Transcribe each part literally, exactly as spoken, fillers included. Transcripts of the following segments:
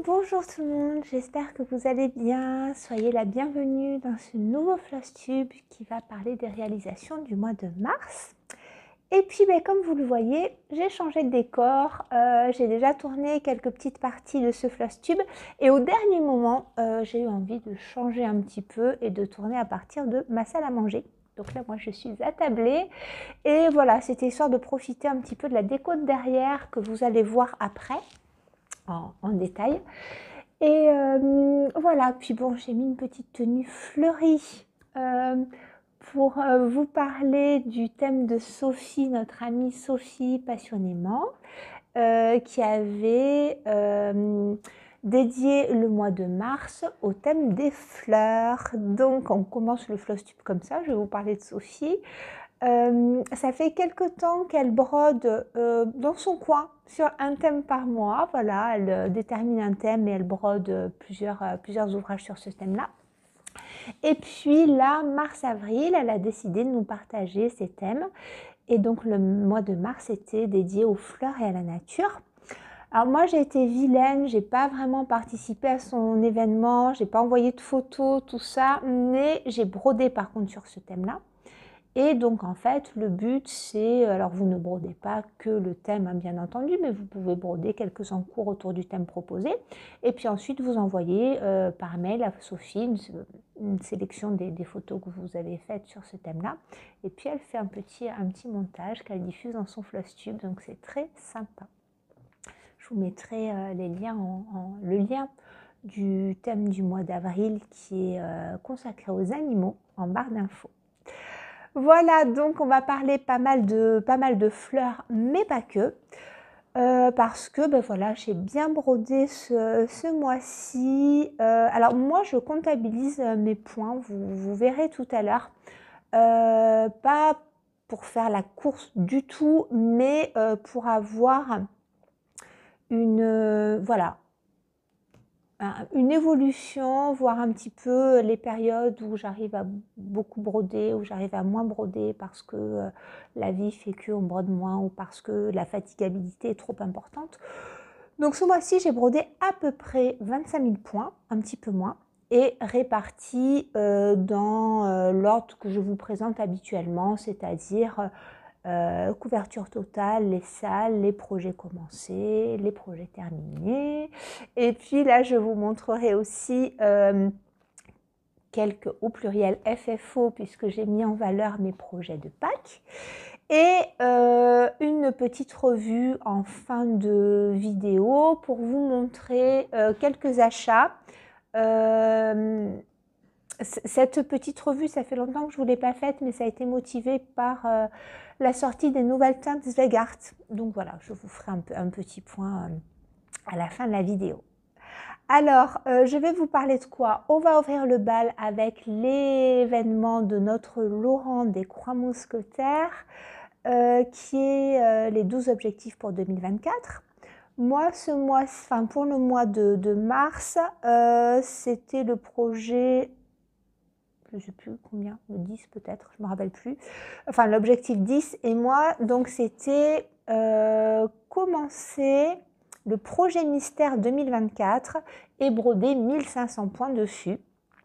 Bonjour tout le monde, j'espère que vous allez bien. Soyez la bienvenue dans ce nouveau Flosstube qui va parler des réalisations du mois de mars. Et puis ben, comme vous le voyez, j'ai changé de décor, euh, j'ai déjà tourné quelques petites parties de ce Flosstube et au dernier moment, euh, j'ai eu envie de changer un petit peu et de tourner à partir de ma salle à manger. Donc là, moi, je suis attablée et voilà, c'était histoire de profiter un petit peu de la déco de derrière que vous allez voir après. En, en détail. Et euh, voilà, puis bon, j'ai mis une petite tenue fleurie euh, pour euh, vous parler du thème de Sophie, notre amie Sophie passionnément, euh, qui avait euh, dédié le mois de mars au thème des fleurs. Donc on commence le Flosstube comme ça, je vais vous parler de Sophie. Euh, ça fait quelque temps qu'elle brode euh, dans son coin sur un thème par mois. Voilà, elle euh, détermine un thème et elle brode euh, plusieurs, euh, plusieurs ouvrages sur ce thème-là. Et puis là, mars-avril, elle a décidé de nous partager ses thèmes. Et donc le mois de mars était dédié aux fleurs et à la nature. Alors moi j'ai été vilaine, j'ai pas vraiment participé à son événement, j'ai pas envoyé de photos, tout ça, mais j'ai brodé par contre sur ce thème-là. Et donc en fait le but c'est, alors vous ne brodez pas que le thème hein, bien entendu, mais vous pouvez broder quelques encours autour du thème proposé et puis ensuite vous envoyez euh, par mail à Sophie une, une sélection des, des photos que vous avez faites sur ce thème là et puis elle fait un petit, un petit montage qu'elle diffuse dans son Flosstube, donc c'est très sympa. Je vous mettrai euh, les liens en, en, le lien du thème du mois d'avril qui est euh, consacré aux animaux en barre d'infos. Voilà, donc on va parler pas mal de, pas mal de fleurs, mais pas que, euh, parce que ben voilà, j'ai bien brodé ce, ce mois-ci. Euh, alors moi, je comptabilise mes points, vous, vous verrez tout à l'heure. Euh, pas pour faire la course du tout, mais euh, pour avoir une, euh, voilà, une évolution, voir un petit peu les périodes où j'arrive à beaucoup broder, où j'arrive à moins broder parce que euh, la vie fait qu'on brode moins ou parce que la fatigabilité est trop importante. Donc ce mois-ci, j'ai brodé à peu près vingt-cinq mille points, un petit peu moins, et répartis euh, dans euh, l'ordre que je vous présente habituellement, c'est-à-dire Euh, couverture totale, les salles, les projets commencés, les projets terminés. Et puis là, je vous montrerai aussi euh, quelques, au pluriel, F F O, puisque j'ai mis en valeur mes projets de Pâques. Et euh, une petite revue en fin de vidéo pour vous montrer euh, quelques achats. Euh, Cette petite revue, ça fait longtemps que je ne vous l'ai pas faite, mais ça a été motivé par euh, la sortie des nouvelles teintes Zweigart. Donc voilà, je vous ferai un, un petit point euh, à la fin de la vidéo. Alors, euh, je vais vous parler de quoi? On va ouvrir le bal avec l'événement de notre Laurent des Croix Mousquetaires, euh, qui est euh, les douze objectifs pour deux mille vingt-quatre. Moi, ce mois, enfin pour le mois de, de mars, euh, c'était le projet... je ne sais plus combien, dix peut-être, je ne me rappelle plus, enfin l'objectif dix, et moi, donc c'était euh, commencer le projet mystère deux mille vingt-quatre et broder mille cinq cents points dessus.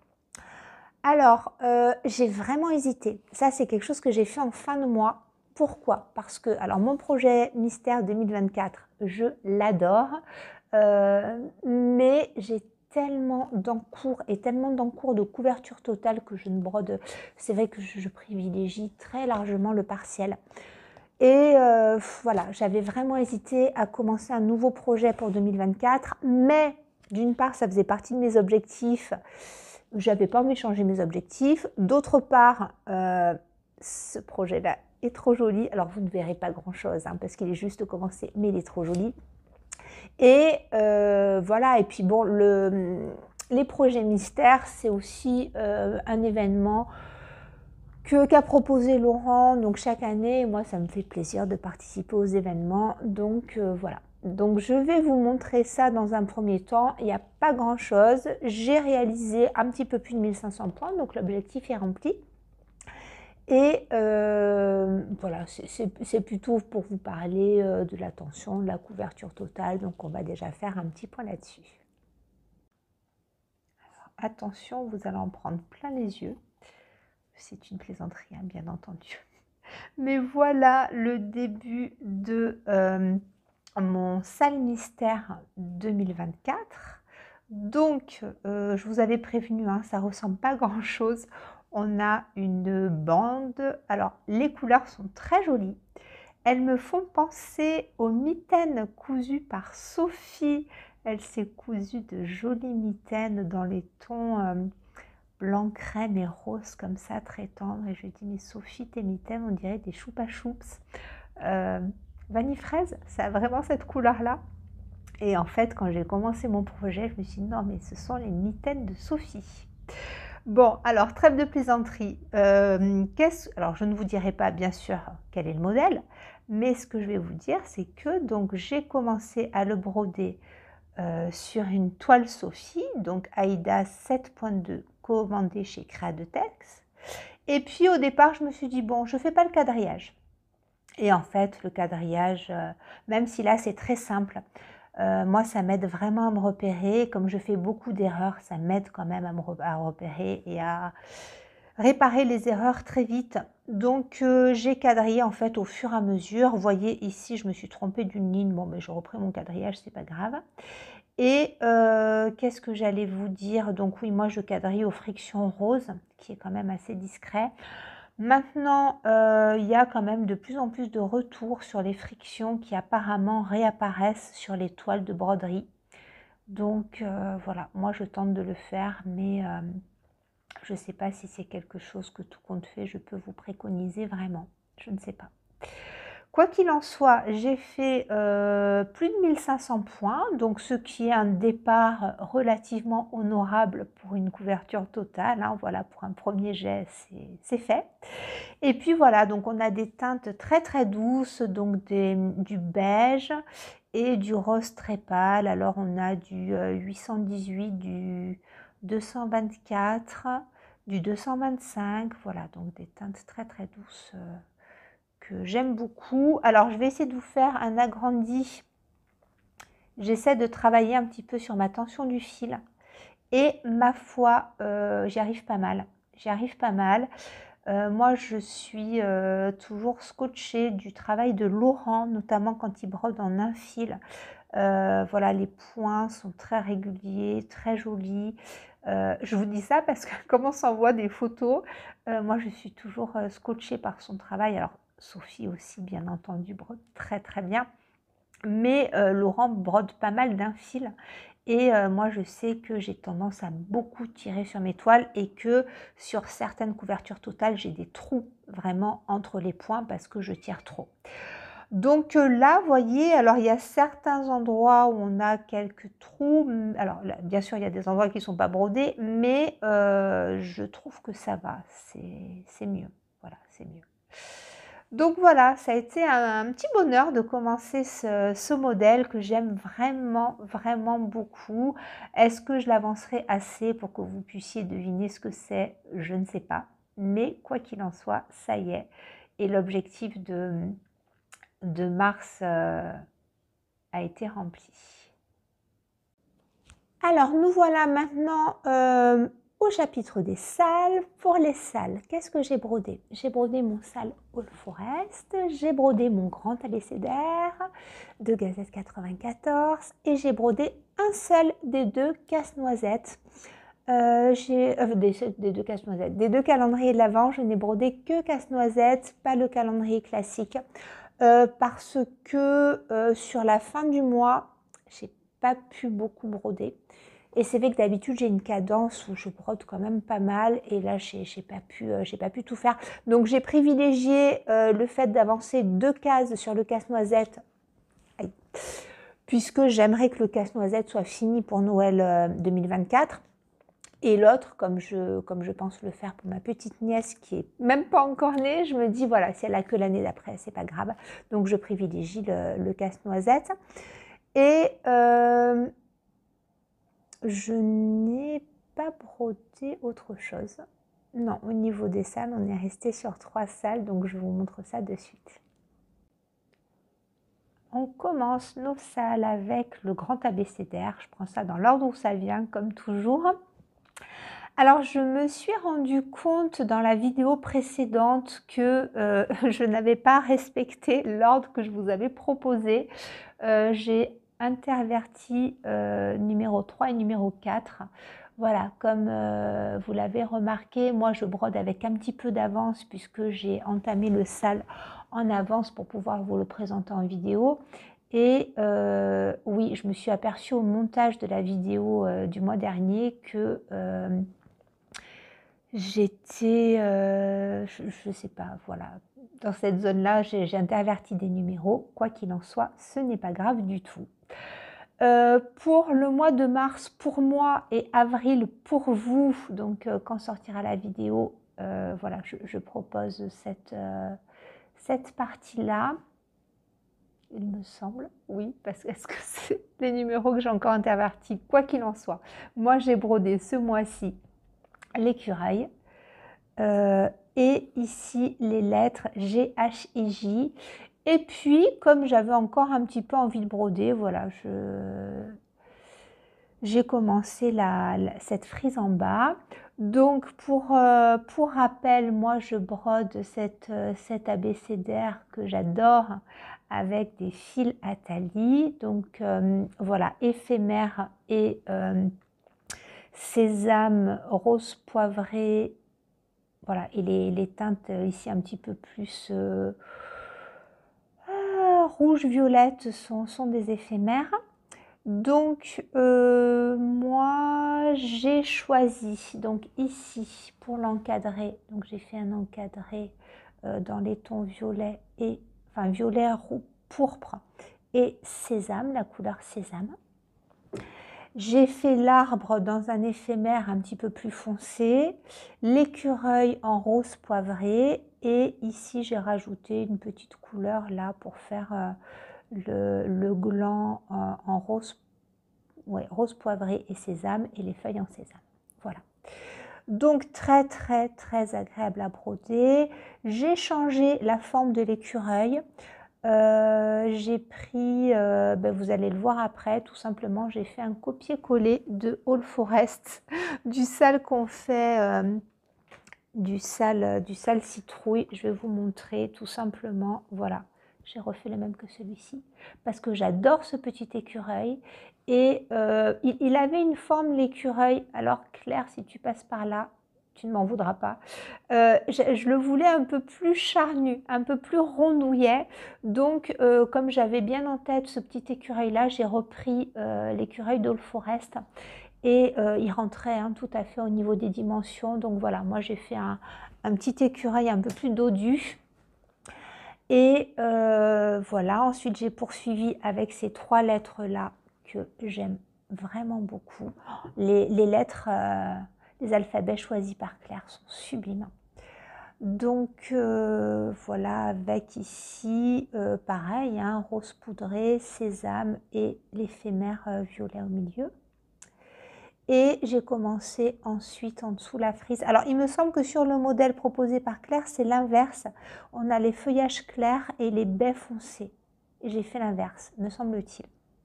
Alors, euh, j'ai vraiment hésité, ça c'est quelque chose que j'ai fait en fin de mois. Pourquoi? Parce que, alors mon projet mystère deux mille vingt-quatre, je l'adore, euh, mais j'ai tellement d'encours et tellement d'encours de couverture totale que je ne brode, c'est vrai que je, je privilégie très largement le partiel. Et euh, voilà, j'avais vraiment hésité à commencer un nouveau projet pour deux mille vingt-quatre, mais d'une part, ça faisait partie de mes objectifs, j'avais pas envie de changer mes objectifs. D'autre part, euh, ce projet-là est trop joli, alors vous ne verrez pas grand-chose, hein, parce qu'il est juste commencé, mais il est trop joli. Et euh, voilà, et puis bon, le, les projets mystères, c'est aussi euh, un événement que, qu'a proposé Laurent, donc chaque année, moi ça me fait plaisir de participer aux événements, donc euh, voilà. Donc je vais vous montrer ça dans un premier temps, il n'y a pas grand chose, j'ai réalisé un petit peu plus de mille cinq cents points, donc l'objectif est rempli. Et euh, voilà, c'est plutôt pour vous parler euh, de l'attention, de la couverture totale, donc on va déjà faire un petit point là-dessus. attention, vous allez en prendre plein les yeux. C'est une plaisanterie, hein, bien entendu. Mais voilà le début de euh, mon salle mystère deux mille vingt-quatre. Donc, euh, je vous avais prévenu, hein, ça ressemble pas à grand chose. On a une bande. Alors, les couleurs sont très jolies. Elles me font penser aux mitaines cousues par Sophie. Elle s'est cousue de jolies mitaines dans les tons euh, blanc crème et rose comme ça, très tendre. Et je lui ai dit, mais Sophie, tes mitaines, on dirait des choupa choups. Euh, vanille fraise, ça a vraiment cette couleur-là. Et en fait, quand j'ai commencé mon projet, je me suis dit, non, mais ce sont les mitaines de Sophie. Bon, alors, trêve de plaisanterie. Euh, alors, je ne vous dirai pas, bien sûr, quel est le modèle, mais ce que je vais vous dire, c'est que donc j'ai commencé à le broder euh, sur une toile Sophie, donc Aïda sept point deux, commandée chez Créa-de-Tex. Et puis, au départ, je me suis dit, bon, je ne fais pas le quadrillage. Et en fait, le quadrillage, euh, même si là, c'est très simple, Euh, moi, ça m'aide vraiment à me repérer. Comme je fais beaucoup d'erreurs, ça m'aide quand même à me à repérer et à réparer les erreurs très vite. Donc, euh, j'ai quadrillé en fait au fur et à mesure. Vous voyez ici, je me suis trompée d'une ligne. Bon, mais je reprends mon quadrillage, c'est pas grave. Et euh, qu'est-ce que j'allais vous dire? Donc oui, moi, je quadrille aux frictions roses, qui est quand même assez discret. Maintenant, euh, il y a quand même de plus en plus de retours sur les frictions qui apparemment réapparaissent sur les toiles de broderie. Donc euh, voilà, moi je tente de le faire, mais euh, je ne sais pas si c'est quelque chose que tout compte fait, je peux vous préconiser vraiment. Je ne sais pas. Quoi qu'il en soit, j'ai fait euh, plus de mille cinq cents points, donc ce qui est un départ relativement honorable pour une couverture totale. Hein, voilà, pour un premier jet, c'est fait. Et puis voilà, donc on a des teintes très très douces, donc des, du beige et du rose très pâle. Alors on a du euh, huit cent dix-huit, du deux cent vingt-quatre, du deux cent vingt-cinq. Voilà, donc des teintes très très douces. Euh, que j'aime beaucoup. Alors, je vais essayer de vous faire un agrandi. J'essaie de travailler un petit peu sur ma tension du fil. Et ma foi, euh, j'y arrive pas mal. J'y arrive pas mal. Euh, moi, je suis euh, toujours scotchée du travail de Laurent, notamment quand il brode en un fil. Euh, voilà, les points sont très réguliers, très jolis. Euh, je vous dis ça parce que comme on s'envoie des photos, euh, moi, je suis toujours euh, scotchée par son travail. Alors, Sophie aussi, bien entendu, brode très très bien. Mais euh, Laurent brode pas mal d'un fil. Et euh, moi, je sais que j'ai tendance à beaucoup tirer sur mes toiles et que sur certaines couvertures totales, j'ai des trous vraiment entre les points parce que je tire trop. Donc euh, là, vous voyez, alors il y a certains endroits où on a quelques trous. Alors là, bien sûr, il y a des endroits qui ne sont pas brodés, mais euh, je trouve que ça va, c'est mieux. Voilà, c'est mieux. Donc voilà, ça a été un, un petit bonheur de commencer ce, ce modèle que j'aime vraiment, vraiment beaucoup. Est-ce que je l'avancerai assez pour que vous puissiez deviner ce que c'est? Je ne sais pas. Mais quoi qu'il en soit, ça y est. Et l'objectif de, de mars euh, a été rempli. Alors, nous voilà maintenant euh, au chapitre des salles. Pour les salles, qu'est-ce que j'ai brodé? J'ai brodé mon salle All Forest, j'ai brodé mon grand abécédaire de Gazette quatre-vingt-quatorze et j'ai brodé un seul des deux casse-noisettes. Euh, j'ai euh, des, des deux casse-noisettes, des deux calendriers de l'Avent, je n'ai brodé que casse-noisette, pas le calendrier classique, euh, parce que euh, sur la fin du mois, j'ai pas pu beaucoup broder. Et c'est vrai que d'habitude, j'ai une cadence où je brode quand même pas mal. Et là, j'ai pas pu, euh, j'ai pas pu tout faire. Donc, j'ai privilégié euh, le fait d'avancer deux cases sur le casse-noisette. Puisque j'aimerais que le casse-noisette soit fini pour Noël euh, deux mille vingt-quatre. Et l'autre, comme je, comme je pense le faire pour ma petite nièce qui est même pas encore née, je me dis, voilà, si elle a que l'année d'après, c'est pas grave. Donc, je privilégie le, le casse-noisette. Et... Euh, je n'ai pas brodé autre chose. Non, au niveau des salles, on est resté sur trois salles, donc je vous montre ça de suite. On commence nos salles avec le grand abécédaire. Je prends ça dans l'ordre où ça vient, comme toujours. Alors, je me suis rendu compte dans la vidéo précédente que euh, je n'avais pas respecté l'ordre que je vous avais proposé. Euh, j'ai interverti euh, numéro trois et numéro quatre. Voilà, comme euh, vous l'avez remarqué, moi je brode avec un petit peu d'avance puisque j'ai entamé le sale en avance pour pouvoir vous le présenter en vidéo. Et euh, oui, je me suis aperçue au montage de la vidéo euh, du mois dernier que euh, j'étais, euh, je ne sais pas, voilà, dans cette zone-là, j'ai interverti des numéros. Quoi qu'il en soit, ce n'est pas grave du tout. Euh, pour le mois de mars, pour moi, et avril, pour vous, donc euh, quand sortira la vidéo, euh, voilà, je, je propose cette, euh, cette partie-là. Il me semble, oui, parce que est-ce que c'est les numéros que j'ai encore intervertis, quoi qu'il en soit. Moi, j'ai brodé ce mois-ci l'écureuil. Euh, et ici les lettres G, H et J. Et puis, comme j'avais encore un petit peu envie de broder, voilà, je j'ai commencé la, la, cette frise en bas. Donc, pour, euh, pour rappel, moi, je brode cette, euh, cette abécédaire que j'adore avec des fils à talis. Donc, euh, voilà, éphémère et euh, sésame rose poivré. Voilà, et les, les teintes ici un petit peu plus euh, euh, rouge-violette sont, sont des éphémères. Donc, euh, moi, j'ai choisi, donc ici, pour l'encadrer, donc j'ai fait un encadré euh, dans les tons violet et, enfin, violet, roux, pourpre et sésame, la couleur sésame. J'ai fait l'arbre dans un éphémère un petit peu plus foncé, l'écureuil en rose poivré et ici j'ai rajouté une petite couleur là pour faire euh, le, le gland euh, en rose, ouais, rose poivré et sésame et les feuilles en sésame. Voilà. Donc très très très agréable à broder. J'ai changé la forme de l'écureuil. Euh, j'ai pris, euh, ben vous allez le voir après, tout simplement, j'ai fait un copier-coller de All Forest, du sale qu'on fait, euh, du sale, du sale citrouille. Je vais vous montrer tout simplement, voilà, j'ai refait le même que celui-ci, parce que j'adore ce petit écureuil. Et euh, il, il avait une forme, l'écureuil, alors Claire, si tu passes par là, tu ne m'en voudras pas. Euh, je, je le voulais un peu plus charnu, un peu plus rondouillet. Donc, euh, comme j'avais bien en tête ce petit écureuil-là, j'ai repris euh, l'écureuil d'All Forest. Et euh, il rentrait hein, tout à fait au niveau des dimensions. Donc voilà, moi j'ai fait un, un petit écureuil un peu plus dodu. Et euh, voilà, ensuite j'ai poursuivi avec ces trois lettres-là que j'aime vraiment beaucoup. Les, les lettres... Euh, les alphabets choisis par Claire sont sublimes. Donc euh, voilà, avec ici, euh, pareil, hein, rose poudré, sésame et l'éphémère euh, violet au milieu. Et j'ai commencé ensuite en dessous la frise. Alors il me semble que sur le modèle proposé par Claire, c'est l'inverse. On a les feuillages clairs et les baies foncées. Et j'ai fait l'inverse, me semble-t-il.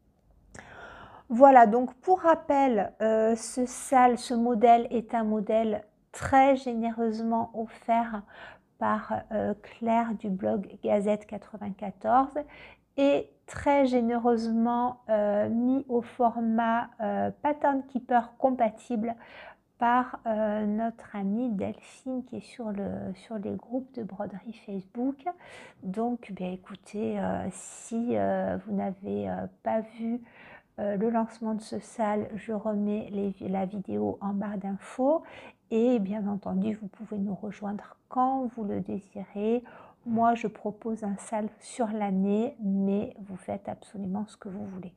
Voilà, donc pour rappel, euh, ce sale, ce modèle est un modèle très généreusement offert par euh, Claire du blog Gazette quatre-vingt-quatorze et très généreusement euh, mis au format euh, Pattern Keeper compatible par euh, notre amie Delphine qui est sur, le, sur les groupes de broderie Facebook. Donc, bien écoutez, euh, si euh, vous n'avez euh, pas vu Euh, le lancement de ce sale, je remets les, la vidéo en barre d'infos et bien entendu vous pouvez nous rejoindre quand vous le désirez. Moi je propose un sale sur l'année mais vous faites absolument ce que vous voulez.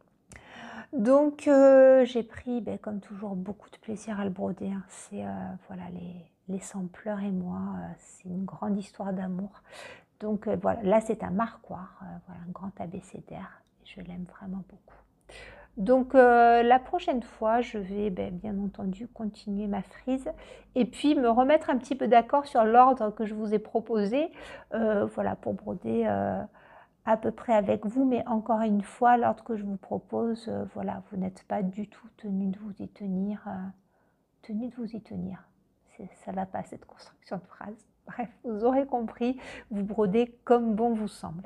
Donc euh, j'ai pris ben, comme toujours beaucoup de plaisir à le broder, hein. C'est euh, voilà les, les sampleurs et moi, euh, c'est une grande histoire d'amour. Donc euh, voilà, là c'est un marquoir, euh, voilà, un grand abécédaire, je l'aime vraiment beaucoup. Donc euh, la prochaine fois, je vais ben, bien entendu continuer ma frise et puis me remettre un petit peu d'accord sur l'ordre que je vous ai proposé, euh, voilà, pour broder euh, à peu près avec vous. Mais encore une fois, l'ordre que je vous propose, euh, voilà, vous n'êtes pas du tout tenu de vous y tenir. Euh, tenu de vous y tenir. Ça ne va pas cette construction de phrase. Bref, vous aurez compris, vous brodez comme bon vous semble.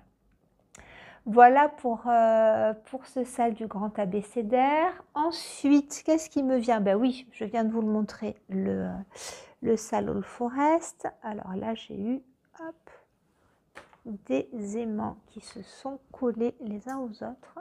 Voilà pour, euh, pour ce sale du grand abécédaire. Ensuite, qu'est-ce qui me vient? Ben oui, je viens de vous le montrer, le, le sale All Forest. Alors là, j'ai eu hop, des aimants qui se sont collés les uns aux autres.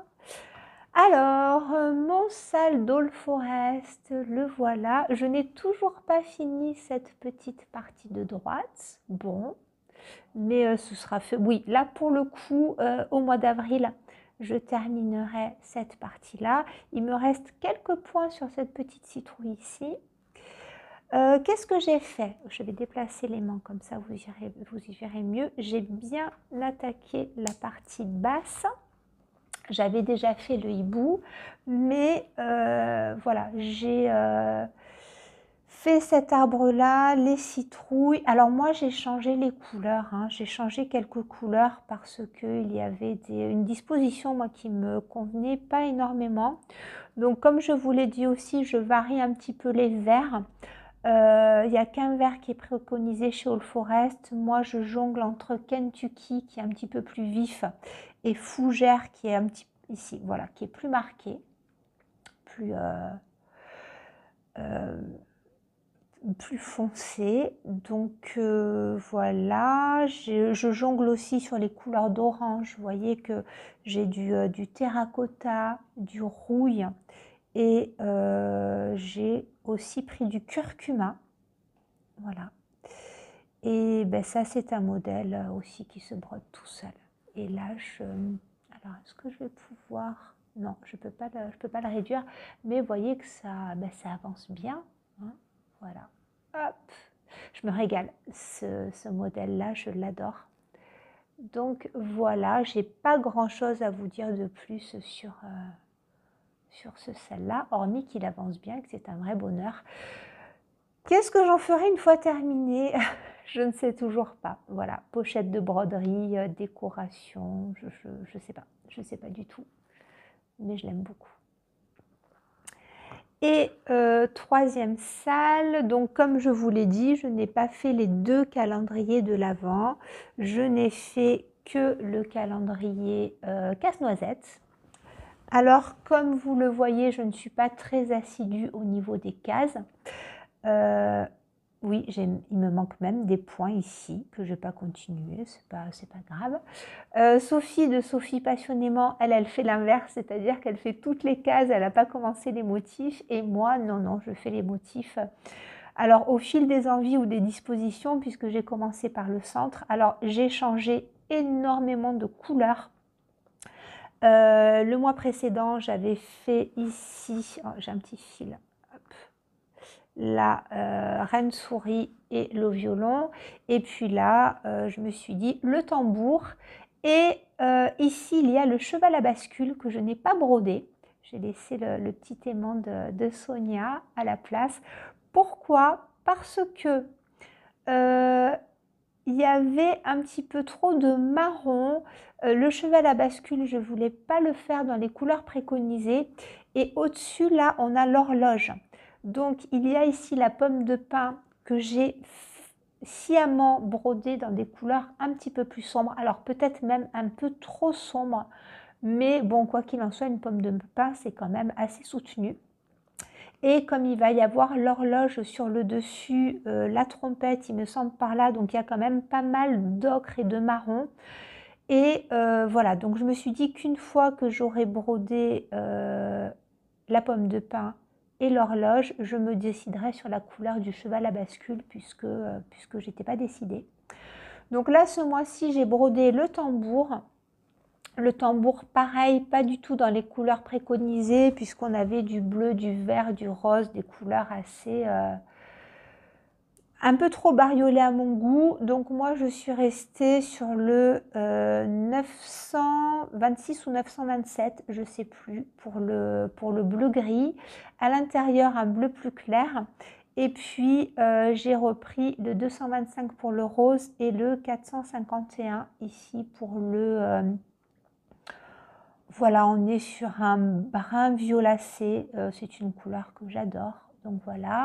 Alors, euh, mon sale All Forest, le voilà. Je n'ai toujours pas fini cette petite partie de droite. Bon, mais euh, ce sera fait. Oui, là pour le coup, euh, au mois d'avril, je terminerai cette partie-là. Il me reste quelques points sur cette petite citrouille ici. Euh, Qu'est-ce que j'ai fait? Je vais déplacer les mains comme ça, vous, irez, vous y verrez mieux. J'ai bien attaqué la partie basse. J'avais déjà fait le hibou, mais euh, voilà, j'ai euh, fait cet arbre-là, les citrouilles. Alors moi, j'ai changé les couleurs, hein. J'ai changé quelques couleurs parce qu'il y avait des, une disposition, moi, qui me convenait pas énormément. Donc, comme je vous l'ai dit aussi, je varie un petit peu les verts. Euh, il n'y a qu'un vert qui est préconisé chez All Forest. Moi, je jongle entre Kentucky, qui est un petit peu plus vif, et Fougère, qui est un petit peu ici, voilà, qui est plus marqué, plus, euh, euh, plus foncé. Donc, euh, voilà. Je, je jongle aussi sur les couleurs d'orange. Vous voyez que j'ai du, euh, du terracotta, du rouille, et euh, j'ai aussi pris du curcuma. Voilà. Et ben ça, c'est un modèle aussi qui se brode tout seul. Et là, je... Alors, est-ce que je vais pouvoir... Non, je ne peux pas le, je peux pas le réduire. Mais vous voyez que ça, ben ça avance bien. Hein, voilà. Hop. Je me régale. Ce, ce modèle-là, je l'adore. Donc, voilà. Je n'ai pas grand-chose à vous dire de plus sur, euh, sur ce sel-là, hormis qu'il avance bien, que c'est un vrai bonheur. Qu'est-ce que j'en ferai une fois terminé? Je ne sais toujours pas. Voilà, pochette de broderie, euh, décoration, je ne je, je sais pas. Je ne sais pas du tout. Mais je l'aime beaucoup. Et euh, troisième salle, donc comme je vous l'ai dit, je n'ai pas fait les deux calendriers de l'Avent. Je n'ai fait que le calendrier euh, casse-noisette. Alors, comme vous le voyez, je ne suis pas très assidue au niveau des cases. Euh, oui, il me manque même des points ici que je ne vais pas continuer, c'est pas, c'est pas grave. Euh, Sophie de Sophie Passionnément, elle, elle fait l'inverse, c'est-à-dire qu'elle fait toutes les cases, elle n'a pas commencé les motifs, et moi, non, non, je fais les motifs. Alors, au fil des envies ou des dispositions, puisque j'ai commencé par le centre, alors j'ai changé énormément de couleurs. Euh, le mois précédent, j'avais fait ici, oh, j'ai un petit fil, la euh, reine souris et le violon, et puis là euh, je me suis dit le tambour, et euh, ici il y a le cheval à bascule que je n'ai pas brodé. J'ai laissé le, le petit aimant de, de Sonia à la place. Pourquoi? Parce que euh, il y avait un petit peu trop de marron. Euh, le cheval à bascule, je ne voulais pas le faire dans les couleurs préconisées, et au-dessus là on a l'horloge. Donc, il y a ici la pomme de pin que j'ai sciemment brodée dans des couleurs un petit peu plus sombres. Alors, peut-être même un peu trop sombre. Mais bon, quoi qu'il en soit, une pomme de pin, c'est quand même assez soutenu. Et comme il va y avoir l'horloge sur le dessus, euh, la trompette, il me semble par là. Donc, il y a quand même pas mal d'ocre et de marron. Et euh, voilà, donc je me suis dit qu'une fois que j'aurai brodé euh, la pomme de pin et l'horloge, je me déciderai sur la couleur du cheval à bascule puisque, euh, puisque je n'étais pas décidée. Donc là, ce mois-ci, j'ai brodé le tambour. Le tambour, pareil, pas du tout dans les couleurs préconisées puisqu'on avait du bleu, du vert, du rose, des couleurs assez... Euh, un peu trop bariolé à mon goût, donc moi je suis restée sur le euh, neuf cent vingt-six ou neuf cent vingt-sept, je sais plus, pour le, pour le bleu gris. À l'intérieur un bleu plus clair, et puis euh, j'ai repris le deux cent vingt-cinq pour le rose et le quatre cent cinquante et un ici pour le... Euh, voilà, on est sur un brun violacé, euh, c'est une couleur que j'adore. Donc voilà,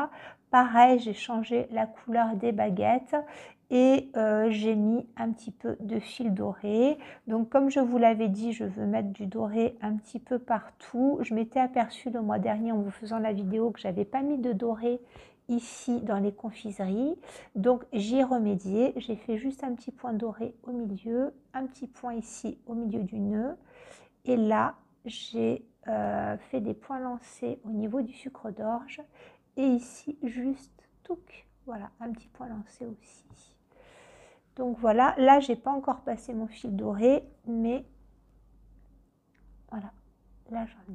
Pareil, j'ai changé la couleur des baguettes et euh, j'ai mis un petit peu de fil doré. Donc comme je vous l'avais dit, je veux mettre du doré un petit peu partout. Je m'étais aperçue le mois dernier en vous faisant la vidéo que j'avais pas mis de doré ici dans les confiseries. Donc j'y ai remédié. J'ai fait juste un petit point doré au milieu, un petit point ici au milieu du nœud. Et là, j'ai euh, fait des points lancés au niveau du sucre d'orge. Et ici, juste, touc, voilà, un petit point lancé aussi. Donc voilà, là, j'ai pas encore passé mon fil doré, mais voilà, là, j'en ai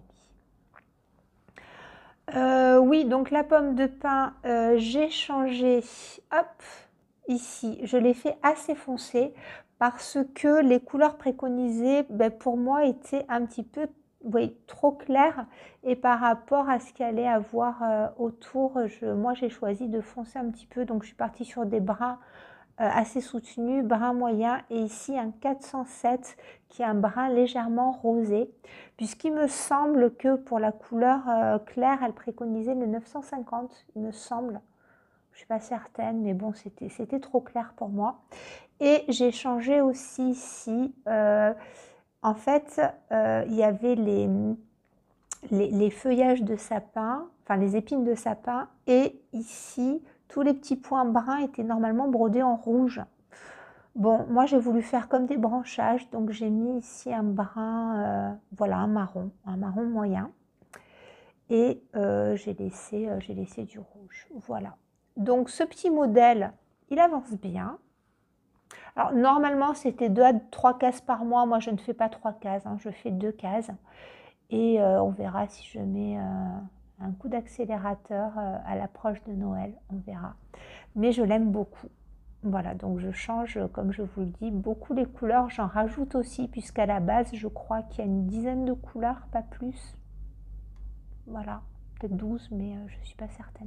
mis. Euh, oui, donc la pomme de pin, euh, j'ai changé, hop, ici, je l'ai fait assez foncé parce que les couleurs préconisées, ben, pour moi, étaient un petit peu oui, trop claires et par rapport à ce qu'il allait avoir euh, autour, je, moi, j'ai choisi de foncer un petit peu, donc je suis partie sur des bruns euh, assez soutenus, brun moyen, et ici un quatre cent sept qui est un brun légèrement rosé, puisqu'il me semble que pour la couleur euh, claire, elle préconisait le neuf cent cinquante, il me semble. Je ne suis pas certaine, mais bon, c'était c'était trop clair pour moi. Et j'ai changé aussi ici, euh, en fait, euh, il y avait les, les, les feuillages de sapin, enfin les épines de sapin, et ici, tous les petits points bruns étaient normalement brodés en rouge. Bon, moi j'ai voulu faire comme des branchages, donc j'ai mis ici un brun, euh, voilà, un marron, un marron moyen. Et euh, j'ai laissé, euh, j'ai laissé du rouge, voilà. Donc ce petit modèle, il avance bien. Alors normalement c'était deux à trois cases par mois, moi je ne fais pas trois cases, hein, je fais deux cases. Et euh, on verra si je mets euh, un coup d'accélérateur euh, à l'approche de Noël, on verra. Mais je l'aime beaucoup. Voilà, donc je change, comme je vous le dis, beaucoup les couleurs. J'en rajoute aussi, puisqu'à la base, je crois qu'il y a une dizaine de couleurs, pas plus. Voilà, peut-être douze, mais euh, je ne suis pas certaine.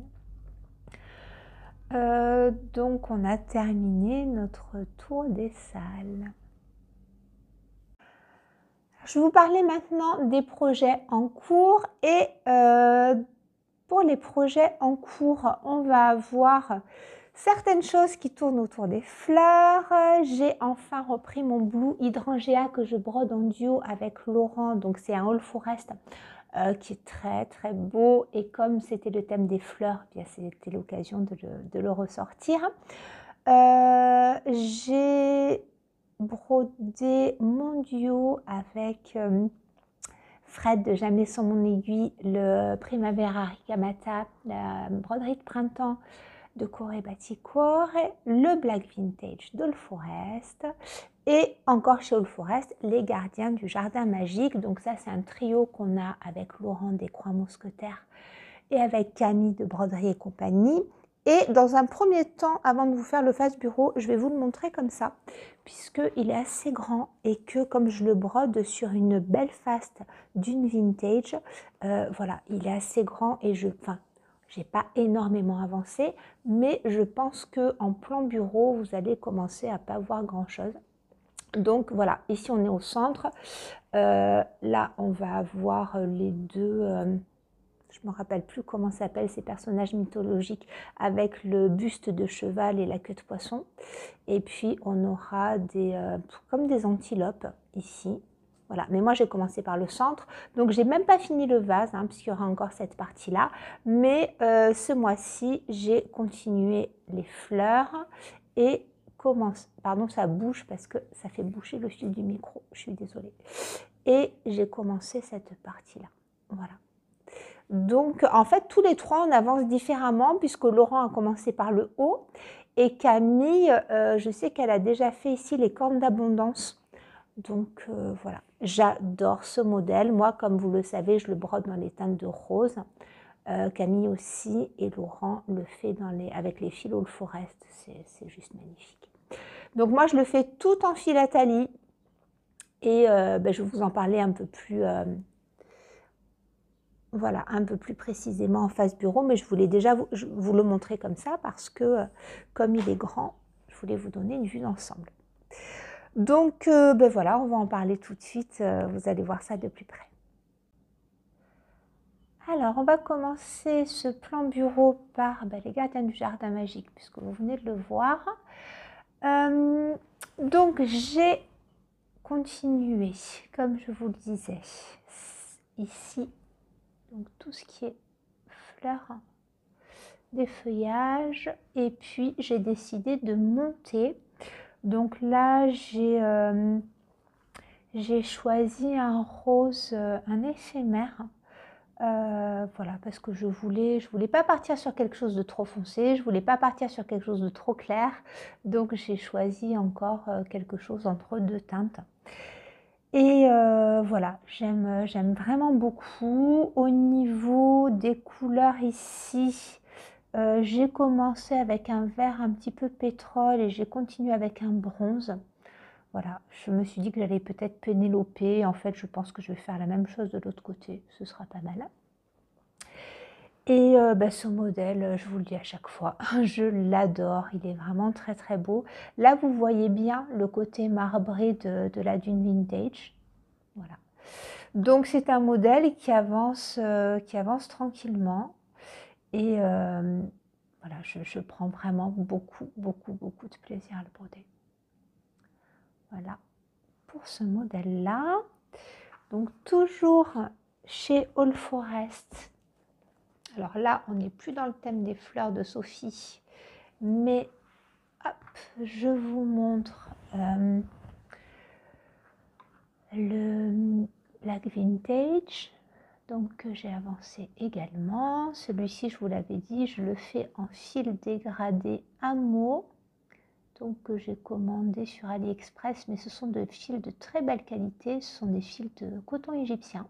Euh, donc, on a terminé notre tour des salles. Je vais vous parler maintenant des projets en cours. Et euh, pour les projets en cours, on va avoir certaines choses qui tournent autour des fleurs. J'ai enfin repris mon Blue Hydrangea que je brode en duo avec Laurent. Donc c'est un All Forest euh, qui est très très beau. Et comme c'était le thème des fleurs, eh bien c'était l'occasion de, de le ressortir. Euh, J'ai brodé mon duo avec euh, Fred de Jamais sans mon aiguille, le Primavera Ricamata, la broderie de printemps de Corée Baticore, le Black Vintage d'All Forest et encore chez All Forest, les Gardiens du Jardin Magique. Donc ça, c'est un trio qu'on a avec Laurent des Croix Mousquetaires et avec Camille de Broderie et compagnie. Et dans un premier temps, avant de vous faire le face bureau, je vais vous le montrer comme ça, puisqu'il est assez grand et que comme je le brode sur une belle face d'une vintage, euh, voilà, il est assez grand et je... Enfin, j'ai pas énormément avancé, mais je pense qu'en plan bureau, vous allez commencer à pas voir grand-chose. Donc voilà, ici on est au centre. Euh, là, on va avoir les deux... Euh, je ne me rappelle plus comment s'appellent ces personnages mythologiques avec le buste de cheval et la queue de poisson. Et puis on aura des euh, comme des antilopes ici. Voilà, mais moi j'ai commencé par le centre, donc j'ai même pas fini le vase, hein, puisqu'il y aura encore cette partie-là. Mais euh, ce mois-ci, j'ai continué les fleurs et commence. Pardon, ça bouge parce que ça fait boucher le fil du micro. Je suis désolée. Et j'ai commencé cette partie-là. Voilà. Donc, en fait, tous les trois, on avance différemment puisque Laurent a commencé par le haut et Camille, euh, je sais qu'elle a déjà fait ici les cornes d'abondance. Donc, euh, voilà, j'adore ce modèle. Moi, comme vous le savez, je le brode dans les teintes de rose. Euh, Camille aussi et Laurent le fait dans les, avec les fils All Forest. C'est juste magnifique. Donc, moi, je le fais tout en philatélie et euh, ben, je vais vous en parler un peu plus... Euh, Voilà, un peu plus précisément en face bureau, mais je voulais déjà vous, je, vous le montrer comme ça parce que, comme il est grand, je voulais vous donner une vue d'ensemble. Donc, euh, ben voilà, on va en parler tout de suite. Euh, vous allez voir ça de plus près. Alors, on va commencer ce plan bureau par bah, les gardiens du jardin magique, puisque vous venez de le voir. Euh, donc, j'ai continué, comme je vous le disais, ici, donc tout ce qui est fleurs, des feuillages, et puis j'ai décidé de monter. Donc là, j'ai euh, j'ai choisi un rose, euh, un éphémère. Euh, voilà, parce que je voulais, je voulais pas partir sur quelque chose de trop foncé, je voulais pas partir sur quelque chose de trop clair, donc j'ai choisi encore euh, quelque chose entre deux teintes. Et euh, voilà, j'aime, j'aime vraiment beaucoup. Au niveau des couleurs ici, euh, j'ai commencé avec un vert un petit peu pétrole et j'ai continué avec un bronze. Voilà, je me suis dit que j'allais peut-être pénéloper. En fait, je pense que je vais faire la même chose de l'autre côté. Ce sera pas mal. Et euh, bah, ce modèle, je vous le dis à chaque fois, je l'adore. Il est vraiment très très beau. Là, vous voyez bien le côté marbré de, de la dune vintage. Voilà. Donc, c'est un modèle qui avance, euh, qui avance tranquillement. Et euh, voilà, je, je prends vraiment beaucoup, beaucoup, beaucoup de plaisir à le broder. Voilà pour ce modèle-là. Donc, toujours chez All Forest. Alors là, on n'est plus dans le thème des fleurs de Sophie, mais hop, je vous montre euh, le Black Vintage, donc que j'ai avancé également. Celui-ci, je vous l'avais dit, je le fais en fil dégradé Amo, donc que j'ai commandé sur AliExpress, mais ce sont des fils de très belle qualité, ce sont des fils de coton égyptien.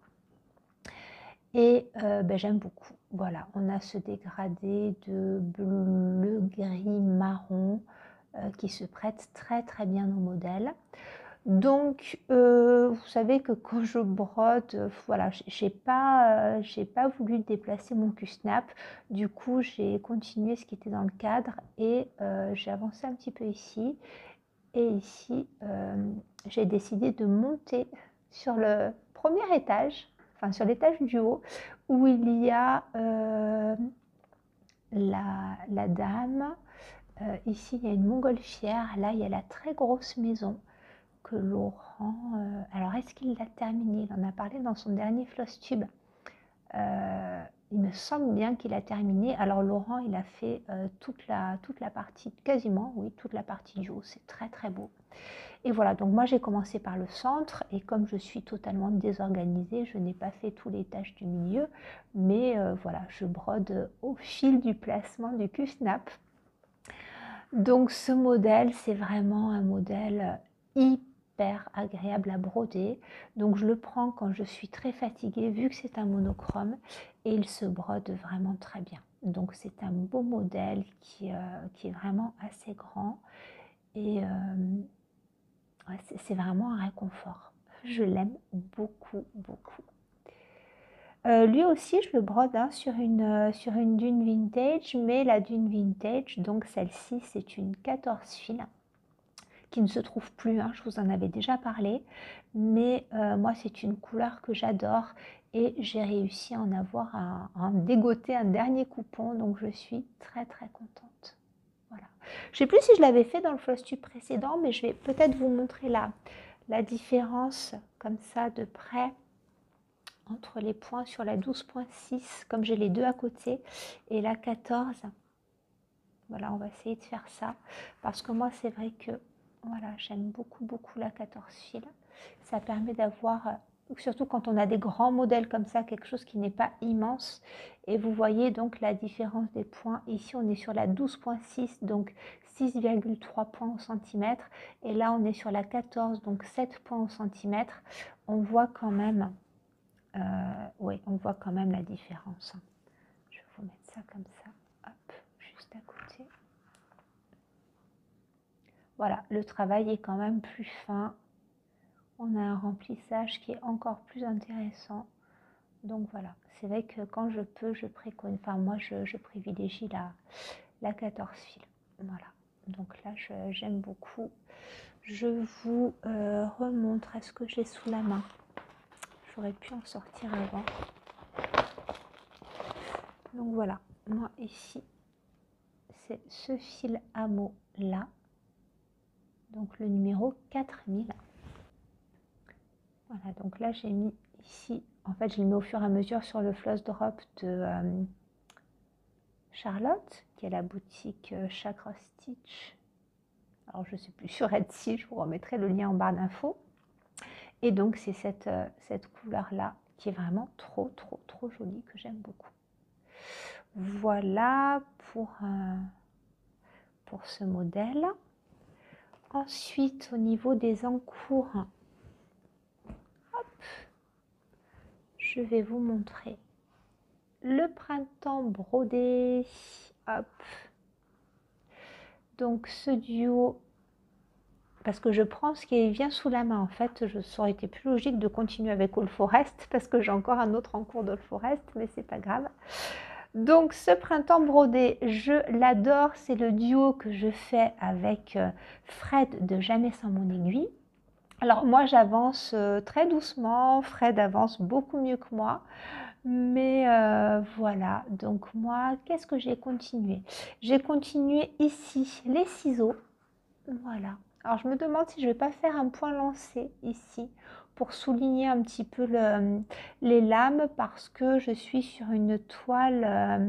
Et euh, ben, j'aime beaucoup. Voilà, on a ce dégradé de bleu, gris, marron euh, qui se prête très très bien au modèle. Donc, euh, vous savez que quand je brode, euh, voilà, j'ai pas, euh, j'ai pas voulu déplacer mon Q-snap. Du coup, j'ai continué ce qui était dans le cadre et euh, j'ai avancé un petit peu ici. Et ici, euh, j'ai décidé de monter sur le premier étage, enfin sur l'étage du haut, où il y a euh, la, la dame. Euh, ici, il y a une montgolfière. Là, il y a la très grosse maison que Laurent... Euh, alors, est-ce qu'il l'a terminé? Il en a parlé dans son dernier floss tube. Euh, il me semble bien qu'il a terminé. Alors, Laurent, il a fait euh, toute, la, toute la partie, quasiment, oui, toute la partie du haut. C'est très, très beau. Et voilà, donc moi j'ai commencé par le centre et comme je suis totalement désorganisée, je n'ai pas fait tous les tâches du milieu, mais euh, voilà, je brode au fil du placement du Q-snap. Donc ce modèle, c'est vraiment un modèle hyper agréable à broder. Donc je le prends quand je suis très fatiguée, vu que c'est un monochrome, et il se brode vraiment très bien. Donc c'est un beau modèle qui, euh, qui est vraiment assez grand et... Euh, Ouais, c'est vraiment un réconfort. Je l'aime beaucoup, beaucoup. Euh, lui aussi, je le brode hein, sur, une, euh, sur une dune vintage, mais la dune vintage, donc celle-ci, c'est une quatorze fils qui ne se trouve plus, hein, je vous en avais déjà parlé, mais euh, moi, c'est une couleur que j'adore et j'ai réussi à en avoir un, un dégoter un dernier coupon, donc je suis très, très contente. Voilà. Je ne sais plus si je l'avais fait dans le floss tube précédent, mais je vais peut-être vous montrer la, la différence comme ça de près entre les points sur la douze point six, comme j'ai les deux à côté, et la quatorze. Voilà, on va essayer de faire ça, parce que moi, c'est vrai que voilà, j'aime beaucoup, beaucoup la quatorze fils. Ça permet d'avoir... surtout quand on a des grands modèles comme ça, quelque chose qui n'est pas immense. Et vous voyez donc la différence des points. Ici, on est sur la douze point six, donc six virgule trois points au centimètre. Et là, on est sur la quatorze, donc sept points au centimètre. On voit quand même, euh, oui, on voit quand même la différence. Je vais vous mettre ça comme ça, hop, juste à côté. Voilà, le travail est quand même plus fin. On a un remplissage qui est encore plus intéressant. Donc voilà, c'est vrai que quand je peux, je préconise, enfin moi je, je privilégie la, la quatorze fils. Voilà, donc là j'aime beaucoup. Je vous euh, remontre, est-ce que j'ai sous la main? J'aurais pu en sortir avant. Donc voilà, moi ici, c'est ce fil à mots là, donc le numéro quatre mille. Voilà, donc là j'ai mis ici, en fait je le mets au fur et à mesure sur le floss drop de euh, Charlotte, qui est la boutique euh, Chakra Stitch. Alors je ne suis plus sur Etsy, je vous remettrai le lien en barre d'infos. Et donc c'est cette, euh, cette couleur là qui est vraiment trop trop trop jolie, que j'aime beaucoup. Voilà pour, euh, pour ce modèle. Ensuite au niveau des encours, hop, je vais vous montrer le printemps brodé. Hop. Donc ce duo, parce que je prends ce qui vient sous la main, en fait, je, ça aurait été plus logique de continuer avec All Forest, parce que j'ai encore un autre en cours d'All Forest, mais c'est pas grave. Donc ce printemps brodé, je l'adore, c'est le duo que je fais avec Fred de Jamais sans mon aiguille. Alors moi j'avance très doucement, Fred avance beaucoup mieux que moi, mais euh, voilà, donc moi qu'est-ce que j'ai continué? J'ai continué ici les ciseaux, voilà. Alors je me demande si je ne vais pas faire un point lancé ici pour souligner un petit peu le, les lames, parce que je suis sur une toile, euh,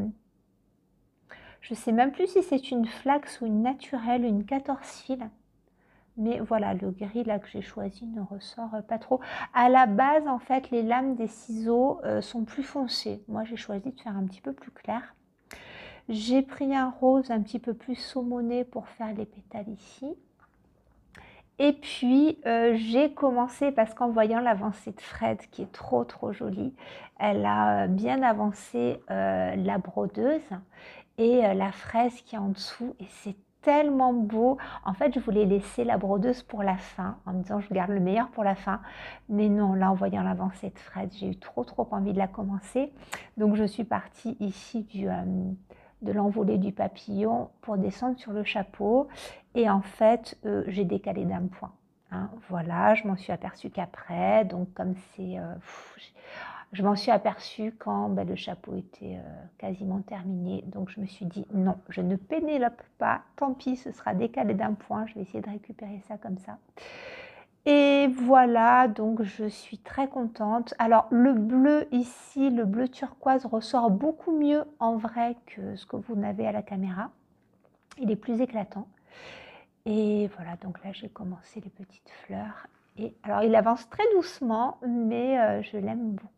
je ne sais même plus si c'est une flax ou une naturelle, une quatorze fils. Mais voilà, le gris là que j'ai choisi ne ressort pas trop. À la base, en fait, les lames des ciseaux euh, sont plus foncées. Moi, j'ai choisi de faire un petit peu plus clair. J'ai pris un rose un petit peu plus saumonné pour faire les pétales ici. Et puis, euh, j'ai commencé, parce qu'en voyant l'avancée de Fred, qui est trop trop jolie, elle a bien avancé euh, la brodeuse et euh, la fraise qui est en dessous. Et c'est tellement beau. En fait, je voulais laisser la brodeuse pour la fin, en me disant je garde le meilleur pour la fin. Mais non, là, en voyant l'avancée de Fred, j'ai eu trop trop envie de la commencer. Donc, je suis partie ici du... Euh, de l'envolée du papillon pour descendre sur le chapeau, et en fait euh, j'ai décalé d'un point, hein. Voilà, je m'en suis aperçue qu'après, donc comme c'est euh, je m'en suis aperçue quand ben, le chapeau était euh, quasiment terminé, donc je me suis dit non, je ne pénélope pas, tant pis, ce sera décalé d'un point, je vais essayer de récupérer ça comme ça. Et voilà, donc je suis très contente. Alors le bleu ici, le bleu turquoise ressort beaucoup mieux en vrai que ce que vous n'avez à la caméra. Il est plus éclatant. Et voilà, donc là j'ai commencé les petites fleurs. Et alors il avance très doucement, mais euh, je l'aime beaucoup.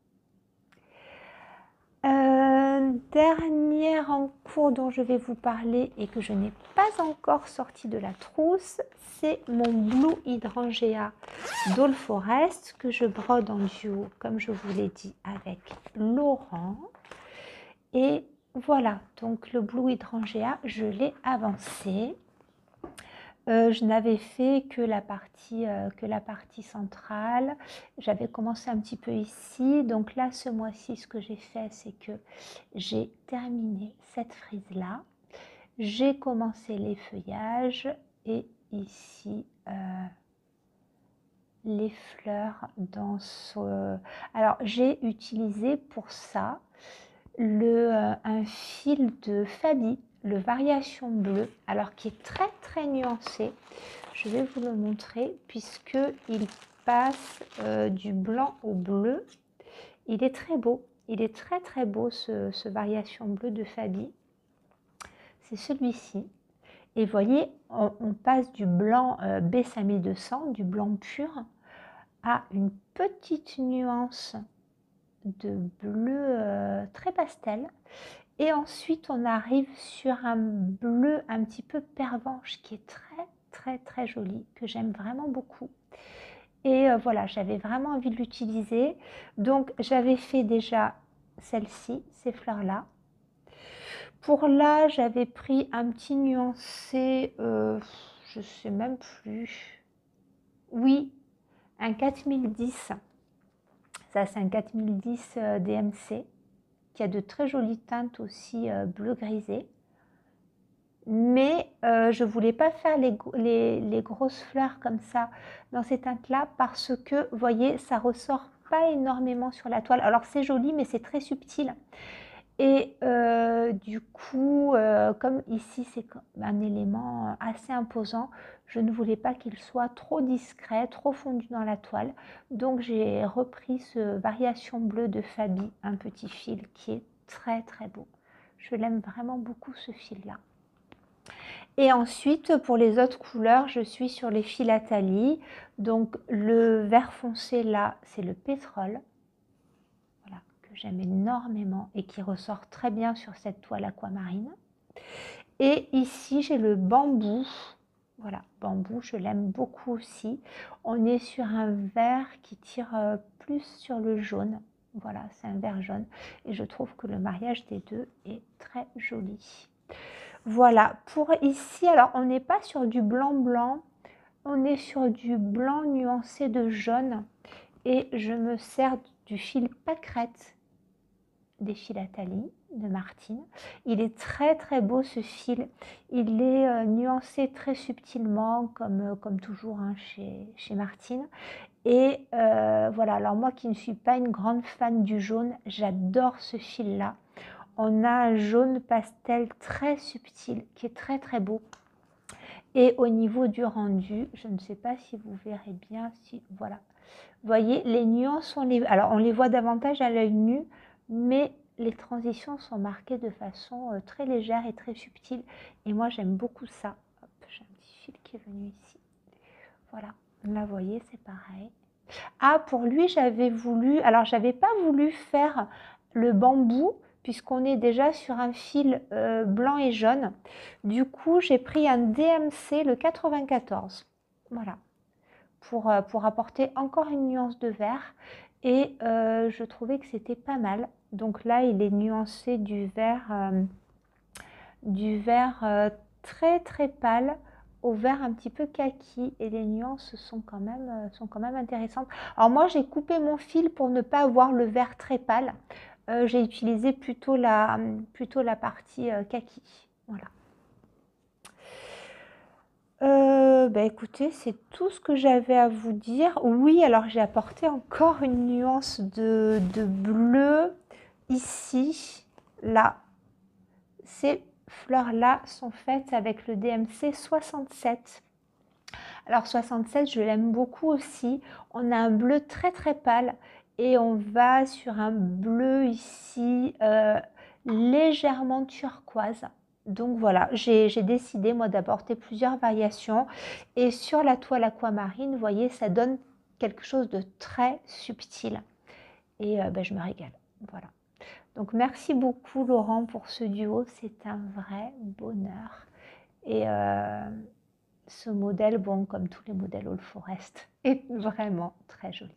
Euh, dernière en cours dont je vais vous parler et que je n'ai pas encore sorti de la trousse, c'est mon Blue Hydrangea d'All Forest que je brode en duo, comme je vous l'ai dit, avec Laurent. Et voilà, donc le Blue Hydrangea, je l'ai avancé. Euh, je n'avais fait que la partie, euh, que la partie centrale. J'avais commencé un petit peu ici. Donc là, ce mois-ci, ce que j'ai fait, c'est que j'ai terminé cette frise-là. J'ai commencé les feuillages et ici, euh, les fleurs dans ce... Alors, j'ai utilisé pour ça le, euh, un fil de Fabi, le Variation Bleu, alors qui est très très nuancé. Je vais vous le montrer puisque il passe euh, du blanc au bleu. Il est très beau, il est très très beau ce, ce Variation Bleu de Fabi. C'est celui-ci. Et vous voyez, on, on passe du blanc euh, B cinq mille deux cents, du blanc pur, à une petite nuance de bleu euh, très pastel. Et ensuite, on arrive sur un bleu un petit peu pervenche qui est très, très, très joli, que j'aime vraiment beaucoup. Et euh, voilà, j'avais vraiment envie de l'utiliser. Donc, j'avais fait déjà celle-ci, ces fleurs-là. Pour là, j'avais pris un petit nuancé, euh, je ne sais même plus. Oui, un quatre mille dix. Ça, c'est un quatre mille dix euh, D M C qui a de très jolies teintes aussi euh, bleu grisé. Mais euh, je ne voulais pas faire les, les, les grosses fleurs comme ça dans ces teintes-là parce que, vous voyez, ça ressort pas énormément sur la toile. Alors, c'est joli, mais c'est très subtil. Et euh, du coup, euh, comme ici c'est un élément assez imposant, je ne voulais pas qu'il soit trop discret, trop fondu dans la toile. Donc j'ai repris ce variation bleue de Fabi, un petit fil qui est très très beau. Je l'aime vraiment beaucoup ce fil-là. Et ensuite, pour les autres couleurs, je suis sur les philatalies. Donc le vert foncé là, c'est le pétrole. Voilà, que j'aime énormément et qui ressort très bien sur cette toile aquamarine. Et ici, j'ai le bambou. Voilà, bambou, je l'aime beaucoup aussi. On est sur un vert qui tire plus sur le jaune. Voilà, c'est un vert jaune. Et je trouve que le mariage des deux est très joli. Voilà, pour ici, alors on n'est pas sur du blanc-blanc. On est sur du blanc nuancé de jaune. Et je me sers du fil pâquerette des philatalies de Martine. Il est très très beau ce fil. Il est euh, nuancé très subtilement comme, euh, comme toujours hein, chez, chez Martine. Et euh, voilà, alors moi qui ne suis pas une grande fan du jaune, j'adore ce fil là. On a un jaune pastel très subtil qui est très très beau. Et au niveau du rendu, je ne sais pas si vous verrez bien, si voilà. Vous voyez, les nuances, on les, alors on les voit davantage à l'œil nu, mais les transitions sont marquées de façon euh, très légère et très subtile. Et moi, j'aime beaucoup ça. J'ai un petit fil qui est venu ici. Voilà, là, vous voyez, c'est pareil. Ah, pour lui, j'avais voulu... Alors, j'avais pas voulu faire le bambou, puisqu'on est déjà sur un fil euh, blanc et jaune. Du coup, j'ai pris un D M C, le quatre-vingt-quatorze. Voilà. Pour, euh, pour apporter encore une nuance de vert. Et euh, je trouvais que c'était pas mal. Donc là, il est nuancé du vert, euh, du vert euh, très très pâle au vert un petit peu kaki. Et les nuances sont quand même, euh, sont quand même intéressantes. Alors moi, j'ai coupé mon fil pour ne pas avoir le vert très pâle. Euh, j'ai utilisé plutôt la, plutôt la partie euh, kaki. Voilà. Euh, bah écoutez, c'est tout ce que j'avais à vous dire. Oui, alors j'ai apporté encore une nuance de, de bleu ici, là. Ces fleurs-là sont faites avec le D M C soixante-sept. Alors soixante-sept, je l'aime beaucoup aussi. On a un bleu très très pâle et on va sur un bleu ici euh, légèrement turquoise. Donc voilà, j'ai décidé moi d'apporter plusieurs variations et sur la toile aquamarine, vous voyez, ça donne quelque chose de très subtil et euh, ben, je me régale. Voilà. Donc merci beaucoup Laurent pour ce duo, c'est un vrai bonheur. Et euh, ce modèle, bon, comme tous les modèles All Forest, est vraiment très joli.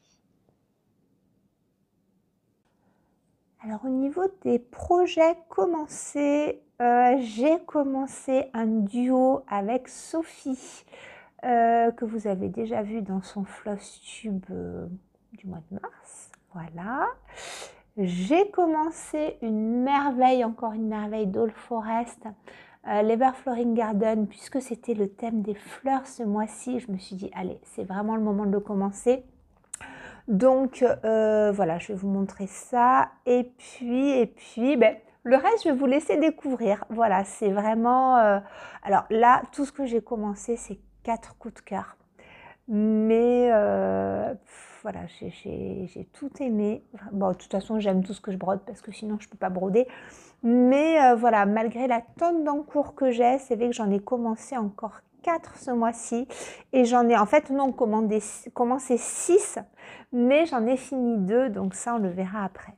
Alors au niveau des projets commencés, euh, j'ai commencé un duo avec Sophie, euh, que vous avez déjà vu dans son floss tube euh, du mois de mars. Voilà. J'ai commencé une merveille, encore une merveille d'All Forest, euh, l'Everflowering Garden, puisque c'était le thème des fleurs ce mois-ci. Je me suis dit, allez, c'est vraiment le moment de le commencer. Donc euh, voilà, je vais vous montrer ça. Et puis, et puis, ben, le reste, je vais vous laisser découvrir. Voilà, c'est vraiment... Euh... Alors là, tout ce que j'ai commencé, c'est quatre coups de cœur. Mais euh, voilà, j'ai tout aimé. Bon, de toute façon, j'aime tout ce que je brode parce que sinon, je ne peux pas broder. Mais euh, voilà, malgré la tonne d'encours que j'ai, c'est vrai que j'en ai commencé encore quatre ce mois-ci. Et j'en ai en fait, non, commandé, commencé six, mais j'en ai fini deux. Donc ça, on le verra après.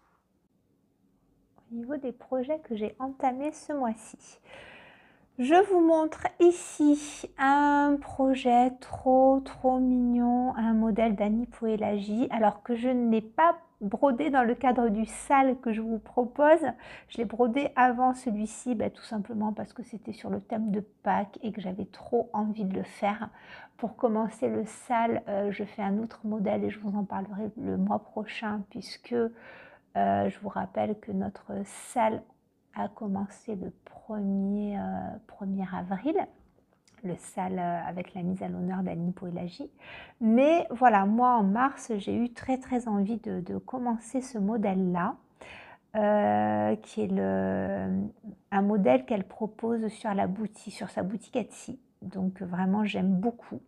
Au niveau des projets que j'ai entamés ce mois-ci. Je vous montre ici un projet trop trop mignon, un modèle d'Annie Poélagi, alors que je ne l'ai pas brodé dans le cadre du sale que je vous propose. Je l'ai brodé avant celui-ci, bah, tout simplement parce que c'était sur le thème de Pâques et que j'avais trop envie de le faire. Pour commencer le sale, euh, je fais un autre modèle et je vous en parlerai le mois prochain puisque euh, je vous rappelle que notre sale a commencé le premier, euh, premier avril, le sale euh, avec la mise à l'honneur d'Annie Poélagi. Mais voilà, moi en mars, j'ai eu très très envie de, de commencer ce modèle-là. euh, qui est le, un modèle qu'elle propose sur, la boutique, sur sa boutique Etsy. Donc vraiment, j'aime beaucoup.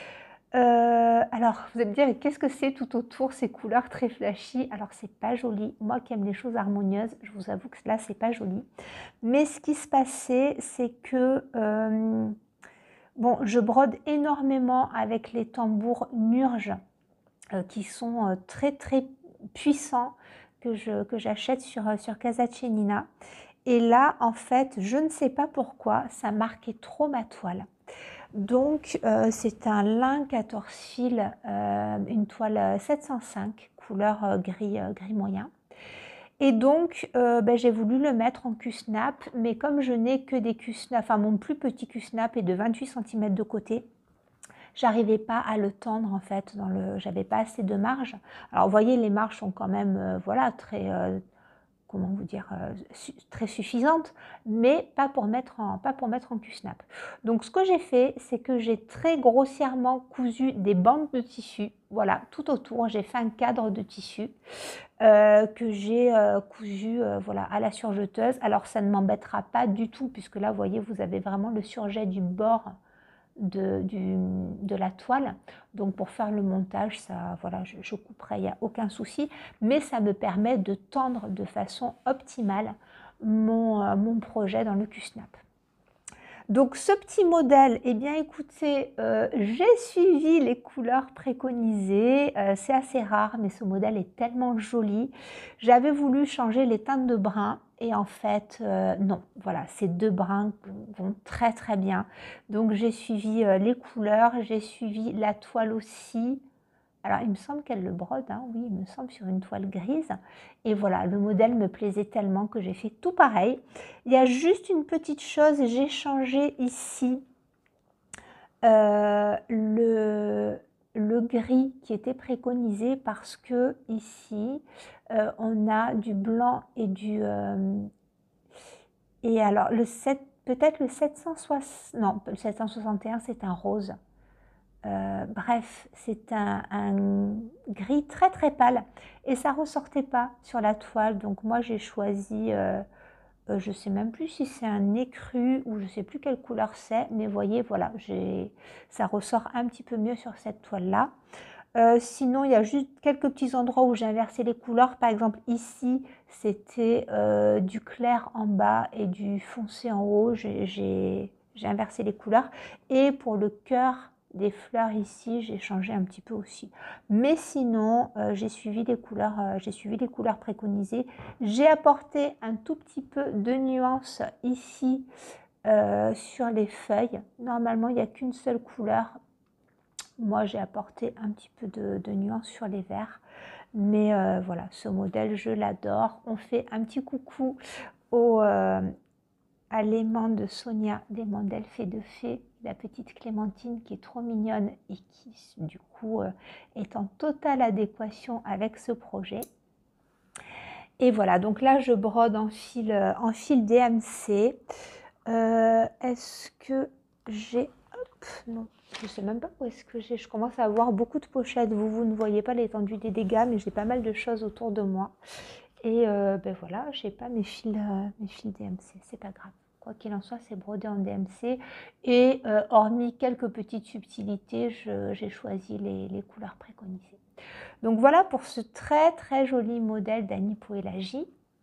Euh, alors, vous allez me dire, qu'est-ce que c'est tout autour, ces couleurs très flashy? Alors, c'est pas joli. Moi qui aime les choses harmonieuses, je vous avoue que là, c'est pas joli. Mais ce qui se passait, c'est que... Euh, bon, je brode énormément avec les tambours Nurge, euh, qui sont euh, très, très puissants, que je, que j'achète sur, sur Casa Cenina. Et là, en fait, je ne sais pas pourquoi, ça marquait trop ma toile. Donc, euh, c'est un lin quatorze fils, euh, une toile sept cent cinq, couleur euh, gris, euh, gris moyen. Et donc, euh, ben, j'ai voulu le mettre en Q-snap, mais comme je n'ai que des Q-snap, enfin mon plus petit Q-snap est de vingt-huit centimètres de côté, j'arrivais pas à le tendre en fait, dans le, j'avais pas assez de marge. Alors, vous voyez, les marges sont quand même, euh, voilà, très... Euh, comment vous dire, euh, su très suffisante, mais pas pour mettre en, pas pour mettre en Q-snap. Donc ce que j'ai fait, c'est que j'ai très grossièrement cousu des bandes de tissu, voilà, tout autour, j'ai fait un cadre de tissu euh, que j'ai euh, cousu euh, voilà, à la surjeteuse. Alors ça ne m'embêtera pas du tout, puisque là, vous voyez, vous avez vraiment le surjet du bord De, du, de la toile. Donc pour faire le montage, ça, voilà, je, je couperai, il n'y a aucun souci, mais ça me permet de tendre de façon optimale mon, euh, mon projet dans le Q-snap. Donc ce petit modèle, eh bien écoutez, euh, j'ai suivi les couleurs préconisées, euh, c'est assez rare, mais ce modèle est tellement joli. J'avais voulu changer les teintes de brun, et en fait, euh, non, voilà, ces deux brins vont très très bien. Donc j'ai suivi euh, les couleurs, j'ai suivi la toile aussi. Alors il me semble qu'elle le brode, hein, oui, il me semble sur une toile grise. Et voilà, le modèle me plaisait tellement que j'ai fait tout pareil. Il y a juste une petite chose, j'ai changé ici euh, le, le gris qui était préconisé parce que ici euh, on a du blanc et du... Euh, et alors le sept, peut-être le sept cent soixante, non, le sept cent soixante et un c'est un rose. Euh, bref, c'est un, un gris très très pâle et ça ressortait pas sur la toile. Donc moi j'ai choisi, euh, euh, je sais même plus si c'est un écru ou je sais plus quelle couleur c'est, mais voyez, voilà, ça ressort un petit peu mieux sur cette toile là. Euh, sinon, il y a juste quelques petits endroits où j'ai inversé les couleurs. Par exemple, ici, c'était euh, du clair en bas et du foncé en haut. J'ai inversé les couleurs. Et pour le cœur des fleurs ici, j'ai changé un petit peu aussi. Mais sinon, euh, j'ai suivi les couleurs, euh, j'ai suivi les couleurs préconisées. J'ai apporté un tout petit peu de nuance ici euh, sur les feuilles. Normalement, il n'y a qu'une seule couleur. Moi, j'ai apporté un petit peu de, de nuance sur les verts. Mais euh, voilà, ce modèle, je l'adore. On fait un petit coucou au, euh, à l'aimant de Sonia, l'aimant d'Elfes et de Fée, la petite Clémentine qui est trop mignonne et qui, du coup, euh, est en totale adéquation avec ce projet. Et voilà, donc là, je brode en fil, en fil D M C. Euh, Est-ce que j'ai... Hop, non. Je ne sais même pas où est-ce que j'ai. Je commence à avoir beaucoup de pochettes. Vous, vous ne voyez pas l'étendue des dégâts, mais j'ai pas mal de choses autour de moi. Et euh, ben voilà, je n'ai pas mes fils, euh, mes fils D M C. C'est pas grave. Quoi qu'il en soit, c'est brodé en D M C. Et euh, hormis quelques petites subtilités, j'ai choisi les, les couleurs préconisées. Donc voilà pour ce très très joli modèle d'Annie Poelagi.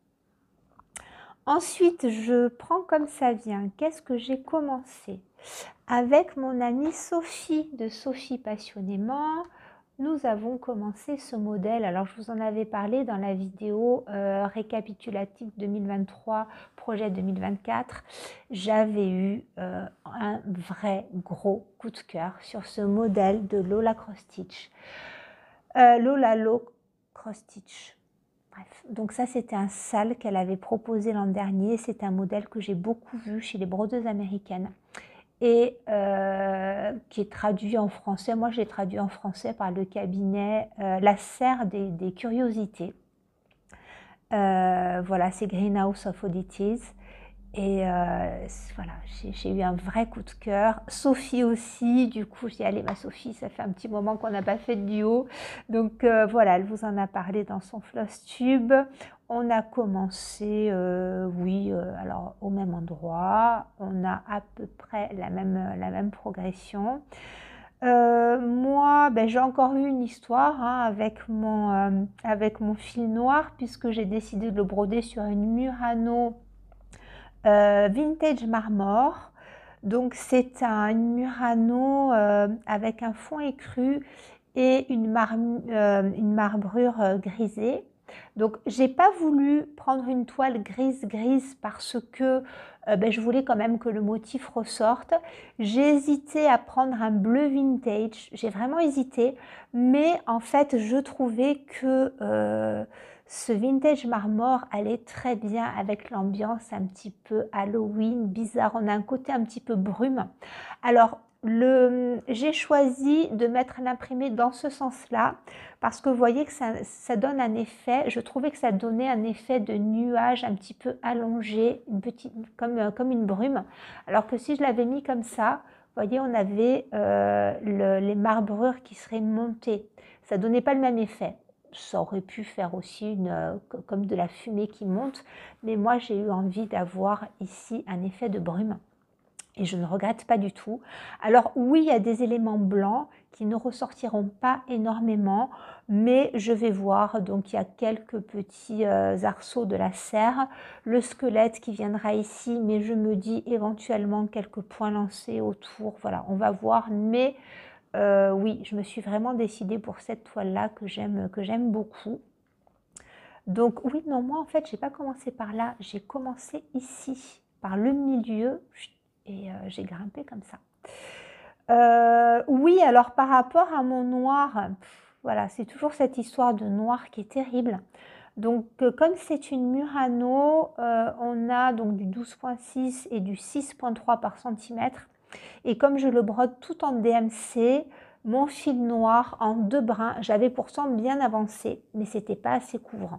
Ensuite, je prends comme ça vient. Qu'est-ce que j'ai commencé? Avec mon amie Sophie de Sophie Passionnément, nous avons commencé ce modèle. Alors, je vous en avais parlé dans la vidéo euh, récapitulative deux mille vingt-trois, projet deux mille vingt-quatre. J'avais eu euh, un vrai gros coup de cœur sur ce modèle de Lola Cross Stitch. Euh, Lola Lo Cross Stitch. Bref, donc ça c'était un sale qu'elle avait proposé l'an dernier. C'est un modèle que j'ai beaucoup vu chez les brodeuses américaines et euh, qui est traduit en français. Moi, je l'ai traduit en français par le cabinet euh, La Serre des, des Curiosités. Euh, voilà, c'est Greenhouse of Oddities. Et euh, voilà, j'ai eu un vrai coup de cœur. Sophie aussi, du coup, j'ai dit, allez, ma Sophie, ça fait un petit moment qu'on n'a pas fait de duo. Donc euh, voilà, elle vous en a parlé dans son Flosstube. On a commencé, euh, oui, euh, alors au même endroit. On a à peu près la même, la même progression. Euh, moi, ben, j'ai encore eu une histoire hein, avec, mon, euh, avec mon fil noir, puisque j'ai décidé de le broder sur une Murano Euh, vintage Marmore. Donc c'est un une Murano euh, avec un fond écru et une, mar euh, une marbrure euh, grisée. Donc j'ai pas voulu prendre une toile grise grise parce que euh, ben, je voulais quand même que le motif ressorte. J'ai hésité à prendre un bleu vintage, j'ai vraiment hésité, mais en fait je trouvais que euh, ce vintage marmore allait très bien avec l'ambiance un petit peu Halloween, bizarre. On a un côté un petit peu brume. Alors, j'ai choisi de mettre l'imprimé dans ce sens-là parce que vous voyez que ça, ça donne un effet, je trouvais que ça donnait un effet de nuage un petit peu allongé, une petite, comme, comme une brume. Alors que si je l'avais mis comme ça, vous voyez, on avait euh, le, les marbrures qui seraient montées. Ça ne donnait pas le même effet. Ça aurait pu faire aussi une, euh, comme de la fumée qui monte, mais moi j'ai eu envie d'avoir ici un effet de brume et je ne regrette pas du tout. Alors oui, il y a des éléments blancs qui ne ressortiront pas énormément, mais je vais voir. Donc il y a quelques petits euh, arceaux de la serre, le squelette qui viendra ici, mais je me dis éventuellement quelques points lancés autour. Voilà, on va voir, mais euh, oui, je me suis vraiment décidée pour cette toile-là que j'aime que j'aime beaucoup. Donc oui, non, moi en fait, j'ai pas commencé par là, j'ai commencé ici, par le milieu, et euh, j'ai grimpé comme ça. Euh, oui, alors par rapport à mon noir, pff, voilà, c'est toujours cette histoire de noir qui est terrible. Donc euh, comme c'est une Murano, euh, on a donc du douze point six et du six point trois par centimètre. Et comme je le brode tout en D M C, mon fil noir en deux brins, j'avais pourtant bien avancé, mais c'était pas assez couvrant.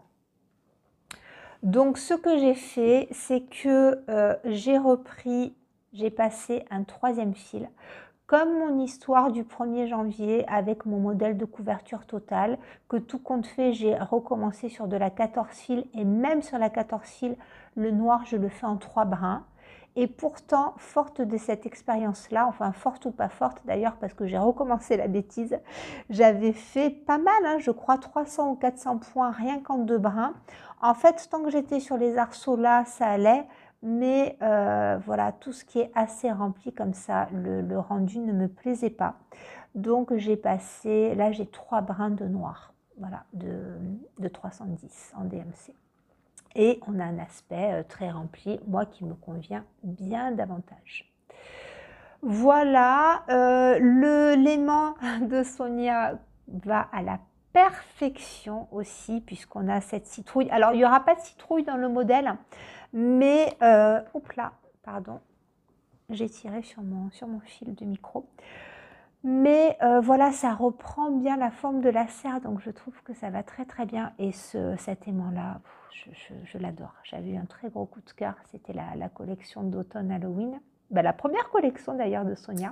Donc ce que j'ai fait, c'est que euh, j'ai repris, j'ai passé un troisième fil. Comme mon histoire du premier janvier avec mon modèle de couverture totale, que tout compte fait, j'ai recommencé sur de la quatorze fils et même sur la quatorze fils, le noir, je le fais en trois brins. Et pourtant, forte de cette expérience-là, enfin forte ou pas forte d'ailleurs, parce que j'ai recommencé la bêtise, j'avais fait pas mal, hein, je crois trois cents ou quatre cents points rien qu'en deux brins. En fait, tant que j'étais sur les arceaux là, ça allait. Mais euh, voilà, tout ce qui est assez rempli comme ça, le, le rendu ne me plaisait pas. Donc j'ai passé, là j'ai trois brins de noir, voilà, de, de trois cent dix en D M C. Et on a un aspect euh, très rempli, moi qui me convient bien davantage. Voilà, euh, l'aimant de Sonia va à la perfection aussi, puisqu'on a cette citrouille. Alors, il n'y aura pas de citrouille dans le modèle, mais, euh, oups là, pardon, j'ai tiré sur mon, sur mon fil de micro. Mais euh, voilà, ça reprend bien la forme de la serre, donc je trouve que ça va très très bien. Et ce, cet aimant-là, je, je, je l'adore. J'avais eu un très gros coup de cœur, c'était la, la collection d'automne Halloween. Ben, la première collection d'ailleurs de Sonia.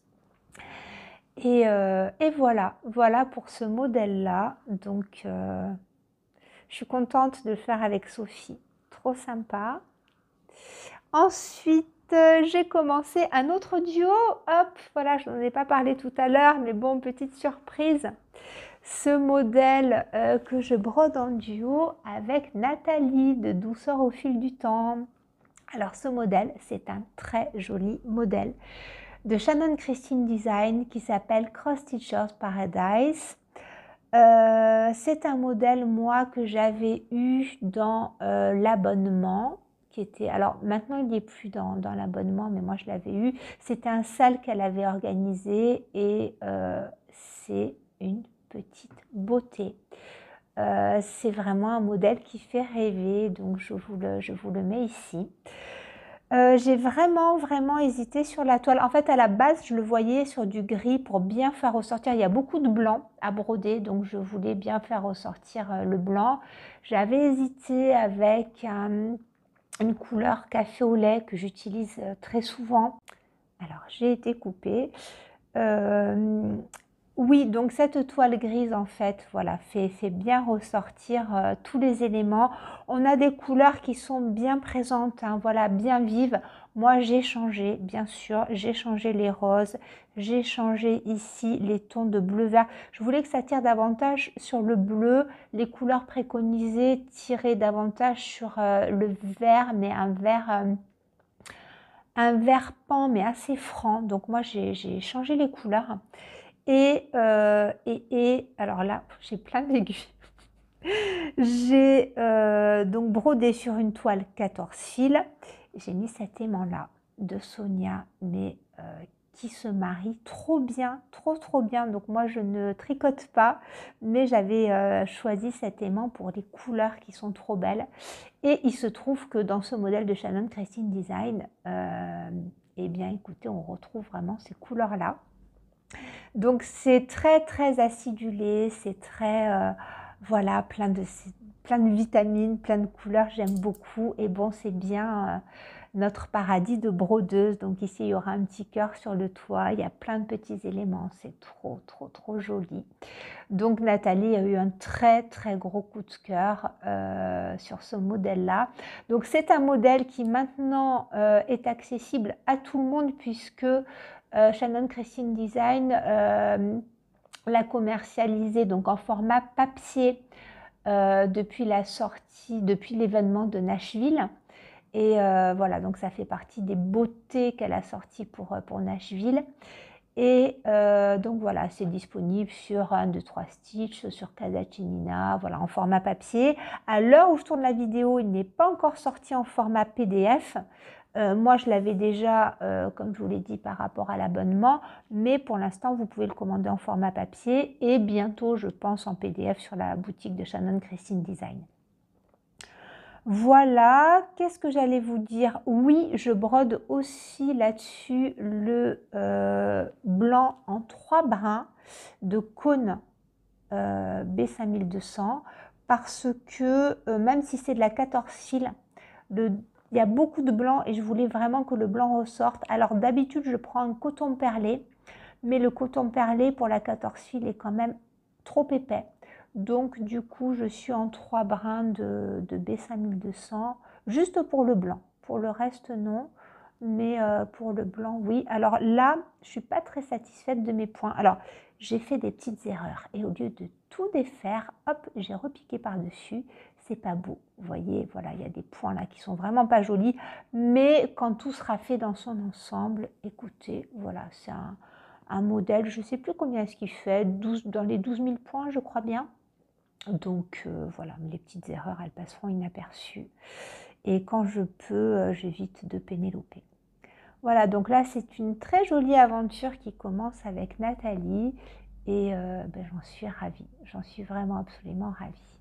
Et, euh, et voilà, voilà pour ce modèle-là. Donc, euh, je suis contente de le faire avec Sophie. Trop sympa. Ensuite, euh, j'ai commencé un autre duo. Hop, voilà, je n'en ai pas parlé tout à l'heure, mais bon, petite surprise. Ce modèle euh, que je brode en duo avec Nathalie de Douceur au fil du temps. Alors, ce modèle, c'est un très joli modèle de Shannon Christine Design qui s'appelle Cross Stitchers Paradise. Euh, c'est un modèle, moi, que j'avais eu dans euh, l'abonnement, qui était, alors maintenant il n'est plus dans, dans l'abonnement, mais moi je l'avais eu. C'était un sale qu'elle avait organisé et euh, c'est une petite beauté. Euh, c'est vraiment un modèle qui fait rêver, donc je vous le, je vous le mets ici. Euh, j'ai vraiment, vraiment hésité sur la toile. En fait, à la base, je le voyais sur du gris pour bien faire ressortir. Il y a beaucoup de blanc à broder, donc je voulais bien faire ressortir euh, le blanc. J'avais hésité avec un, une couleur café au lait que j'utilise très souvent. Alors, j'ai été coupée. Euh, oui, donc cette toile grise, en fait, voilà, fait, fait bien ressortir euh, tous les éléments. On a des couleurs qui sont bien présentes, hein, voilà, bien vives. Moi, j'ai changé, bien sûr, j'ai changé les roses, j'ai changé ici les tons de bleu-vert. Je voulais que ça tire davantage sur le bleu, les couleurs préconisées tiraient davantage sur euh, le vert, mais un vert... Euh, un vert pan mais assez franc, donc moi j'ai changé les couleurs et, euh, et, et alors là j'ai plein d'aiguilles. J'ai euh, donc brodé sur une toile quatorze fils, j'ai mis cet aimant là de Sonia mais euh, qui se marie trop bien, trop trop bien, donc moi je ne tricote pas mais j'avais euh, choisi cet aimant pour les couleurs qui sont trop belles. Et il se trouve que dans ce modèle de Shannon Christine Design, euh, eh bien écoutez, on retrouve vraiment ces couleurs-là. Donc c'est très très acidulé, c'est très, euh, voilà, plein de, plein de vitamines, plein de couleurs, j'aime beaucoup. Et bon, c'est bien euh, notre paradis de brodeuse. Donc ici, il y aura un petit cœur sur le toit, il y a plein de petits éléments, c'est trop trop trop joli. Donc Nathalie a eu un très très gros coup de cœur euh, sur ce modèle-là. Donc c'est un modèle qui maintenant euh, est accessible à tout le monde puisque euh, Shannon Christine Design euh, l'a commercialisé donc en format papier euh, depuis la sortie, depuis l'événement de Nashville. Et euh, voilà, donc ça fait partie des beautés qu'elle a sorties pour, pour Nashville. Et euh, donc voilà, c'est disponible sur un, deux, trois Stitch, sur Casa Cinnina, voilà, en format papier. À l'heure où je tourne la vidéo, il n'est pas encore sorti en format P D F. Euh, moi, je l'avais déjà, euh, comme je vous l'ai dit, par rapport à l'abonnement, mais pour l'instant, vous pouvez le commander en format papier et bientôt, je pense, en P D F sur la boutique de Shannon Christine Design. Voilà, qu'est-ce que j'allais vous dire? Oui, je brode aussi là-dessus le euh, blanc en trois brins de cône euh, B cinq mille deux cents parce que euh, même si c'est de la quatorze fils, le, il y a beaucoup de blanc et je voulais vraiment que le blanc ressorte. Alors d'habitude, je prends un coton perlé, mais le coton perlé pour la quatorze fils est quand même trop épais. Donc du coup, je suis en trois brins de, de B cinq mille deux cents, juste pour le blanc. Pour le reste, non. Mais euh, pour le blanc, oui. Alors là, je ne suis pas très satisfaite de mes points. Alors, j'ai fait des petites erreurs. Et au lieu de tout défaire, hop, j'ai repiqué par-dessus. C'est pas beau. Vous voyez, voilà, il y a des points là qui sont vraiment pas jolis. Mais quand tout sera fait dans son ensemble, écoutez, voilà, c'est un, un modèle, je ne sais plus combien est-ce qu'il fait, douze, dans les douze mille points, je crois bien. Donc euh, voilà, les petites erreurs, elles passeront inaperçues. Et quand je peux, euh, j'évite de pénéloper. Voilà, donc là, c'est une très jolie aventure qui commence avec Nathalie. Et euh, ben, j'en suis ravie. J'en suis vraiment absolument ravie.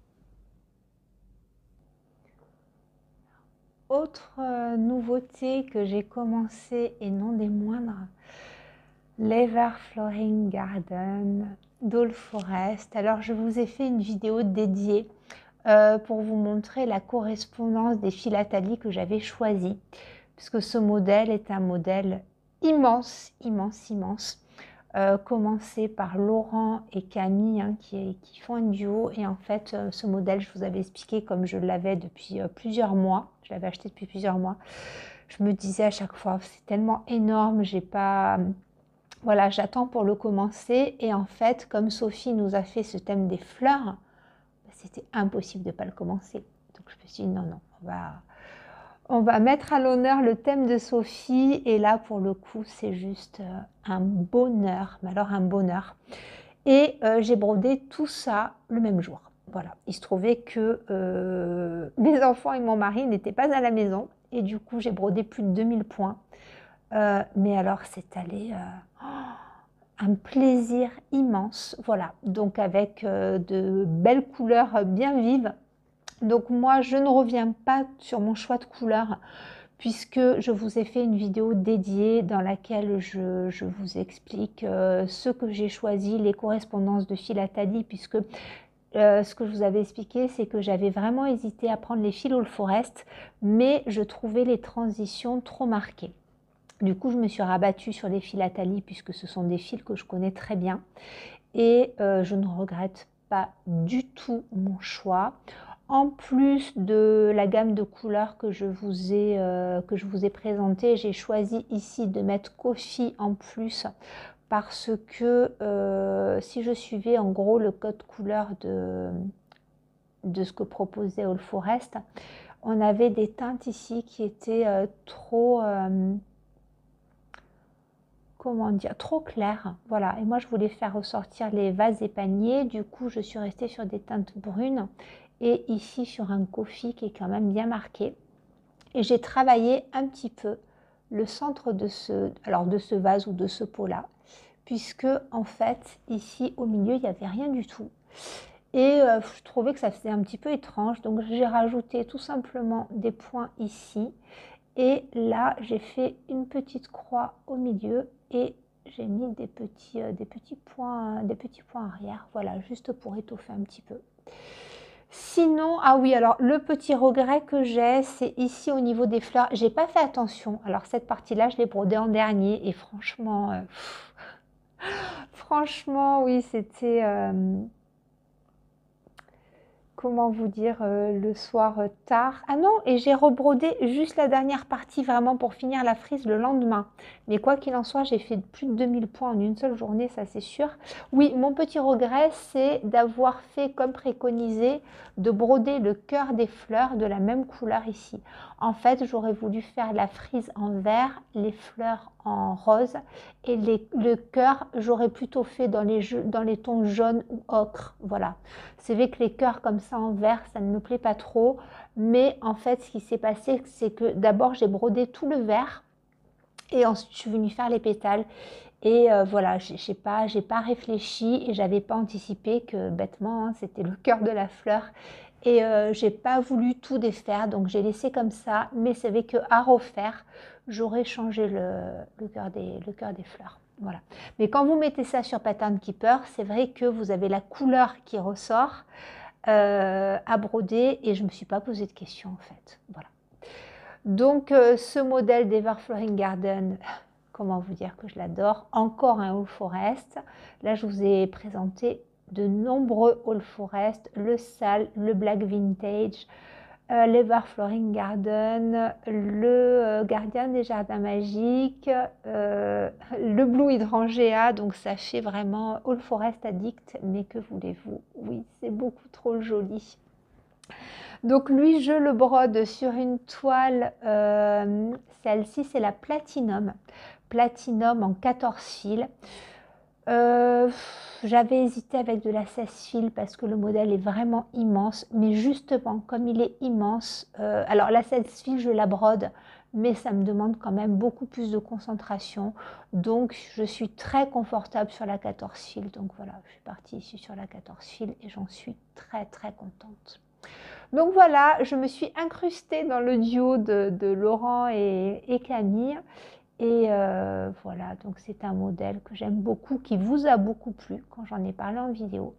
Autre euh, nouveauté que j'ai commencé, et non des moindres, l'Ever Flooring Garden d'All Forest. Alors, je vous ai fait une vidéo dédiée euh, pour vous montrer la correspondance des philatalies que j'avais choisies, puisque ce modèle est un modèle immense, immense, immense, euh, commencé par Laurent et Camille hein, qui, qui font un duo. Et en fait, euh, ce modèle, je vous avais expliqué comme je l'avais depuis euh, plusieurs mois. Je l'avais acheté depuis plusieurs mois. Je me disais à chaque fois, c'est tellement énorme, j'ai pas... Voilà, j'attends pour le commencer. Et en fait, comme Sophie nous a fait ce thème des fleurs, c'était impossible de ne pas le commencer. Donc je me suis dit, non, non, on va, on va mettre à l'honneur le thème de Sophie. Et là, pour le coup, c'est juste un bonheur. Mais alors, un bonheur. Et euh, j'ai brodé tout ça le même jour. Voilà, il se trouvait que euh, mes enfants et mon mari n'étaient pas à la maison. Et du coup, j'ai brodé plus de deux mille points. Euh, mais alors, c'est allé... Euh, un plaisir immense, voilà, donc avec euh, de belles couleurs bien vives. Donc moi, je ne reviens pas sur mon choix de couleurs puisque je vous ai fait une vidéo dédiée dans laquelle je, je vous explique euh, ce que j'ai choisi, les correspondances de philatanie, puisque euh, ce que je vous avais expliqué, c'est que j'avais vraiment hésité à prendre les fils All Forest, mais je trouvais les transitions trop marquées. Du coup, je me suis rabattue sur les fils Atali puisque ce sont des fils que je connais très bien. Et euh, je ne regrette pas du tout mon choix. En plus de la gamme de couleurs que je vous ai, euh, que je vous ai présentée, j'ai choisi ici de mettre Coffee en plus parce que euh, si je suivais en gros le code couleur de, de ce que proposait All Forest, on avait des teintes ici qui étaient euh, trop... Euh, comment dire, trop clair, voilà. Et moi, je voulais faire ressortir les vases et paniers. Du coup, je suis restée sur des teintes brunes et ici sur un coffee qui est quand même bien marqué. Et j'ai travaillé un petit peu le centre de ce, alors de ce vase ou de ce pot-là, puisque en fait, ici au milieu, il n'y avait rien du tout. Et euh, je trouvais que ça faisait un petit peu étrange, donc j'ai rajouté tout simplement des points ici. Et là, j'ai fait une petite croix au milieu et j'ai mis des petits, euh, des, petits points, des petits points arrière, voilà, juste pour étoffer un petit peu. Sinon, ah oui, alors le petit regret que j'ai, c'est ici au niveau des fleurs. J'ai pas fait attention. Alors cette partie-là, je l'ai brodée en dernier et franchement, euh, franchement, oui, c'était... Euh, comment vous dire, euh, le soir euh, tard. Ah non, et j'ai rebrodé juste la dernière partie vraiment pour finir la frise le lendemain. Mais quoi qu'il en soit, j'ai fait plus de deux mille points en une seule journée, ça c'est sûr. Oui, mon petit regret, c'est d'avoir fait comme préconisé, de broder le cœur des fleurs de la même couleur ici. En fait, j'aurais voulu faire la frise en vert, les fleurs en rose et les, le cœur, j'aurais plutôt fait dans les, jeux, dans les tons jaunes ou ocre. Voilà. C'est vrai que les cœurs comme ça en vert, ça ne me plaît pas trop. Mais en fait, ce qui s'est passé, c'est que d'abord, j'ai brodé tout le vert. Et ensuite, je suis venue faire les pétales. Et euh, voilà, je n'ai pas, j'ai pas réfléchi et j'avais pas anticipé que bêtement, hein, c'était le cœur de la fleur. Et euh, j'ai pas voulu tout défaire, donc j'ai laissé comme ça. Mais c'est vrai qu'à refaire, j'aurais changé le, le cœur des, le cœur des fleurs. Voilà. Mais quand vous mettez ça sur Pattern Keeper, c'est vrai que vous avez la couleur qui ressort euh, à broder et je ne me suis pas posé de questions en fait. Voilà. Donc euh, ce modèle d'Ever Flooring Garden, comment vous dire que je l'adore, encore un All Forest. Là je vous ai présenté de nombreux All Forest, le Sal, le Black Vintage, euh, l'Ever Flooring Garden, le euh, Gardien des Jardins Magiques, euh, le Blue Hydrangea, donc ça fait vraiment All Forest Addict, mais que voulez-vous, oui c'est beaucoup trop joli. Donc lui, je le brode sur une toile, euh, celle-ci c'est la Platinum, Platinum en quatorze fils. Euh, J'avais hésité avec de la seize fils parce que le modèle est vraiment immense, mais justement comme il est immense, euh, alors la seize fils je la brode, mais ça me demande quand même beaucoup plus de concentration, donc je suis très confortable sur la quatorze fils, donc voilà, je suis partie ici sur la quatorze fils et j'en suis très très contente. Donc voilà, je me suis incrustée dans le duo de, de Laurent et, et Camille. Et euh, voilà, donc c'est un modèle que j'aime beaucoup, qui vous a beaucoup plu quand j'en ai parlé en vidéo.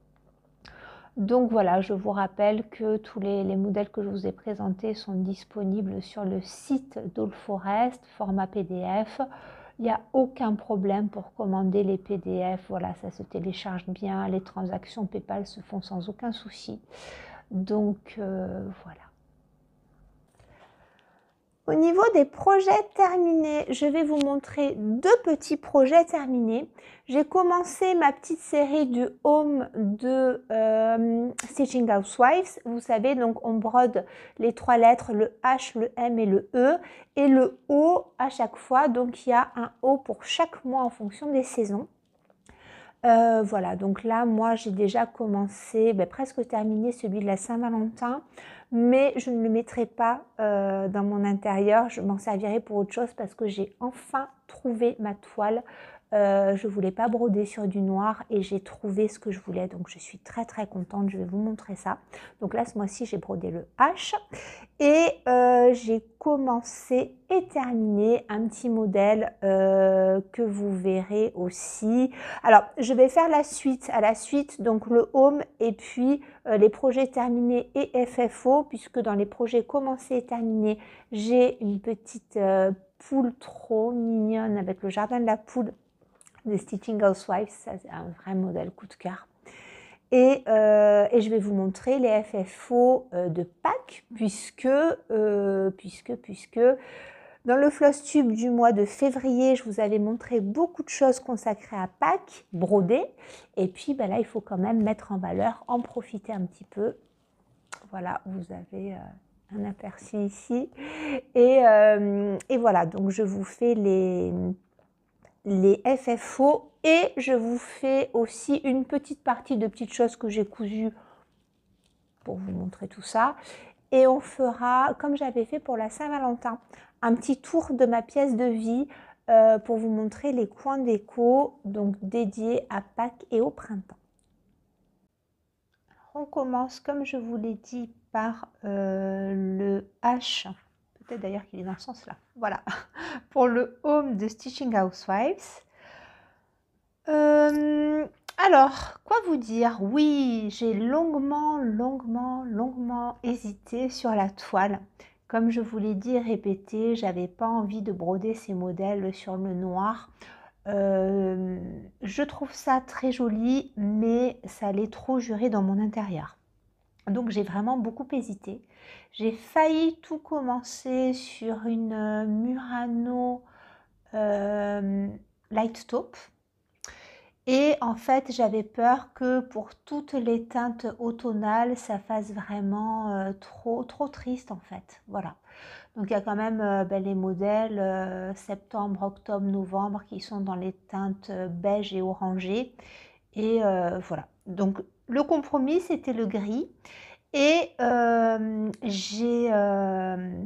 Donc voilà, je vous rappelle que tous les, les modèles que je vous ai présentés sont disponibles sur le site d'All Forest, format P D F. Il n'y a aucun problème pour commander les P D F. Voilà, ça se télécharge bien. Les transactions PayPal se font sans aucun souci. Donc euh, voilà. Au niveau des projets terminés, je vais vous montrer deux petits projets terminés. J'ai commencé ma petite série du home de euh, Stitching Housewives. Vous savez, donc on brode les trois lettres, le H, le M et le E. Et le O à chaque fois, donc il y a un O pour chaque mois en fonction des saisons. Euh, voilà, donc là, moi, j'ai déjà commencé, ben, presque terminé celui de la Saint-Valentin, mais je ne le mettrai pas euh, dans mon intérieur, je m'en servirai pour autre chose parce que j'ai enfin trouvé ma toile Euh, je ne voulais pas broder sur du noir et j'ai trouvé ce que je voulais. Donc, je suis très, très contente. Je vais vous montrer ça. Donc là, ce mois-ci, j'ai brodé le H. Et euh, j'ai commencé et terminé un petit modèle euh, que vous verrez aussi. Alors, je vais faire la suite. À la suite, donc le home et puis euh, les projets terminés et F F O, puisque dans les projets commencés et terminés, j'ai une petite euh, poule trop mignonne avec le jardin de la poule des Stitching Housewives. Ça, c'est un vrai modèle coup de cœur. Et, euh, et je vais vous montrer les F F O euh, de Pâques, puisque, euh, puisque, puisque dans le floss tube du mois de février, je vous avais montré beaucoup de choses consacrées à Pâques, brodées. Et puis ben là, il faut quand même mettre en valeur, en profiter un petit peu. Voilà, vous avez euh, un aperçu ici. Et, euh, et voilà, donc je vous fais les... les F F O et je vous fais aussi une petite partie de petites choses que j'ai cousues pour vous montrer tout ça. Et on fera, comme j'avais fait pour la Saint-Valentin, un petit tour de ma pièce de vie euh, pour vous montrer les coins déco, donc dédiés à Pâques et au printemps. Alors, on commence, comme je vous l'ai dit, par euh, le H. Peut-être d'ailleurs qu'il est dans ce sens-là. Voilà, pour le home de Stitching Housewives. Euh, alors, quoi vous dire? Oui, j'ai longuement, longuement, longuement hésité sur la toile. Comme je vous l'ai dit et répété, j'avais pas envie de broder ces modèles sur le noir. Euh, je trouve ça très joli, mais ça allait trop jurer dans mon intérieur. Donc j'ai vraiment beaucoup hésité. J'ai failli tout commencer sur une Murano euh, Light Taupe. Et en fait, j'avais peur que pour toutes les teintes automnales, ça fasse vraiment euh, trop, trop triste en fait. Voilà. Donc il y a quand même euh, ben, les modèles euh, septembre, octobre, novembre qui sont dans les teintes euh, beige et orangées. Et euh, voilà. Donc le compromis, c'était le gris. Et euh, j'ai... Euh,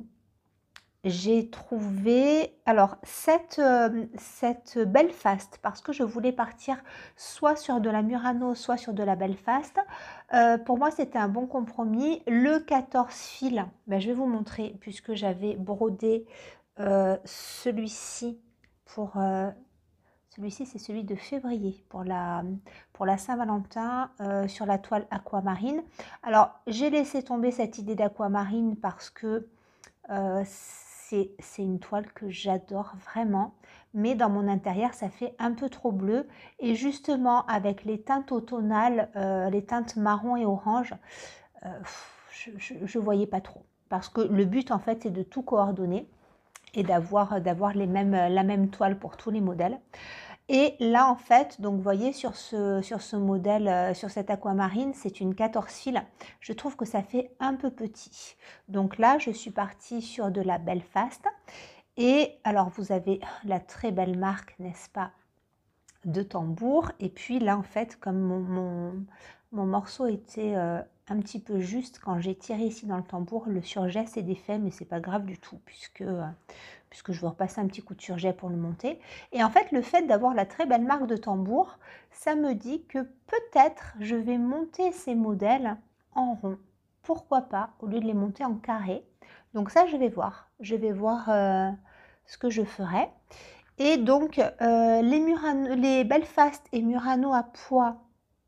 j'ai trouvé alors cette, euh, cette Belfast parce que je voulais partir soit sur de la Murano soit sur de la Belfast. Euh, pour moi c'était un bon compromis. Le quatorze fils, ben, je vais vous montrer puisque j'avais brodé euh, celui-ci pour euh, celui-ci c'est celui de février pour la, pour la Saint-Valentin euh, sur la toile aquamarine. Alors j'ai laissé tomber cette idée d'aquamarine parce que euh, c'est une toile que j'adore vraiment, mais dans mon intérieur ça fait un peu trop bleu et justement avec les teintes automnales, euh, les teintes marron et orange, euh, je ne voyais pas trop parce que le but en fait c'est de tout coordonner et d'avoir d'avoir les mêmes la même toile pour tous les modèles. Et là en fait, donc vous voyez sur ce, sur ce modèle, euh, sur cette aquamarine, c'est une quatorze fils. Je trouve que ça fait un peu petit. Donc là, je suis partie sur de la Belfast. Et alors vous avez la très belle marque, n'est-ce pas, de tambour. Et puis là en fait, comme mon, mon, mon morceau était euh, un petit peu juste, quand j'ai tiré ici dans le tambour, le surjet s'est défait, mais c'est pas grave du tout puisque... Euh, puisque je vais repasser un petit coup de surjet pour le monter. Et en fait, le fait d'avoir la très belle marque de tambour, ça me dit que peut-être je vais monter ces modèles en rond. Pourquoi pas, au lieu de les monter en carré. Donc ça, je vais voir. Je vais voir euh, ce que je ferai. Et donc, euh, les, Murano, les Belfast et Murano à pois,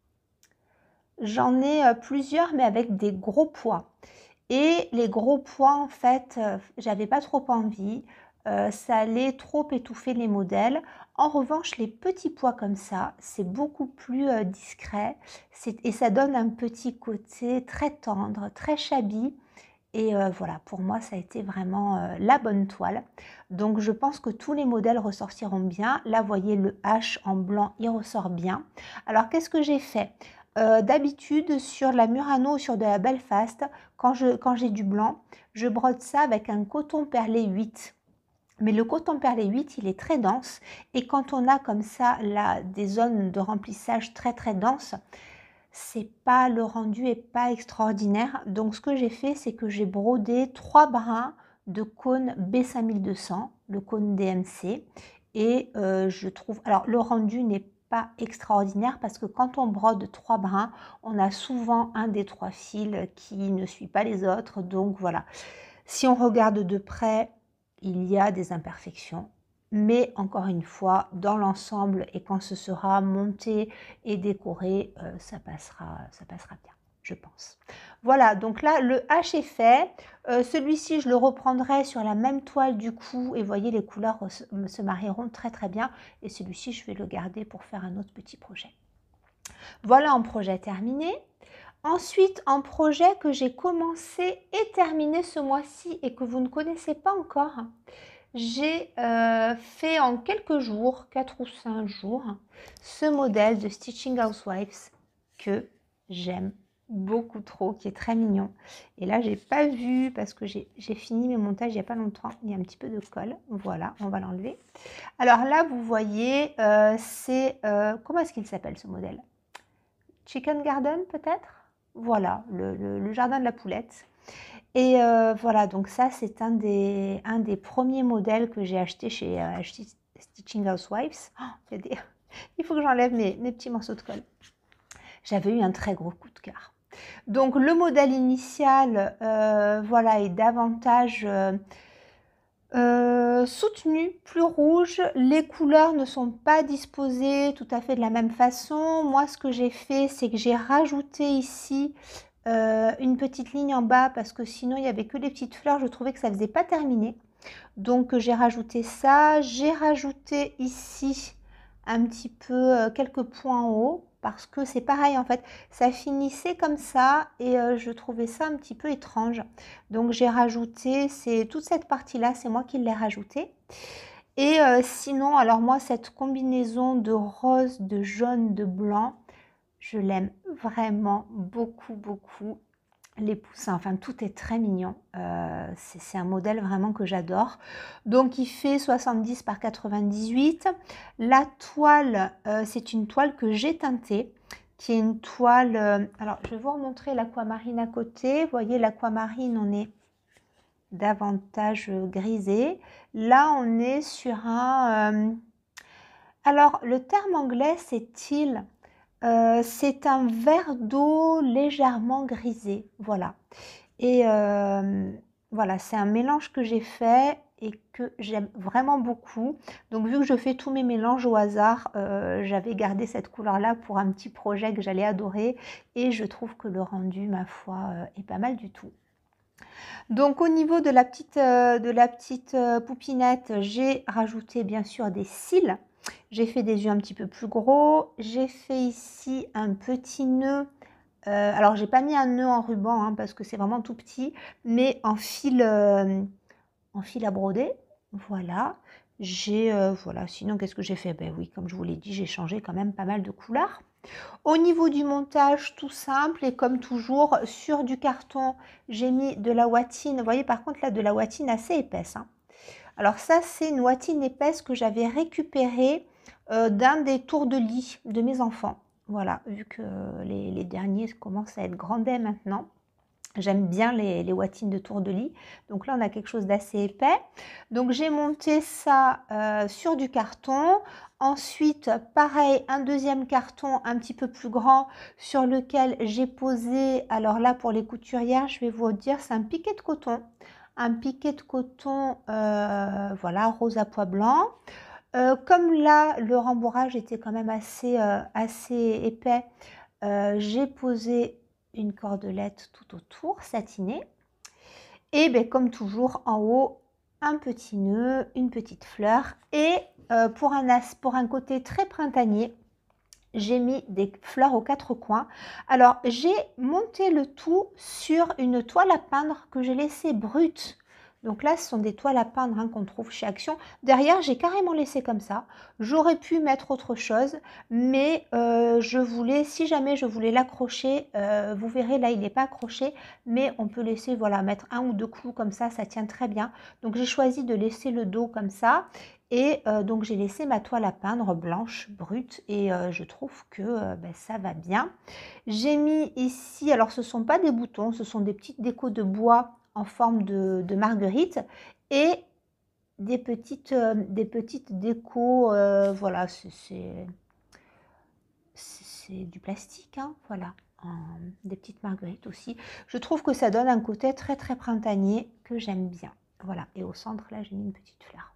j'en ai euh, plusieurs, mais avec des gros pois. Et les gros pois, en fait, euh, j'avais pas trop envie. Euh, ça allait trop étouffer les modèles. En revanche, les petits pois comme ça, c'est beaucoup plus euh, discret et ça donne un petit côté très tendre, très shabby. Et euh, voilà, pour moi, ça a été vraiment euh, la bonne toile. Donc, je pense que tous les modèles ressortiront bien. Là, vous voyez, le H en blanc, il ressort bien. Alors, qu'est-ce que j'ai fait? Euh, D'habitude, sur la Murano ou sur de la Belfast, quand je, quand j'ai du blanc, je brode ça avec un coton perlé huit. Mais le coton perlé huit, il est très dense. Et quand on a comme ça là, des zones de remplissage très très denses, c'est pas, le rendu est pas extraordinaire. Donc ce que j'ai fait, c'est que j'ai brodé trois brins de cône B cinq mille deux cents, le cône D M C. Et euh, je trouve, alors le rendu n'est pas extraordinaire parce que quand on brode trois brins, on a souvent un des trois fils qui ne suit pas les autres. Donc voilà, si on regarde de près, il y a des imperfections. Mais encore une fois, dans l'ensemble et quand ce sera monté et décoré, euh, ça passera, ça passera bien, je pense. Voilà, donc là, le H est fait. Euh, Celui-ci, je le reprendrai sur la même toile du coup. Et voyez, les couleurs se, se marieront très très bien. Et celui-ci, je vais le garder pour faire un autre petit projet. Voilà un projet terminé. Ensuite, un projet que j'ai commencé et terminé ce mois-ci et que vous ne connaissez pas encore. J'ai euh, fait en quelques jours, quatre ou cinq jours, ce modèle de Stitching Housewives que j'aime beaucoup trop, qui est très mignon. Et là, j'ai pas vu parce que j'ai fini mes montages il n'y a pas longtemps. Il y a un petit peu de colle. Voilà, on va l'enlever. Alors là, vous voyez, euh, c'est... Euh, comment est-ce qu'il s'appelle ce modèle? Chicken Garden peut-être? Voilà, le, le, le jardin de la poulette. Et euh, voilà, donc ça, c'est un des, un des premiers modèles que j'ai acheté chez euh, Stitching Housewives. Oh, il, y a des... il faut que j'enlève mes, mes petits morceaux de colle. J'avais eu un très gros coup de cœur. Donc, le modèle initial, euh, voilà, est davantage euh, euh, soutenu, plus rouge. Les couleurs ne sont pas disposées tout à fait de la même façon. Moi, ce que j'ai fait, c'est que j'ai rajouté ici Euh, une petite ligne en bas parce que sinon il n'y avait que des petites fleurs, je trouvais que ça ne faisait pas terminer. Donc j'ai rajouté ça, j'ai rajouté ici un petit peu euh, quelques points en haut parce que c'est pareil en fait, ça finissait comme ça et euh, je trouvais ça un petit peu étrange. Donc j'ai rajouté, c'est toute cette partie là, c'est moi qui l'ai rajouté. Et euh, sinon, alors moi cette combinaison de rose, de jaune, de blanc, je l'aime vraiment beaucoup, beaucoup. Les poussins, enfin tout est très mignon. Euh, c'est un modèle vraiment que j'adore. Donc il fait soixante-dix par quatre-vingt-dix-huit. La toile, euh, c'est une toile que j'ai teintée, qui est une toile... Euh, alors je vais vous remontrer l'aquamarine à côté. Vous voyez, l'aquamarine, on est davantage grisé. Là, on est sur un... Euh, alors, le terme anglais, c'est teal. Euh, c'est un verre d'eau légèrement grisé, voilà. Et euh, voilà, c'est un mélange que j'ai fait et que j'aime vraiment beaucoup. Donc vu que je fais tous mes mélanges au hasard, euh, j'avais gardé cette couleur-là pour un petit projet que j'allais adorer et je trouve que le rendu, ma foi, euh, est pas mal du tout. Donc au niveau de la petite, euh, de la petite euh, poupinette, j'ai rajouté bien sûr des cils. J'ai fait des yeux un petit peu plus gros. J'ai fait ici un petit nœud. Euh, alors, j'ai pas mis un nœud en ruban hein, parce que c'est vraiment tout petit, mais en fil, euh, en fil à broder. Voilà. J'ai, euh, voilà. Sinon, qu'est-ce que j'ai fait? Ben oui, comme je vous l'ai dit, j'ai changé quand même pas mal de couleurs. Au niveau du montage, tout simple et comme toujours, sur du carton, j'ai mis de la ouatine. Vous voyez, par contre, là, de la ouatine assez épaisse. Hein. Alors ça, c'est une ouatine épaisse que j'avais récupérée euh, d'un des tours de lit de mes enfants. Voilà, vu que les, les derniers commencent à être grandets maintenant. J'aime bien les, les ouatines de tour de lit. Donc là, on a quelque chose d'assez épais. Donc j'ai monté ça euh, sur du carton. Ensuite, pareil, un deuxième carton un petit peu plus grand sur lequel j'ai posé, alors là, pour les couturières, je vais vous dire, c'est un piquet de coton. Un piquet de coton, euh, voilà, rose à pois blanc. Euh, comme là, le rembourrage était quand même assez, euh, assez épais, euh, j'ai posé une cordelette tout autour, satinée. Et ben, comme toujours, en haut, un petit nœud, une petite fleur. Et euh, pour, un as, pour un côté très printanier, j'ai mis des fleurs aux quatre coins. Alors, j'ai monté le tout sur une toile à peindre que j'ai laissée brute. Donc là, ce sont des toiles à peindre hein, qu'on trouve chez Action. Derrière, j'ai carrément laissé comme ça. J'aurais pu mettre autre chose, mais euh, je voulais, si jamais je voulais l'accrocher, euh, vous verrez, là, il n'est pas accroché, mais on peut laisser, voilà, mettre un ou deux clous comme ça, ça tient très bien. Donc, j'ai choisi de laisser le dos comme ça. Et euh, donc j'ai laissé ma toile à peindre blanche, brute, et euh, je trouve que euh, ben, ça va bien. J'ai mis ici, alors ce ne sont pas des boutons, ce sont des petites décos de bois en forme de, de marguerite. Et des petites, euh, des petites décos, euh, voilà, c'est du plastique, hein, voilà, en, des petites marguerites aussi. Je trouve que ça donne un côté très très printanier que j'aime bien. Voilà, et au centre, là, j'ai mis une petite fleur.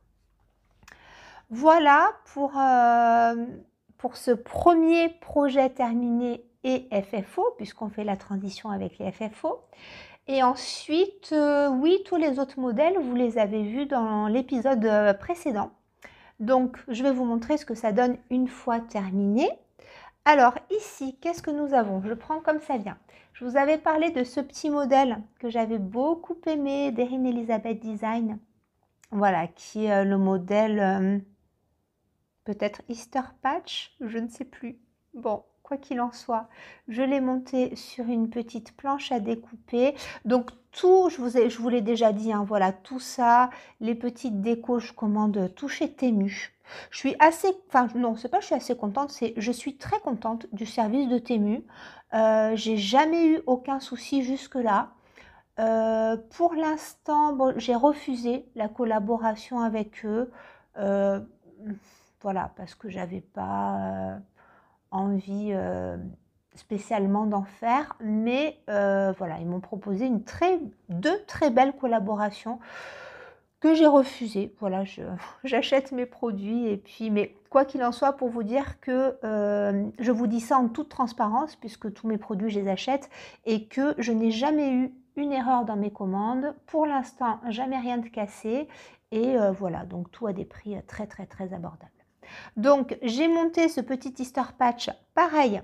Voilà pour, euh, pour ce premier projet terminé et F F O, puisqu'on fait la transition avec les F F O. Et ensuite, euh, oui, tous les autres modèles, vous les avez vus dans l'épisode précédent. Donc, je vais vous montrer ce que ça donne une fois terminé. Alors, ici, qu'est-ce que nous avons? Je prends comme ça vient. Je vous avais parlé de ce petit modèle que j'avais beaucoup aimé d'Erin Elizabeth Design. Voilà, qui est le modèle... Euh, peut-être Easter Patch, je ne sais plus. Bon, quoi qu'il en soit, je l'ai monté sur une petite planche à découper. Donc tout, je vous, ai, je vous l'ai déjà dit, hein, voilà, tout ça, les petites décos, je commande tout chez Temu. Je suis assez, enfin non, c'est pas je suis assez contente, c'est je suis très contente du service de Temu. Euh, j'ai jamais eu aucun souci jusque-là. Euh, pour l'instant, bon, j'ai refusé la collaboration avec eux. Euh, voilà, parce que j'avais pas euh, envie euh, spécialement d'en faire. Mais euh, voilà, ils m'ont proposé une très, deux très belles collaborations que j'ai refusées. Voilà, j'achète mes produits et puis, mais quoi qu'il en soit, pour vous dire que euh, je vous dis ça en toute transparence, puisque tous mes produits, je les achète et que je n'ai jamais eu une erreur dans mes commandes. Pour l'instant, jamais rien de cassé. Et euh, voilà, donc tout à des prix très, très, très abordables. Donc, j'ai monté ce petit Easter Patch, pareil,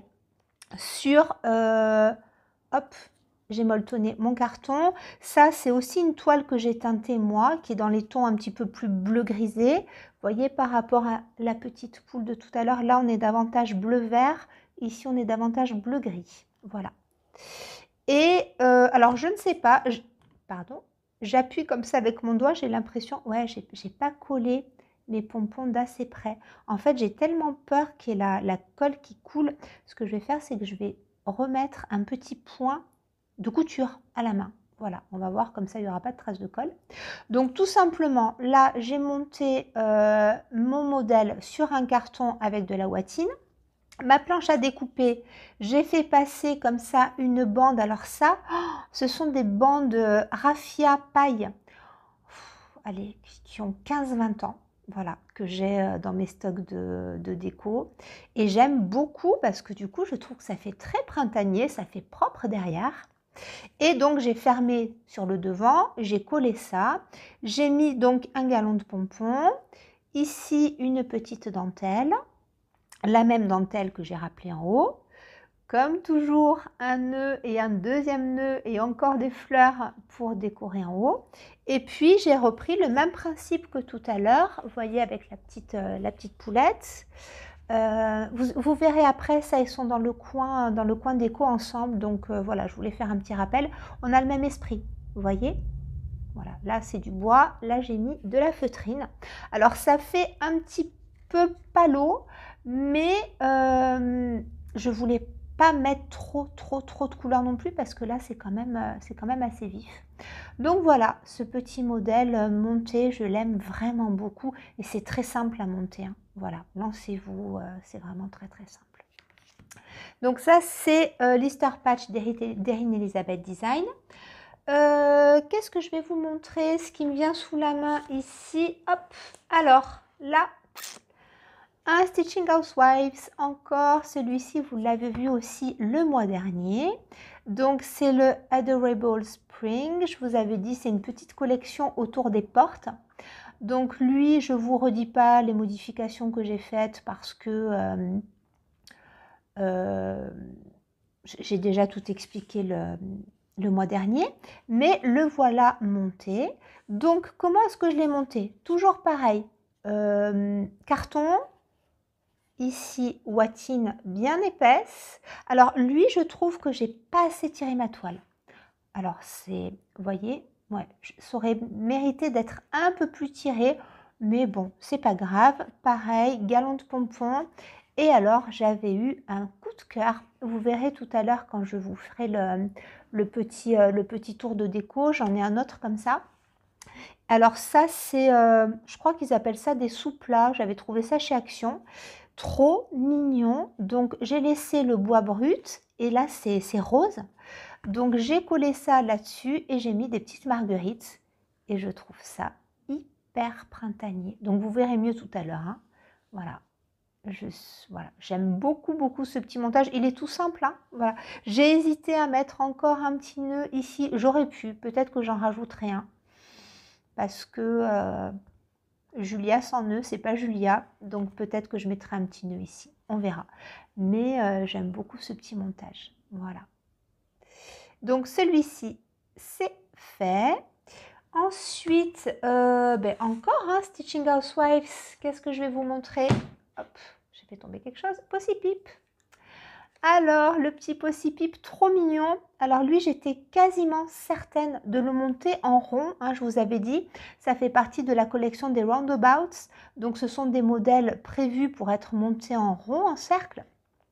sur, euh, hop, j'ai molletonné mon carton. Ça, c'est aussi une toile que j'ai teintée moi, qui est dans les tons un petit peu plus bleu grisé. Vous voyez, par rapport à la petite poule de tout à l'heure, là, on est davantage bleu-vert. Ici, on est davantage bleu-gris. Voilà. Et, euh, alors, je ne sais pas, je, pardon, j'appuie comme ça avec mon doigt, j'ai l'impression, ouais, j'ai pas collé mes pompons d'assez près. En fait, j'ai tellement peur qu'il y ait la, la colle qui coule. Ce que je vais faire, c'est que je vais remettre un petit point de couture à la main. Voilà, on va voir, comme ça, il n'y aura pas de traces de colle. Donc, tout simplement, là, j'ai monté euh, mon modèle sur un carton avec de la ouatine. Ma planche à découper, j'ai fait passer comme ça une bande. Alors ça, oh, ce sont des bandes raffia paille, allez, qui ont quinze vingt ans. Voilà, que j'ai dans mes stocks de, de déco. Et j'aime beaucoup parce que du coup, je trouve que ça fait très printanier, ça fait propre derrière. Et donc, j'ai fermé sur le devant, j'ai collé ça. J'ai mis donc un galon de pompons. Ici, une petite dentelle. La même dentelle que j'ai rappelée en haut. Comme toujours, un nœud et un deuxième nœud et encore des fleurs pour décorer en haut. Et puis, j'ai repris le même principe que tout à l'heure, vous voyez, avec la petite, euh, la petite poulette. Euh, vous, vous verrez après, ça, ils sont dans le coin, dans le coin déco ensemble. Donc, euh, voilà, je voulais faire un petit rappel. On a le même esprit, vous voyez. Voilà, là, c'est du bois. Là, j'ai mis de la feutrine. Alors, ça fait un petit peu palo, mais euh, je voulais pas mettre trop trop trop de couleurs non plus parce que là c'est quand même euh, c'est quand même assez vif. Donc voilà, ce petit modèle euh, monté, je l'aime vraiment beaucoup et c'est très simple à monter, hein. Voilà, lancez-vous, euh, c'est vraiment très très simple. Donc ça c'est euh, l'Easter Patch d'Erin Elizabeth Design. Euh, Qu'est-ce que je vais vous montrer? Ce qui me vient sous la main ici, hop, alors là, un Stitching Housewives, encore celui-ci, vous l'avez vu aussi le mois dernier. Donc, c'est le Adorable Spring. Je vous avais dit, c'est une petite collection autour des portes. Donc, lui, je ne vous redis pas les modifications que j'ai faites parce que euh, euh, j'ai déjà tout expliqué le, le mois dernier. Mais le voilà monté. Donc, comment est-ce que je l'ai monté? Toujours pareil. Euh, carton. Ici, ouatine bien épaisse. Alors, lui, je trouve que j'ai pas assez tiré ma toile. Alors, c'est, vous voyez, ouais, ça aurait mérité d'être un peu plus tiré. Mais bon, c'est pas grave. Pareil, galon de pompons. Et alors, j'avais eu un coup de cœur. Vous verrez tout à l'heure quand je vous ferai le, le, petit, euh, le petit tour de déco. J'en ai un autre comme ça. Alors ça, c'est, euh, je crois qu'ils appellent ça des sous-plats. J'avais trouvé ça chez Action. Trop mignon. Donc, j'ai laissé le bois brut. Et là, c'est rose. Donc, j'ai collé ça là-dessus et j'ai mis des petites marguerites. Et je trouve ça hyper printanier. Donc, vous verrez mieux tout à l'heure. Hein. Voilà. Je, voilà, j'aime beaucoup, beaucoup ce petit montage. Il est tout simple. Hein. Voilà. J'ai hésité à mettre encore un petit nœud ici. J'aurais pu. Peut-être que j'en rajouterai un. Parce que euh, Julia sans nœud, c'est pas Julia. Donc, peut-être que je mettrai un petit nœud ici. On verra. Mais euh, j'aime beaucoup ce petit montage. Voilà. Donc, celui-ci, c'est fait. Ensuite, euh, ben encore, hein, Stitching Housewives. Qu'est-ce que je vais vous montrer? Hop, j'ai fait tomber quelque chose. Possi Pip. Alors, le petit Possi Pip, trop mignon. Alors lui, j'étais quasiment certaine de le monter en rond. Hein, je vous avais dit, ça fait partie de la collection des Roundabouts. Donc, ce sont des modèles prévus pour être montés en rond, en cercle.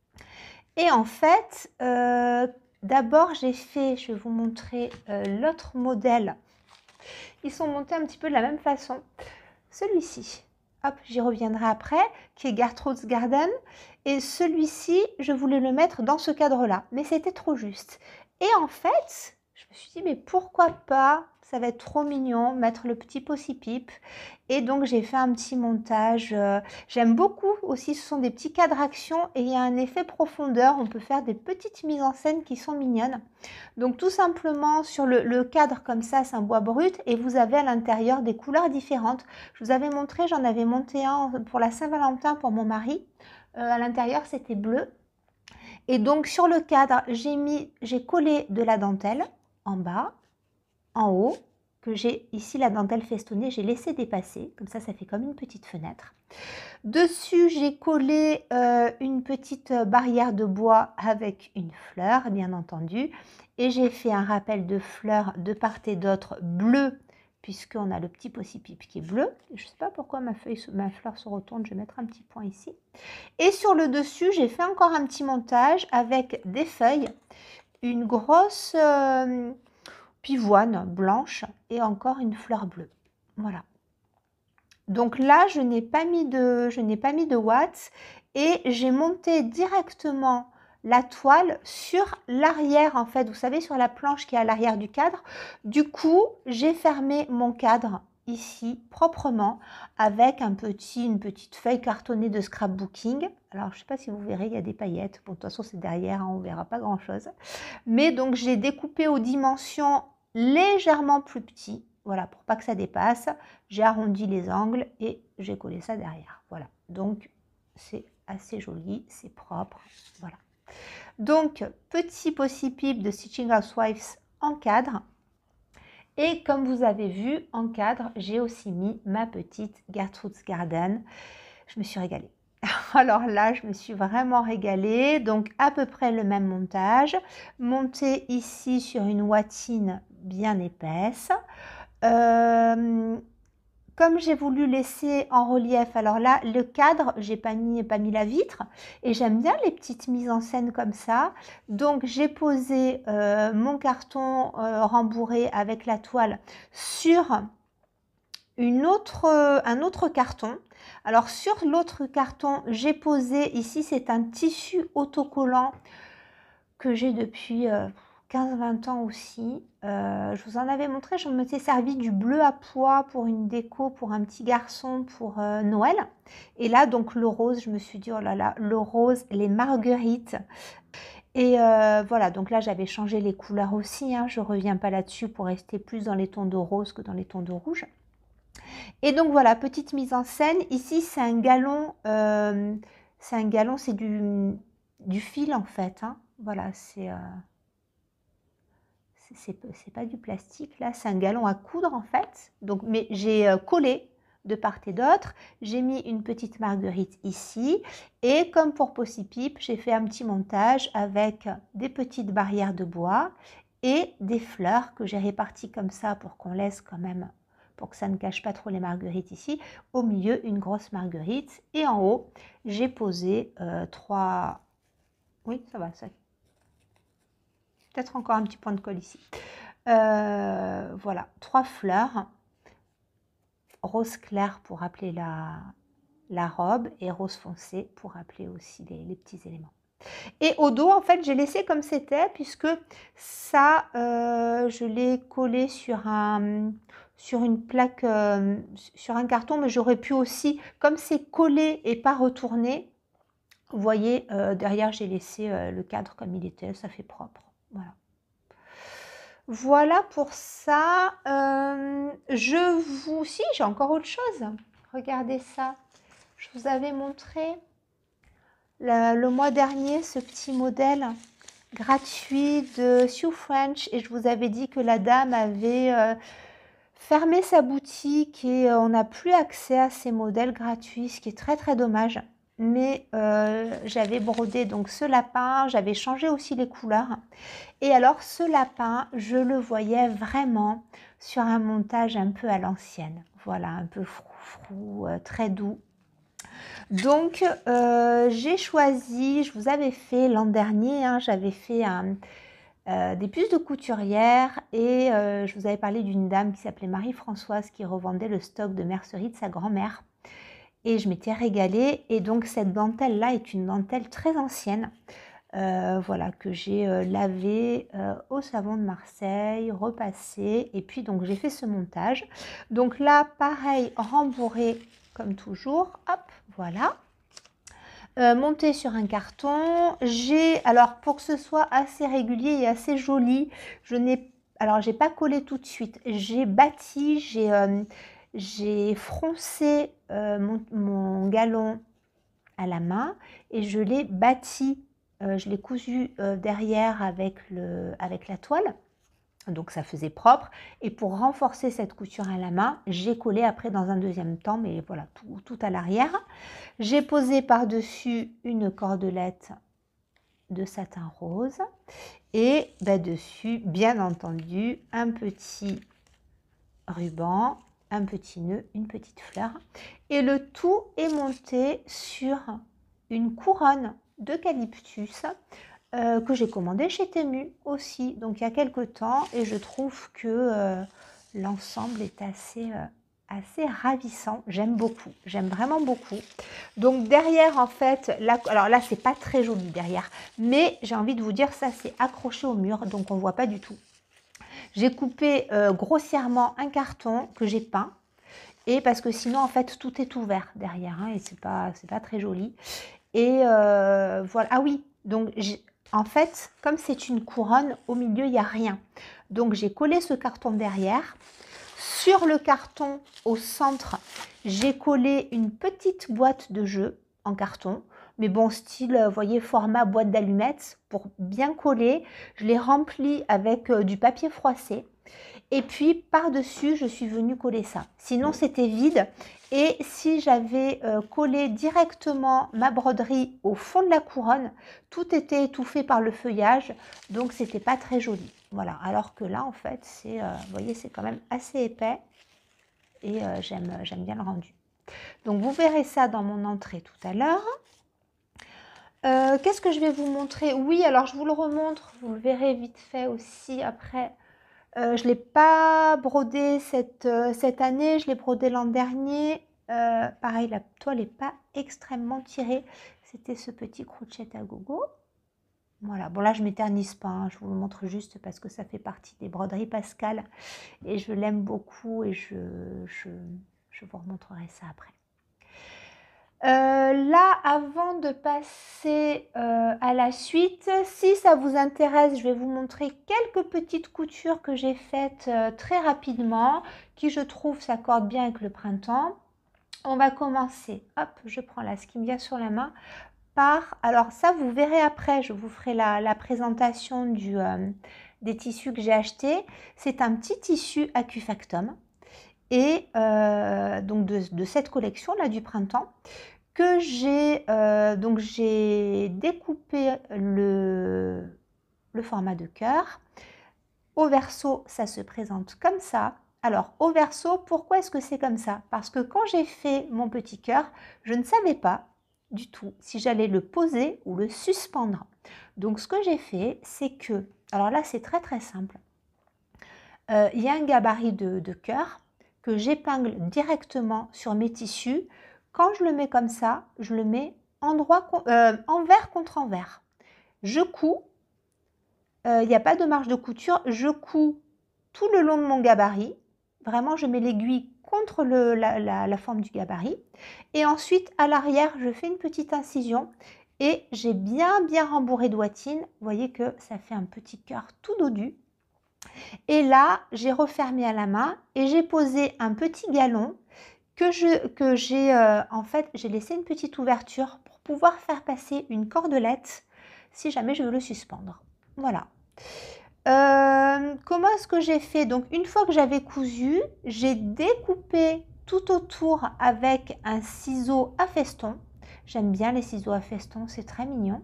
Et en fait, euh, d'abord, j'ai fait, je vais vous montrer euh, l'autre modèle. Ils sont montés un petit peu de la même façon. Celui-ci, hop, j'y reviendrai après, qui est Gertrude's Garden. Et celui-ci, je voulais le mettre dans ce cadre-là, mais c'était trop juste. Et en fait, je me suis dit, mais pourquoi pas, ça va être trop mignon, mettre le petit Possi Pip. Et donc, j'ai fait un petit montage. Euh, J'aime beaucoup aussi, ce sont des petits cadres action et il y a un effet profondeur. On peut faire des petites mises en scène qui sont mignonnes. Donc, tout simplement, sur le, le cadre comme ça, c'est un bois brut et vous avez à l'intérieur des couleurs différentes. Je vous avais montré, j'en avais monté un pour la Saint-Valentin pour mon mari. Euh, à l'intérieur, c'était bleu. Et donc, sur le cadre, j'ai mis, j'ai collé de la dentelle en bas, en haut, que j'ai ici la dentelle festonnée, j'ai laissé dépasser, comme ça, ça fait comme une petite fenêtre. Dessus, j'ai collé euh, une petite barrière de bois avec une fleur, bien entendu, et j'ai fait un rappel de fleurs de part et d'autre bleu, puisqu'on a le petit Possi Pip qui est bleu. Je ne sais pas pourquoi ma, feuille, ma fleur se retourne, je vais mettre un petit point ici. Et sur le dessus, j'ai fait encore un petit montage avec des feuilles, une grosse euh, pivoine blanche et encore une fleur bleue. Voilà. Donc là, je n'ai pas mis de, je n'ai pas mis de watts et j'ai monté directement la toile sur l'arrière, en fait, vous savez, sur la planche qui est à l'arrière du cadre. Du coup, j'ai fermé mon cadre ici proprement avec un petit, une petite feuille cartonnée de scrapbooking. Alors, je ne sais pas si vous verrez, il y a des paillettes. Bon, de toute façon, c'est derrière, hein, on ne verra pas grand-chose. Mais donc, j'ai découpé aux dimensions légèrement plus petites. Voilà, pour pas que ça dépasse, j'ai arrondi les angles et j'ai collé ça derrière. Voilà, donc c'est assez joli, c'est propre. Voilà. Donc, petit Possi Pip de Stitching Housewives en cadre. Et comme vous avez vu, en cadre, j'ai aussi mis ma petite Gertrude's Garden. Je me suis régalée. Alors là, je me suis vraiment régalée. Donc, à peu près le même montage. Monté ici sur une watine bien épaisse. Euh, comme j'ai voulu laisser en relief, alors là, le cadre, j'ai pas mis, pas mis la vitre et j'aime bien les petites mises en scène comme ça. Donc, j'ai posé euh, mon carton euh, rembourré avec la toile sur une autre, euh, un autre carton. Alors, sur l'autre carton, j'ai posé, ici, c'est un tissu autocollant que j'ai depuis... Euh, quinze vingt ans aussi. Euh, je vous en avais montré, je me suis servi du bleu à pois pour une déco pour un petit garçon pour euh, Noël. Et là, donc le rose, je me suis dit, oh là là, le rose, les marguerites. Et euh, voilà, donc là, j'avais changé les couleurs aussi. Hein, je ne reviens pas là-dessus pour rester plus dans les tons de rose que dans les tons de rouge. Et donc voilà, petite mise en scène. Ici, c'est un galon, euh, c'est un galon, c'est du, du fil en fait. Hein. Voilà, c'est... Euh, c'est pas du plastique, là, c'est un galon à coudre en fait. Donc, mais j'ai collé de part et d'autre. J'ai mis une petite marguerite ici. Et comme pour Possi Pip, j'ai fait un petit montage avec des petites barrières de bois et des fleurs que j'ai réparties comme ça pour qu'on laisse quand même, pour que ça ne cache pas trop les marguerites ici. Au milieu, une grosse marguerite. Et en haut, j'ai posé euh, trois... Oui, ça va, ça peut-être encore un petit point de colle ici. Euh, voilà, trois fleurs rose clair pour appeler la, la robe et rose foncé pour appeler aussi les, les petits éléments. Et au dos, en fait, j'ai laissé comme c'était puisque ça, euh, je l'ai collé sur, un, sur une plaque, euh, sur un carton, mais j'aurais pu aussi, comme c'est collé et pas retourné, vous voyez, euh, derrière, j'ai laissé euh, le cadre comme il était, ça fait propre. Voilà. Voilà pour ça. Euh, je vous... Si, j'ai encore autre chose. Regardez ça. Je vous avais montré le, le mois dernier ce petit modèle gratuit de Sew French et je vous avais dit que la dame avait euh, fermé sa boutique et euh, on n'a plus accès à ces modèles gratuits, ce qui est très très dommage. Mais euh, j'avais brodé donc ce lapin, j'avais changé aussi les couleurs. Et alors ce lapin, je le voyais vraiment sur un montage un peu à l'ancienne. Voilà, un peu froufrou, euh, très doux. Donc euh, j'ai choisi, je vous avais fait l'an dernier, hein, j'avais fait un, euh, des puces de couturière et euh, je vous avais parlé d'une dame qui s'appelait Marie-Françoise qui revendait le stock de mercerie de sa grand-mère. Et je m'étais régalée et donc cette dentelle là est une dentelle très ancienne, euh, voilà, que j'ai euh, lavée euh, au savon de Marseille, repassée et puis donc j'ai fait ce montage. Donc là pareil, rembourré comme toujours, hop, voilà. Euh, monté sur un carton, j'ai, alors pour que ce soit assez régulier et assez joli, je n'ai, alors j'ai pas collé tout de suite, j'ai bâti, j'ai euh, j'ai froncé euh, mon, mon galon à la main et je l'ai bâti, euh, je l'ai cousu euh, derrière avec, le, avec la toile, donc ça faisait propre. Et pour renforcer cette couture à la main, j'ai collé après dans un deuxième temps, mais voilà, tout, tout à l'arrière. J'ai posé par-dessus une cordelette de satin rose et ben, dessus, bien entendu, un petit ruban, un petit nœud, une petite fleur. Et le tout est monté sur une couronne d'eucalyptus euh, que j'ai commandé chez Temu aussi, donc il y a quelques temps, et je trouve que euh, l'ensemble est assez, euh, assez ravissant. J'aime beaucoup, j'aime vraiment beaucoup. Donc derrière, en fait, là, alors là, c'est pas très joli derrière, mais j'ai envie de vous dire, ça c'est accroché au mur, donc on voit pas du tout. J'ai coupé euh, grossièrement un carton que j'ai peint, et parce que sinon, en fait, tout est ouvert derrière, hein, et c'est pas, c'est pas très joli. Et euh, voilà, ah oui, donc en fait, comme c'est une couronne, au milieu, il n'y a rien. Donc j'ai collé ce carton derrière. Sur le carton, au centre, j'ai collé une petite boîte de jeu en carton. Mais bon, style, vous voyez, format boîte d'allumettes pour bien coller. Je l'ai rempli avec euh, du papier froissé. Et puis, par-dessus, je suis venue coller ça. Sinon, c'était vide. Et si j'avais euh, collé directement ma broderie au fond de la couronne, tout était étouffé par le feuillage. Donc, c'était pas très joli. Voilà. Alors que là, en fait, c'est, euh, vous voyez, c'est quand même assez épais. Et euh, j'aime, j'aime bien le rendu. Donc, vous verrez ça dans mon entrée tout à l'heure. Euh, Qu'est-ce que je vais vous montrer? Oui, alors je vous le remontre. Vous le verrez vite fait aussi après. Euh, je ne l'ai pas brodé cette, euh, cette année, je l'ai brodé l'an dernier. Euh, pareil, la toile n'est pas extrêmement tirée. C'était ce petit crochet à gogo. Voilà, bon là je ne m'éternise pas, hein. Je vous le montre juste parce que ça fait partie des broderies Pascal. Et je l'aime beaucoup et je, je, je vous remontrerai ça après. Euh, là, avant de passer euh, à la suite, si ça vous intéresse, je vais vous montrer quelques petites coutures que j'ai faites euh, très rapidement, qui je trouve s'accordent bien avec le printemps. On va commencer, hop, je prends là ce qui me vient sur la main, par, alors ça vous verrez après, je vous ferai la, la présentation du, euh, des tissus que j'ai achetés. C'est un petit tissu Acufactum. Et euh, donc de, de cette collection là du printemps que j'ai euh, donc j'ai découpé le, le format de cœur. Au verso, ça se présente comme ça. Alors au verso, pourquoi est-ce que c'est comme ça? Parce que quand j'ai fait mon petit cœur, je ne savais pas du tout si j'allais le poser ou le suspendre. Donc ce que j'ai fait, c'est que, alors là c'est très très simple, euh, il y a un gabarit de, de cœur que j'épingle directement sur mes tissus. Quand je le mets comme ça, je le mets endroit, euh, envers contre envers. Je couds, il n'y a pas de marge de couture, je couds tout le long de mon gabarit. Vraiment, je mets l'aiguille contre le, la, la, la forme du gabarit. Et ensuite, à l'arrière, je fais une petite incision et j'ai bien, bien rembourré de watine. Vous voyez que ça fait un petit cœur tout dodu. Et là, j'ai refermé à la main et j'ai posé un petit galon que je, que j'ai, euh, en fait, j'ai laissé une petite ouverture pour pouvoir faire passer une cordelette si jamais je veux le suspendre. Voilà. Euh, comment est-ce que j'ai fait? Donc, une fois que j'avais cousu, j'ai découpé tout autour avec un ciseau à feston. J'aime bien les ciseaux à feston, c'est très mignon.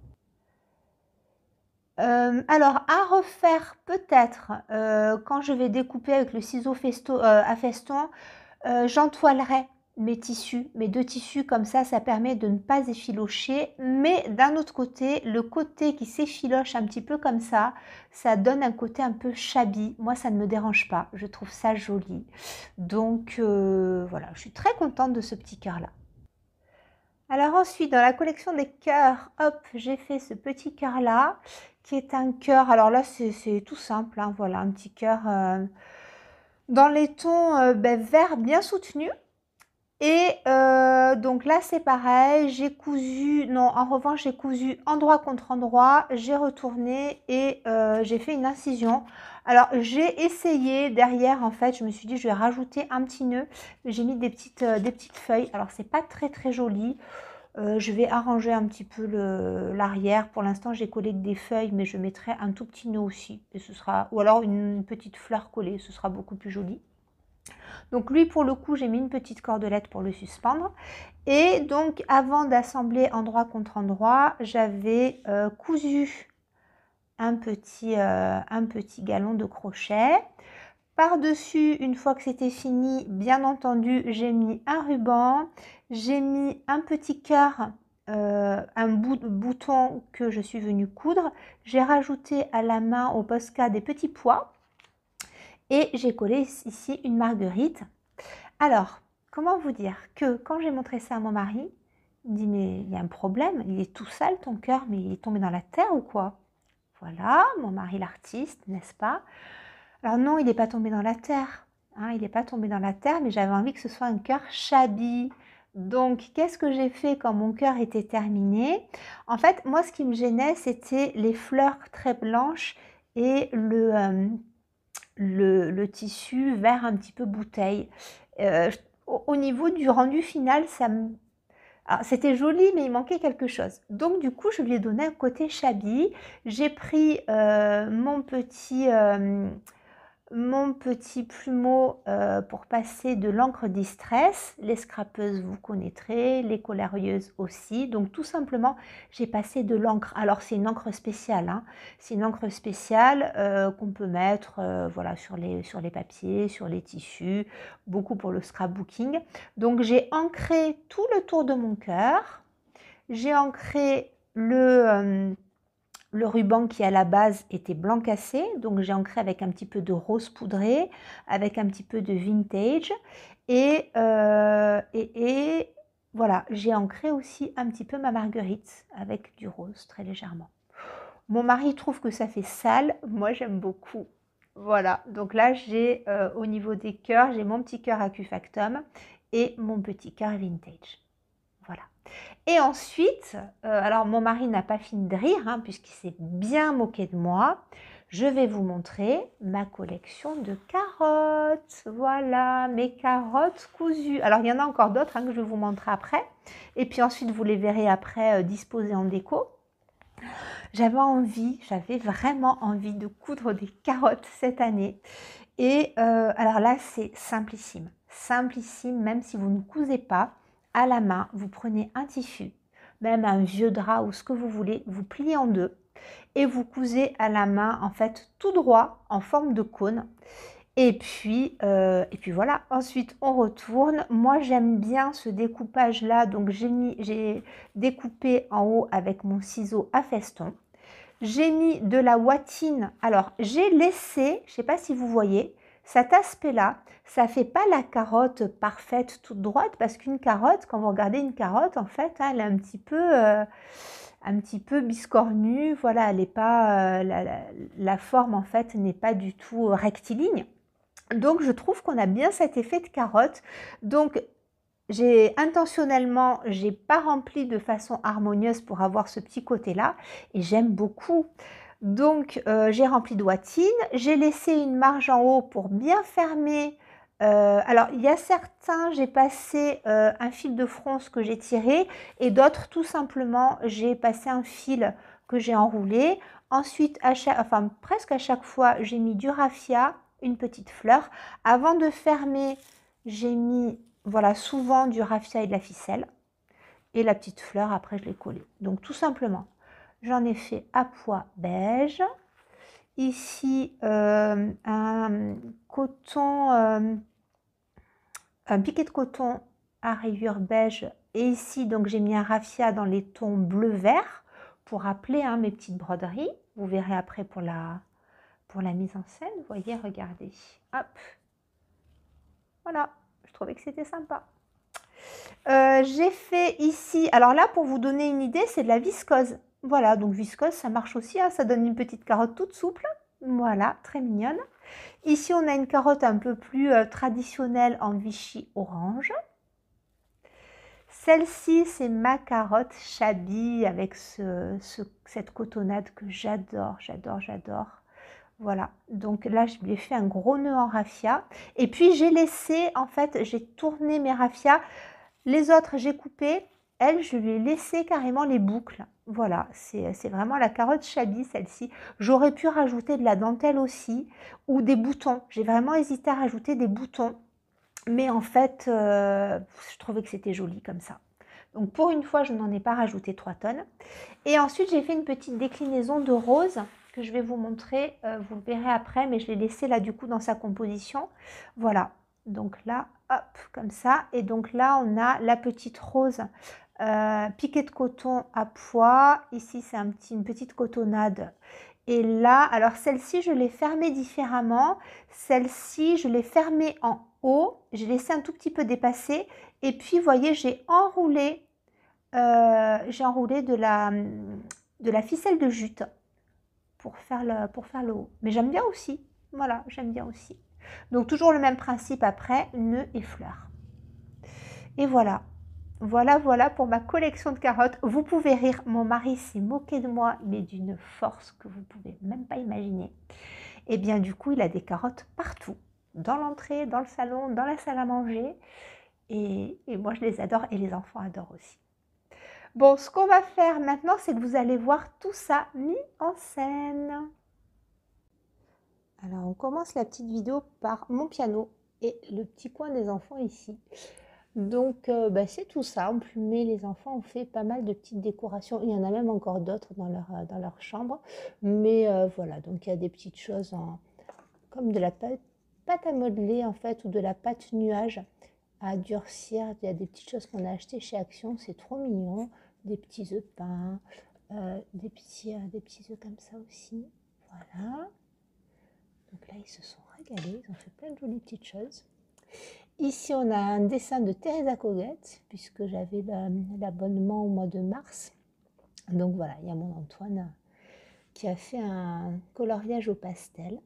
Euh, alors, à refaire peut-être, euh, quand je vais découper avec le ciseau festo, euh, à feston, euh, j'entoilerai mes tissus, mes deux tissus, comme ça, ça permet de ne pas effilocher. Mais d'un autre côté, le côté qui s'effiloche un petit peu comme ça, ça donne un côté un peu shabby. Moi, ça ne me dérange pas, je trouve ça joli. Donc, euh, voilà, je suis très contente de ce petit cœur-là. Alors ensuite, dans la collection des cœurs, hop, j'ai fait ce petit cœur-là, qui est un cœur, alors là, c'est tout simple, hein, voilà, un petit cœur euh, dans les tons euh, ben, vert bien soutenu. Et euh, donc là, c'est pareil, j'ai cousu, non, en revanche, j'ai cousu endroit contre endroit, j'ai retourné et euh, j'ai fait une incision. Alors, j'ai essayé derrière, en fait, je me suis dit, je vais rajouter un petit nœud. J'ai mis des petites, euh, des petites feuilles. Alors, c'est pas très, très joli. Euh, je vais arranger un petit peu l'arrière. Pour l'instant, j'ai collé que des feuilles, mais je mettrai un tout petit nœud aussi. Et ce sera, ou alors une petite fleur collée, ce sera beaucoup plus joli. Donc lui, pour le coup, j'ai mis une petite cordelette pour le suspendre. Et donc, avant d'assembler endroit contre endroit, j'avais euh, cousu un petit, euh, un petit galon de crochet. Par-dessus, une fois que c'était fini, bien entendu, j'ai mis un ruban. J'ai mis un petit cœur, euh, un bout de bouton que je suis venue coudre. J'ai rajouté à la main au Posca des petits pois. Et j'ai collé ici une marguerite. Alors, comment vous dire que quand j'ai montré ça à mon mari, il me dit, mais il y a un problème, il est tout sale ton cœur, mais il est tombé dans la terre ou quoi? Voilà, mon mari l'artiste, n'est-ce pas? Alors non, il n'est pas tombé dans la terre, hein, il n'est pas tombé dans la terre, mais j'avais envie que ce soit un cœur shabby. Donc, qu'est-ce que j'ai fait quand mon cœur était terminé? En fait, moi, ce qui me gênait, c'était les fleurs très blanches et le... Euh, Le, le tissu vert un petit peu bouteille. Euh, au, au niveau du rendu final, ça me... c'était joli, mais il manquait quelque chose. Donc du coup, je lui ai donné un côté shabby. J'ai pris euh, mon petit... Euh, mon petit plumeau euh, pour passer de l'encre distress. Les scrapeuses, vous connaîtrez, les colorieuses aussi. Donc tout simplement, j'ai passé de l'encre. Alors c'est une encre spéciale, hein. C'est une encre spéciale euh, qu'on peut mettre euh, voilà, sur, les, sur les papiers, sur les tissus, beaucoup pour le scrapbooking. Donc j'ai ancré tout le tour de mon cœur. J'ai ancré le... Euh, Le ruban qui à la base était blanc cassé, donc j'ai ancré avec un petit peu de rose poudré, avec un petit peu de vintage. Et, euh, et, et voilà, j'ai ancré aussi un petit peu ma marguerite avec du rose très légèrement. Mon mari trouve que ça fait sale, moi j'aime beaucoup. Voilà, donc là j'ai euh, au niveau des cœurs, j'ai mon petit cœur à Q-Factum et mon petit cœur vintage. Voilà. Et ensuite, euh, alors mon mari n'a pas fini de rire, hein, puisqu'il s'est bien moqué de moi. Je vais vous montrer ma collection de carottes. Voilà, mes carottes cousues. Alors, il y en a encore d'autres hein, que je vais vous montrer après. Et puis ensuite, vous les verrez après euh, disposées en déco. J'avais envie, j'avais vraiment envie de coudre des carottes cette année. Et euh, alors là, c'est simplissime. Simplissime, même si vous ne cousez pas. À la main, vous prenez un tissu, même un vieux drap ou ce que vous voulez, vous pliez en deux et vous cousez à la main en fait tout droit en forme de cône. Et puis, euh, et puis voilà, ensuite on retourne. Moi j'aime bien ce découpage là, donc j'ai découpé en haut avec mon ciseau à feston. J'ai mis de la watine, alors j'ai laissé, je ne sais pas si vous voyez, cet aspect-là. Ça fait pas la carotte parfaite toute droite, parce qu'une carotte, quand vous regardez une carotte, en fait, hein, elle est un petit peu, euh, un petit peu biscornue. Voilà, elle est pas, euh, la, la, la forme en fait n'est pas du tout rectiligne. Donc je trouve qu'on a bien cet effet de carotte. Donc j'ai intentionnellement, j'ai pas rempli de façon harmonieuse pour avoir ce petit côté-là, et j'aime beaucoup. Donc euh, j'ai rempli de watine, j'ai laissé une marge en haut pour bien fermer. Euh, alors il y a certains, j'ai passé euh, un fil de fronce que j'ai tiré, et d'autres tout simplement j'ai passé un fil que j'ai enroulé. Ensuite, à chaque, enfin presque à chaque fois, j'ai mis du raffia, une petite fleur. Avant de fermer, j'ai mis voilà souvent du raffia et de la ficelle, et la petite fleur après je l'ai collée. Donc tout simplement, j'en ai fait à pois beige. Ici, euh, un coton, euh, un piquet de coton à rayures beige. Et ici, donc j'ai mis un raffia dans les tons bleu-vert pour rappeler hein, mes petites broderies. Vous verrez après pour la, pour la mise en scène. Vous voyez, regardez. Hop. Voilà, je trouvais que c'était sympa. Euh, j'ai fait ici, alors là, pour vous donner une idée, c'est de la viscose. Voilà, donc viscose, ça marche aussi, hein, ça donne une petite carotte toute souple. Voilà, très mignonne. Ici, on a une carotte un peu plus euh, traditionnelle en Vichy orange. Celle-ci, c'est ma carotte Shabby avec ce, ce, cette cotonnade que j'adore, j'adore, j'adore. Voilà, donc là, je lui ai fait un gros nœud en raffia. Et puis, j'ai laissé, en fait, j'ai tourné mes raffias. Les autres, j'ai coupé. Elle, je lui ai laissé carrément les boucles. Voilà, c'est vraiment la carotte Shabby, celle-ci. J'aurais pu rajouter de la dentelle aussi, ou des boutons. J'ai vraiment hésité à rajouter des boutons. Mais en fait, euh, je trouvais que c'était joli comme ça. Donc pour une fois, je n'en ai pas rajouté trois tonnes. Et ensuite, j'ai fait une petite déclinaison de rose que je vais vous montrer. Euh, vous le verrez après, mais je l'ai laissé là du coup dans sa composition. Voilà. Donc là, hop, comme ça. Et donc là, on a la petite rose euh, piqué de coton à pois. Ici, c'est un petit, une petite cotonnade. Et là, alors celle-ci, je l'ai fermée différemment. Celle-ci, je l'ai fermée en haut. J'ai laissé un tout petit peu dépasser. Et puis, vous voyez, j'ai enroulé, euh, j'ai enroulé de la, de la ficelle de jute pour faire le, pour faire le haut. Mais j'aime bien aussi. Voilà, j'aime bien aussi. Donc, toujours le même principe après, nœud et fleurs. Et voilà. Voilà, voilà pour ma collection de carottes. Vous pouvez rire, mon mari s'est moqué de moi, mais d'une force que vous ne pouvez même pas imaginer. Et bien du coup, il a des carottes partout, dans l'entrée, dans le salon, dans la salle à manger. Et, et moi, je les adore et les enfants adorent aussi. Bon, ce qu'on va faire maintenant, c'est que vous allez voir tout ça mis en scène. Alors, on commence la petite vidéo par mon piano et le petit coin des enfants ici. Donc, euh, bah, c'est tout ça. Emplumé, les enfants ont fait pas mal de petites décorations. Il y en a même encore d'autres dans leur, dans leur chambre. Mais euh, voilà, donc il y a des petites choses en, comme de la pâte, pâte à modeler en fait, ou de la pâte nuage à durcir. Il y a des petites choses qu'on a achetées chez Action. C'est trop mignon. Des petits œufs peints, euh, des, petits, euh, des petits œufs comme ça aussi. Voilà. Donc là, ils se sont régalés. Ils ont fait plein de jolies petites choses. Ici, on a un dessin de Teresa Coguette, puisque j'avais l'abonnement au mois de mars. Donc voilà, il y a mon Antoine qui a fait un coloriage au pastel.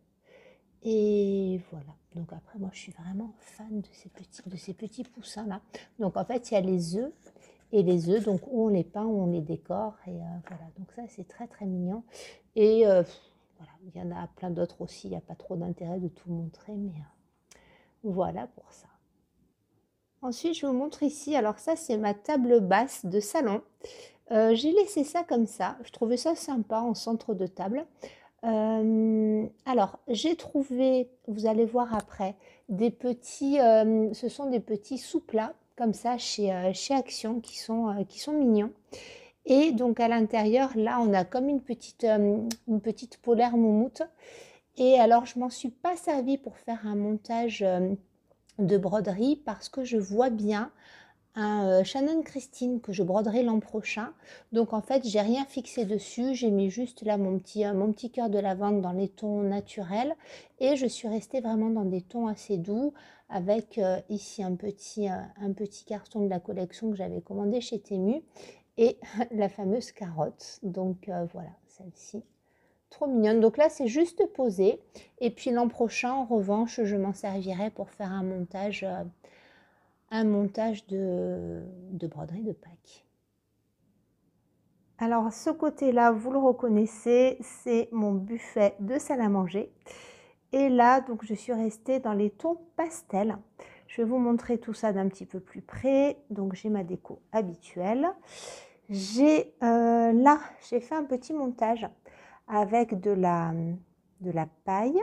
Et voilà. Donc après, moi, je suis vraiment fan de ces petits, de ces petits poussins-là. Donc en fait, il y a les œufs. Et les œufs, donc où on les peint, où on les décore. Et euh, voilà, donc ça, c'est très, très mignon. Et euh, voilà, il y en a plein d'autres aussi. Il n'y a pas trop d'intérêt de tout montrer, mais... Euh, voilà pour ça. Ensuite, je vous montre ici, alors ça c'est ma table basse de salon. Euh, j'ai laissé ça comme ça, je trouvais ça sympa en centre de table. Euh, alors, j'ai trouvé, vous allez voir après, des petits, euh, ce sont des petits sous-plats comme ça chez, euh, chez Action qui sont, euh, qui sont mignons. Et donc à l'intérieur, là, on a comme une petite, euh, une petite polaire moumoute. Et alors, je m'en suis pas servie pour faire un montage euh, de broderie parce que je vois bien un euh, Shannon Christine que je broderai l'an prochain. Donc en fait, j'ai rien fixé dessus. J'ai mis juste là mon petit, euh, mon petit cœur de lavande dans les tons naturels. Et je suis restée vraiment dans des tons assez doux avec euh, ici un petit, euh, un petit carton de la collection que j'avais commandé chez Temu. Et la fameuse carotte. Donc euh, voilà, celle-ci. Trop mignonne. Donc là, c'est juste posé. Et puis l'an prochain, en revanche, je m'en servirai pour faire un montage, euh, un montage de, de broderie de Pâques. Alors, ce côté-là, vous le reconnaissez, c'est mon buffet de salle à manger. Et là, donc, je suis restée dans les tons pastels. Je vais vous montrer tout ça d'un petit peu plus près. Donc, j'ai ma déco habituelle. J'ai euh, là, j'ai fait un petit montage avec de la, de la paille,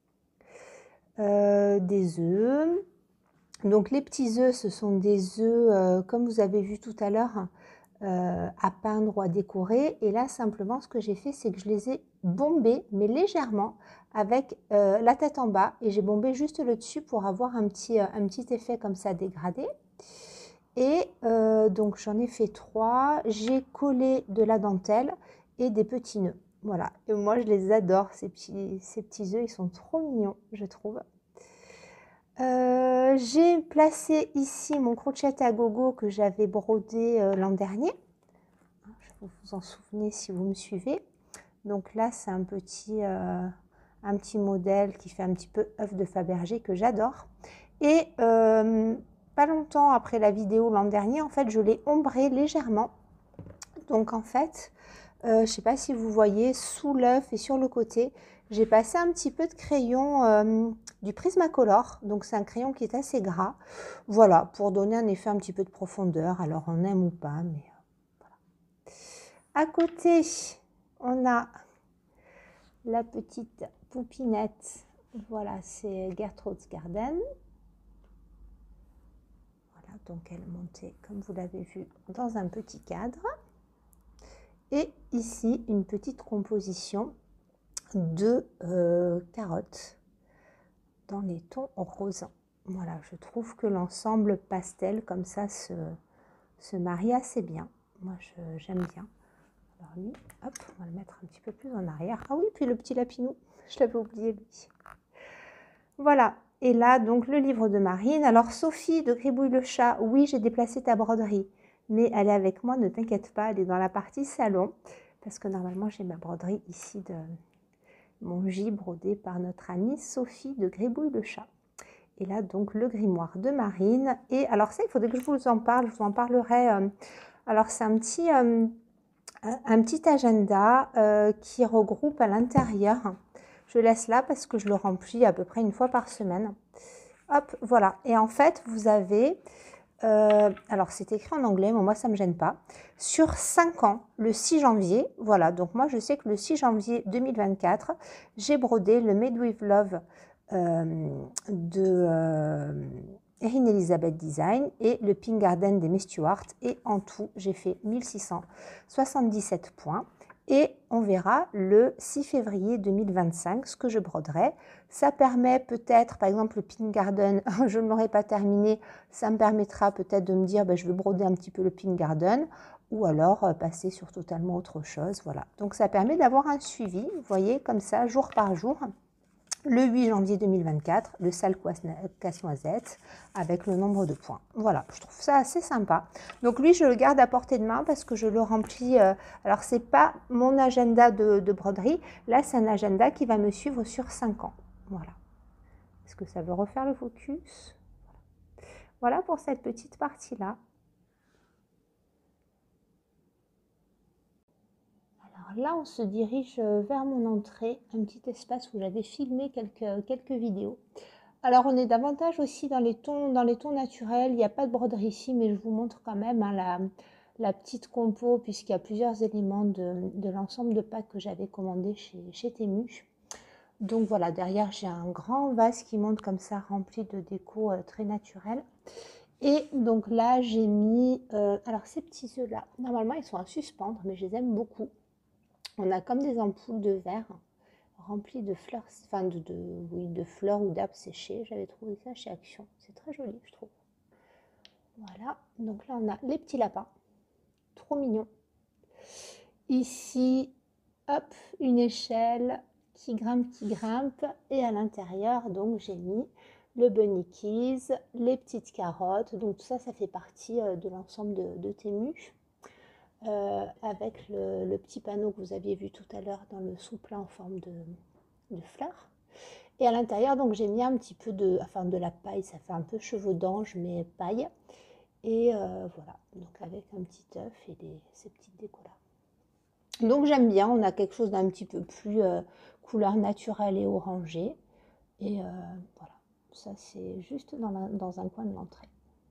euh, des œufs. Donc les petits œufs, ce sont des œufs, euh, comme vous avez vu tout à l'heure, euh, à peindre ou à décorer. Et là, simplement, ce que j'ai fait, c'est que je les ai bombés, mais légèrement, avec euh, la tête en bas. Et j'ai bombé juste le dessus pour avoir un petit, euh, un petit effet comme ça dégradé. Et euh, donc, j'en ai fait trois. J'ai collé de la dentelle et des petits nœuds. Voilà. Et moi, je les adore, ces petits, ces petits œufs. Ils sont trop mignons, je trouve. Euh, j'ai placé ici mon crochet à gogo que j'avais brodé euh, l'an dernier. Je vous vous en souvenez si vous me suivez. Donc là, c'est un petit, euh, un petit modèle qui fait un petit peu œuf de Fabergé que j'adore. Et euh, pas longtemps après la vidéo l'an dernier, en fait, je l'ai ombré légèrement. Donc en fait, euh, je ne sais pas si vous voyez, sous l'œuf et sur le côté, j'ai passé un petit peu de crayon euh, du Prismacolor. Donc c'est un crayon qui est assez gras. Voilà, pour donner un effet un petit peu de profondeur. Alors on aime ou pas, mais euh, voilà. À côté, on a la petite poupinette. Voilà, c'est Gertrude's Garden. Voilà, donc elle est montée, comme vous l'avez vu, dans un petit cadre. Et ici, une petite composition de euh, carottes dans les tons roses. Voilà, je trouve que l'ensemble pastel comme ça se, se marie assez bien. Moi, j'aime bien. Alors lui, hop, on va le mettre un petit peu plus en arrière. Ah oui, puis le petit lapinou, je l'avais oublié lui. Voilà, et là, donc, le livre de Marine. Alors, Sophie de Gribouille le chat, oui, j'ai déplacé ta broderie, mais elle est avec moi, ne t'inquiète pas, elle est dans la partie salon, parce que normalement, j'ai ma broderie ici de mon gis brodé par notre amie Sophie de Gribouille le chat. Et là, donc, le grimoire de Marine. Et alors, ça, il faudrait que je vous en parle, je vous en parlerai. Euh, alors, c'est un petit, euh, un petit agenda euh, qui regroupe à l'intérieur. Je laisse là parce que je le remplis à peu près une fois par semaine. Hop, voilà. Et en fait, vous avez... Euh, alors, c'est écrit en anglais, mais moi, ça ne me gêne pas. Sur cinq ans, le six janvier, voilà. Donc, moi, je sais que le six janvier deux mille vingt-quatre, j'ai brodé le Made with Love euh, de euh, Erin Elizabeth Design et le Pink Garden d'Amy Stewart. Et en tout, j'ai fait mille six cent soixante-dix-sept points. Et on verra le six février deux mille vingt-cinq ce que je broderai. Ça permet peut-être, par exemple, le Pink Garden, je ne l'aurai pas terminé, ça me permettra peut-être de me dire, ben, je vais broder un petit peu le Pink Garden, ou alors euh, passer sur totalement autre chose. Voilà. Donc ça permet d'avoir un suivi, vous voyez, comme ça, jour par jour. Le huit janvier deux mille vingt-quatre, le sale casse-noisette avec le nombre de points. Voilà, je trouve ça assez sympa. Donc lui, je le garde à portée de main parce que je le remplis. Euh, alors, ce n'est pas mon agenda de, de broderie. Là, c'est un agenda qui va me suivre sur cinq ans. Voilà. Est-ce que ça veut refaire le focus? Voilà pour cette petite partie-là. Alors là, on se dirige vers mon entrée, un petit espace où j'avais filmé quelques, quelques vidéos. Alors, on est davantage aussi dans les tons, dans les tons naturels. Il n'y a pas de broderie ici, mais je vous montre quand même hein, la, la petite compo, puisqu'il y a plusieurs éléments de, de l'ensemble de packs que j'avais commandé chez, chez Temu. Donc voilà, derrière, j'ai un grand vase qui monte comme ça, rempli de déco euh, très naturelle. Et donc là, j'ai mis... Euh, alors, ces petits œufs-là, normalement, ils sont à suspendre, mais je les aime beaucoup. On a comme des ampoules de verre rempli de fleurs, enfin de, de, oui, de fleurs ou d'arbres séchés. J'avais trouvé ça chez Action. C'est très joli, je trouve. Voilà, donc là on a les petits lapins, trop mignons. Ici, hop, une échelle qui grimpe, qui grimpe, et à l'intérieur, donc j'ai mis le bunny keys, les petites carottes, donc tout ça, ça fait partie de l'ensemble de, de Temu, euh, avec le, le petit panneau que vous aviez vu tout à l'heure dans le sous-plat en forme de, de fleurs. Et à l'intérieur, donc j'ai mis un petit peu de, enfin de la paille, ça fait un peu cheveux d'ange, mais paille. Et euh, voilà, donc avec un petit œuf et des, ces petites décos là. Donc j'aime bien, on a quelque chose d'un petit peu plus euh, couleur naturelle et orangée. Et euh, voilà, ça c'est juste dans, la, dans un coin de l'entrée.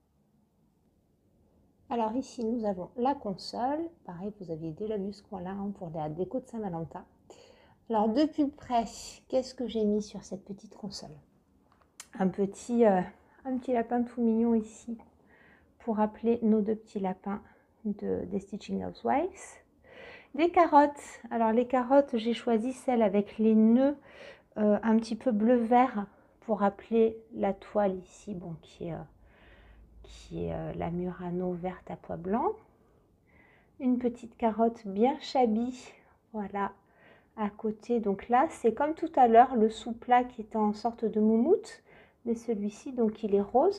Alors ici nous avons la console, pareil vous aviez déjà vu ce coin-là hein, pour la déco de Saint-Valentin. Alors de plus près, qu'est-ce que j'ai mis sur cette petite console? Un petit, euh, un petit lapin tout mignon ici pour rappeler nos deux petits lapins de, des Stitching Housewives. Des carottes. Alors les carottes, j'ai choisi celles avec les nœuds euh, un petit peu bleu-vert pour rappeler la toile ici, bon, qui est, euh, qui est euh, la Murano verte à pois blanc. Une petite carotte bien shabby, voilà, à côté. Donc là, c'est comme tout à l'heure, le sous-plat qui est en sorte de moumoute, mais celui-ci, donc il est rose.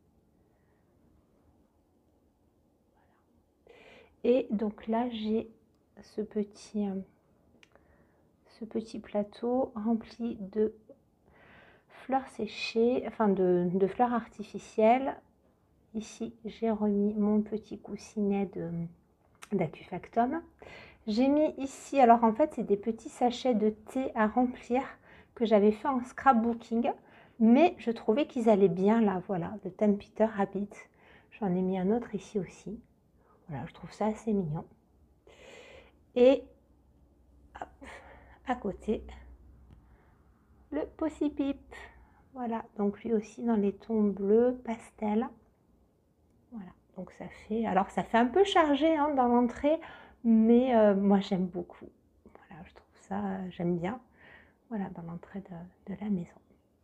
Et donc là, j'ai ce petit, euh, ce petit plateau rempli de fleurs séchées, enfin de, de fleurs artificielles. Ici, j'ai remis mon petit coussinet d'Acufactum. J'ai mis ici, alors en fait, c'est des petits sachets de thé à remplir que j'avais fait en scrapbooking, mais je trouvais qu'ils allaient bien là, voilà, le Tempter Rabbit. J'en ai mis un autre ici aussi. Voilà, je trouve ça assez mignon. Et hop, à côté, le Possipip. Voilà, donc lui aussi dans les tons bleus, pastel. Voilà, donc ça fait, alors ça fait un peu chargé hein, dans l'entrée, mais euh, moi j'aime beaucoup. Voilà, je trouve ça, euh, j'aime bien. Voilà, dans l'entrée de, de la maison.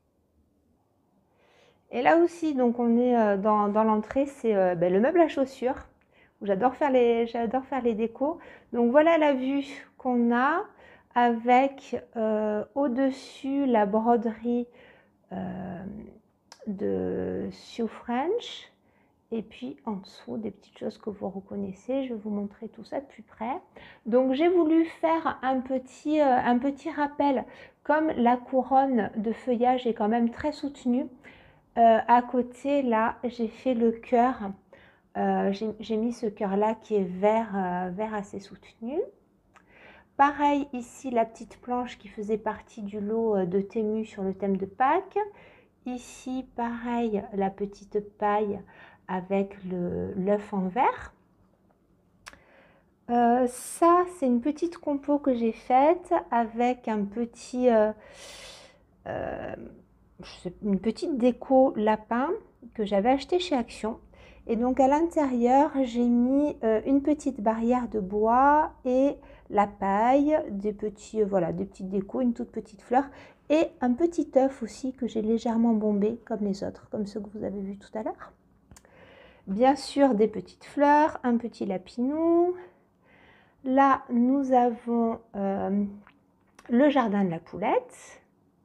Et là aussi, donc on est euh, dans, dans l'entrée, c'est euh, ben, le meuble à chaussures. J'adore faire les, j'adore faire les décos. Donc voilà la vue qu'on a avec euh, au-dessus la broderie euh, de Sioux French. Et puis en dessous, des petites choses que vous reconnaissez. Je vais vous montrer tout ça de plus près. Donc j'ai voulu faire un petit, euh, un petit rappel. Comme la couronne de feuillage est quand même très soutenue, euh, à côté, là, j'ai fait le cœur. Euh, j'ai mis ce cœur-là qui est vert, euh, vert assez soutenu. Pareil, ici, la petite planche qui faisait partie du lot de Temu sur le thème de Pâques. Ici, pareil, la petite paille avec l'œuf en verre. Euh, ça, c'est une petite compo que j'ai faite avec un petit, euh, euh, une petite déco lapin que j'avais acheté chez Action. Et donc à l'intérieur, j'ai mis euh, une petite barrière de bois et la paille, des petits, euh, voilà, des petites décos, une toute petite fleur et un petit œuf aussi que j'ai légèrement bombé comme les autres, comme ceux que vous avez vu tout à l'heure. Bien sûr, des petites fleurs, un petit lapinou. Là, nous avons euh, le jardin de la poulette.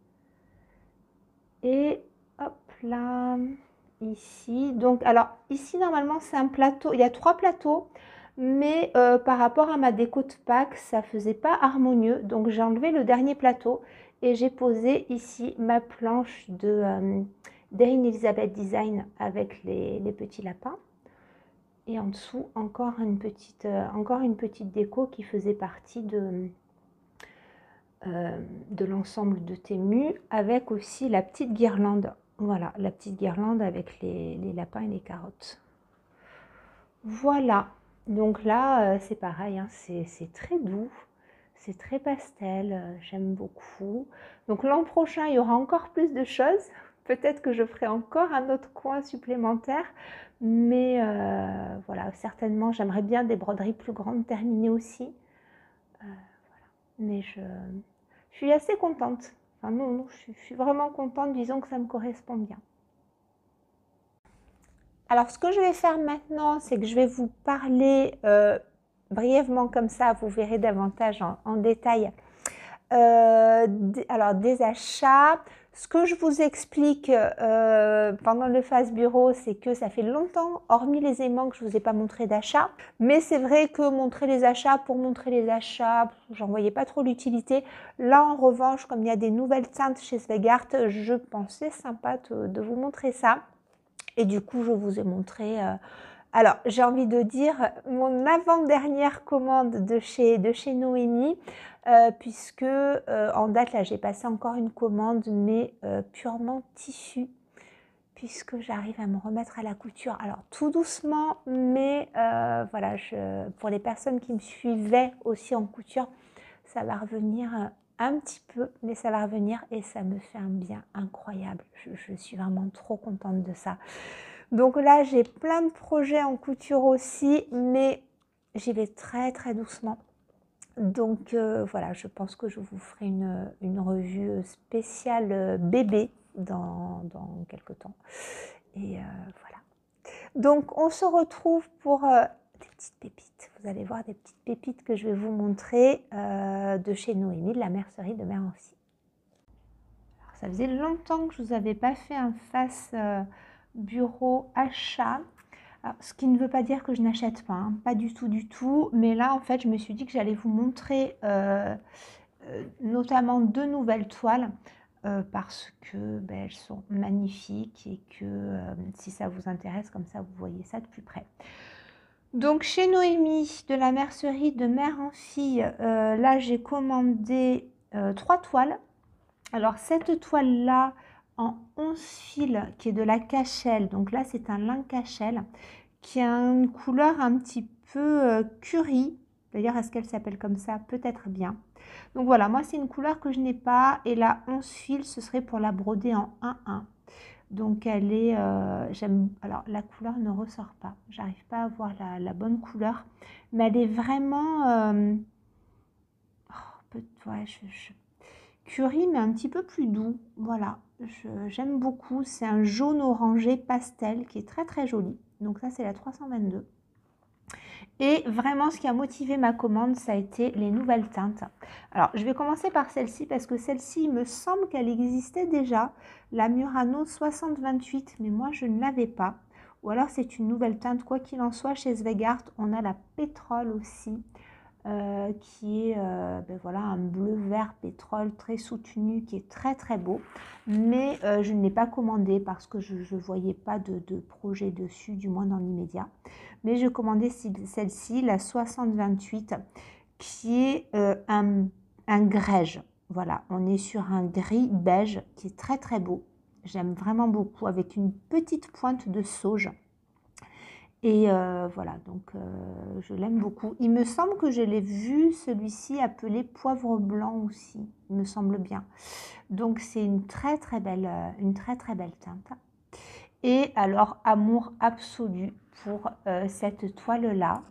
Et hop là, ici. Donc, alors, ici, normalement, c'est un plateau. Il y a trois plateaux. Mais euh, par rapport à ma déco de Pâques, ça faisait pas harmonieux. Donc, j'ai enlevé le dernier plateau. Et j'ai posé ici ma planche de euh, d'Erin Elizabeth Design avec les, les petits lapins. Et en dessous, encore une petite, euh, encore une petite déco qui faisait partie de, euh, de l'ensemble de Temu, avec aussi la petite guirlande. Voilà, la petite guirlande avec les, les lapins et les carottes. Voilà, donc là, euh, c'est pareil, hein, c'est très doux, c'est très pastel, euh, j'aime beaucoup. Donc l'an prochain, il y aura encore plus de choses. Peut-être que je ferai encore un autre coin supplémentaire. Mais euh, voilà, certainement, j'aimerais bien des broderies plus grandes terminées aussi. Euh, voilà. Mais je, je suis assez contente. Enfin, non, non, je suis, je suis vraiment contente. Disons que ça me correspond bien. Alors, ce que je vais faire maintenant, c'est que je vais vous parler euh, brièvement comme ça, vous verrez davantage en, en détail. Euh, alors, des achats. Ce que je vous explique euh, pendant le Face Bureau, c'est que ça fait longtemps, hormis les aimants, que je ne vous ai pas montré d'achat. Mais c'est vrai que montrer les achats pour montrer les achats, j'en voyais pas trop l'utilité. Là, en revanche, comme il y a des nouvelles teintes chez Zweigart, je pensais sympa de, de vous montrer ça. Et du coup, je vous ai montré... Euh, alors, j'ai envie de dire mon avant-dernière commande de chez, de chez Noémie, euh, puisque euh, en date, là, j'ai passé encore une commande, mais euh, purement tissu, puisque j'arrive à me remettre à la couture. Alors, tout doucement, mais euh, voilà, je, pour les personnes qui me suivaient aussi en couture, ça va revenir un petit peu, mais ça va revenir et ça me fait un bien incroyable. Je, je suis vraiment trop contente de ça. Donc là, j'ai plein de projets en couture aussi, mais j'y vais très très doucement. Donc euh, voilà, je pense que je vous ferai une, une revue spéciale bébé dans, dans quelques temps. Et euh, voilà. Donc on se retrouve pour euh, des petites pépites. Vous allez voir des petites pépites que je vais vous montrer euh, de chez Noémie, de la mercerie de Mère Amphi. Alors, ça faisait longtemps que je vous avais pas fait un face... Euh, bureau achat. Alors, ce qui ne veut pas dire que je n'achète pas, hein, pas du tout du tout, mais là en fait je me suis dit que j'allais vous montrer euh, euh, notamment deux nouvelles toiles euh, parce que ben, elles sont magnifiques et que euh, si ça vous intéresse, comme ça vous voyez ça de plus près. Donc chez Noémie de la mercerie de Mère Amphi, euh, là j'ai commandé euh, trois toiles. Alors cette toile là en onze fils qui est de la cachelle, donc là c'est un lin cachelle qui a une couleur un petit peu euh, curry. D'ailleurs, est-ce qu'elle s'appelle comme ça? Peut-être bien. Donc voilà, moi c'est une couleur que je n'ai pas et la onze fils ce serait pour la broder en un un. Donc elle est, euh, j'aime, alors la couleur ne ressort pas, j'arrive pas à voir la, la bonne couleur, mais elle est vraiment, euh, oh, peut, ouais, je, je, curry mais un petit peu plus doux, voilà, j'aime beaucoup, c'est un jaune orangé pastel qui est très très joli, donc ça c'est la trois cent vingt-deux. Et vraiment ce qui a motivé ma commande, ça a été les nouvelles teintes. Alors je vais commencer par celle-ci parce que celle-ci, il me semble qu'elle existait déjà, la Murano soixante vingt-huit, mais moi je ne l'avais pas. Ou alors c'est une nouvelle teinte, quoi qu'il en soit, chez Zweigart, on a la pétrole aussi. Euh, qui est euh, ben voilà, un bleu vert pétrole très soutenu qui est très très beau, mais euh, je ne l'ai pas commandé parce que je ne voyais pas de, de projet dessus, du moins dans l'immédiat, mais j'ai commandé celle-ci, la soixante vingt-huit, qui est euh, un, un grège. Voilà, on est sur un gris beige qui est très très beau, j'aime vraiment beaucoup, avec une petite pointe de sauge. Et euh, voilà, donc euh, je l'aime beaucoup. Il me semble que je l'ai vu, celui-ci, appelé poivre blanc aussi, il me semble bien. Donc c'est une très très belle, une très très belle teinte. Et alors, amour absolu pour euh, cette toile-là,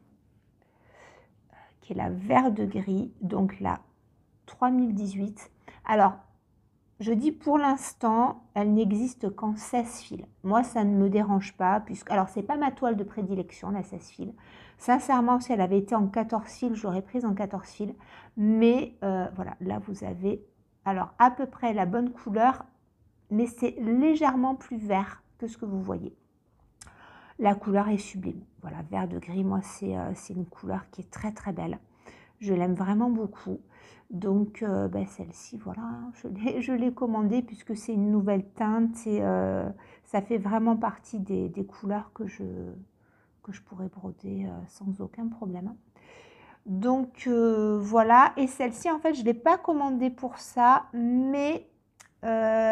qui est la vert de gris, donc la trois mille dix-huit. Alors, je dis pour l'instant, elle n'existe qu'en seize fils. Moi, ça ne me dérange pas, puisque... Alors, c'est pas ma toile de prédilection, la seize fils. Sincèrement, si elle avait été en quatorze fils, j'aurais prise en quatorze fils. Mais euh, voilà, là, vous avez alors à peu près la bonne couleur, mais c'est légèrement plus vert que ce que vous voyez. La couleur est sublime. Voilà, vert de gris, moi, c'est euh, une couleur qui est très, très belle. Je l'aime vraiment beaucoup. Donc, euh, ben, celle-ci, voilà, je l'ai commandée puisque c'est une nouvelle teinte et euh, ça fait vraiment partie des, des couleurs que je, que je pourrais broder euh, sans aucun problème. Donc, euh, voilà. Et celle-ci, en fait, je ne l'ai pas commandée pour ça, mais euh,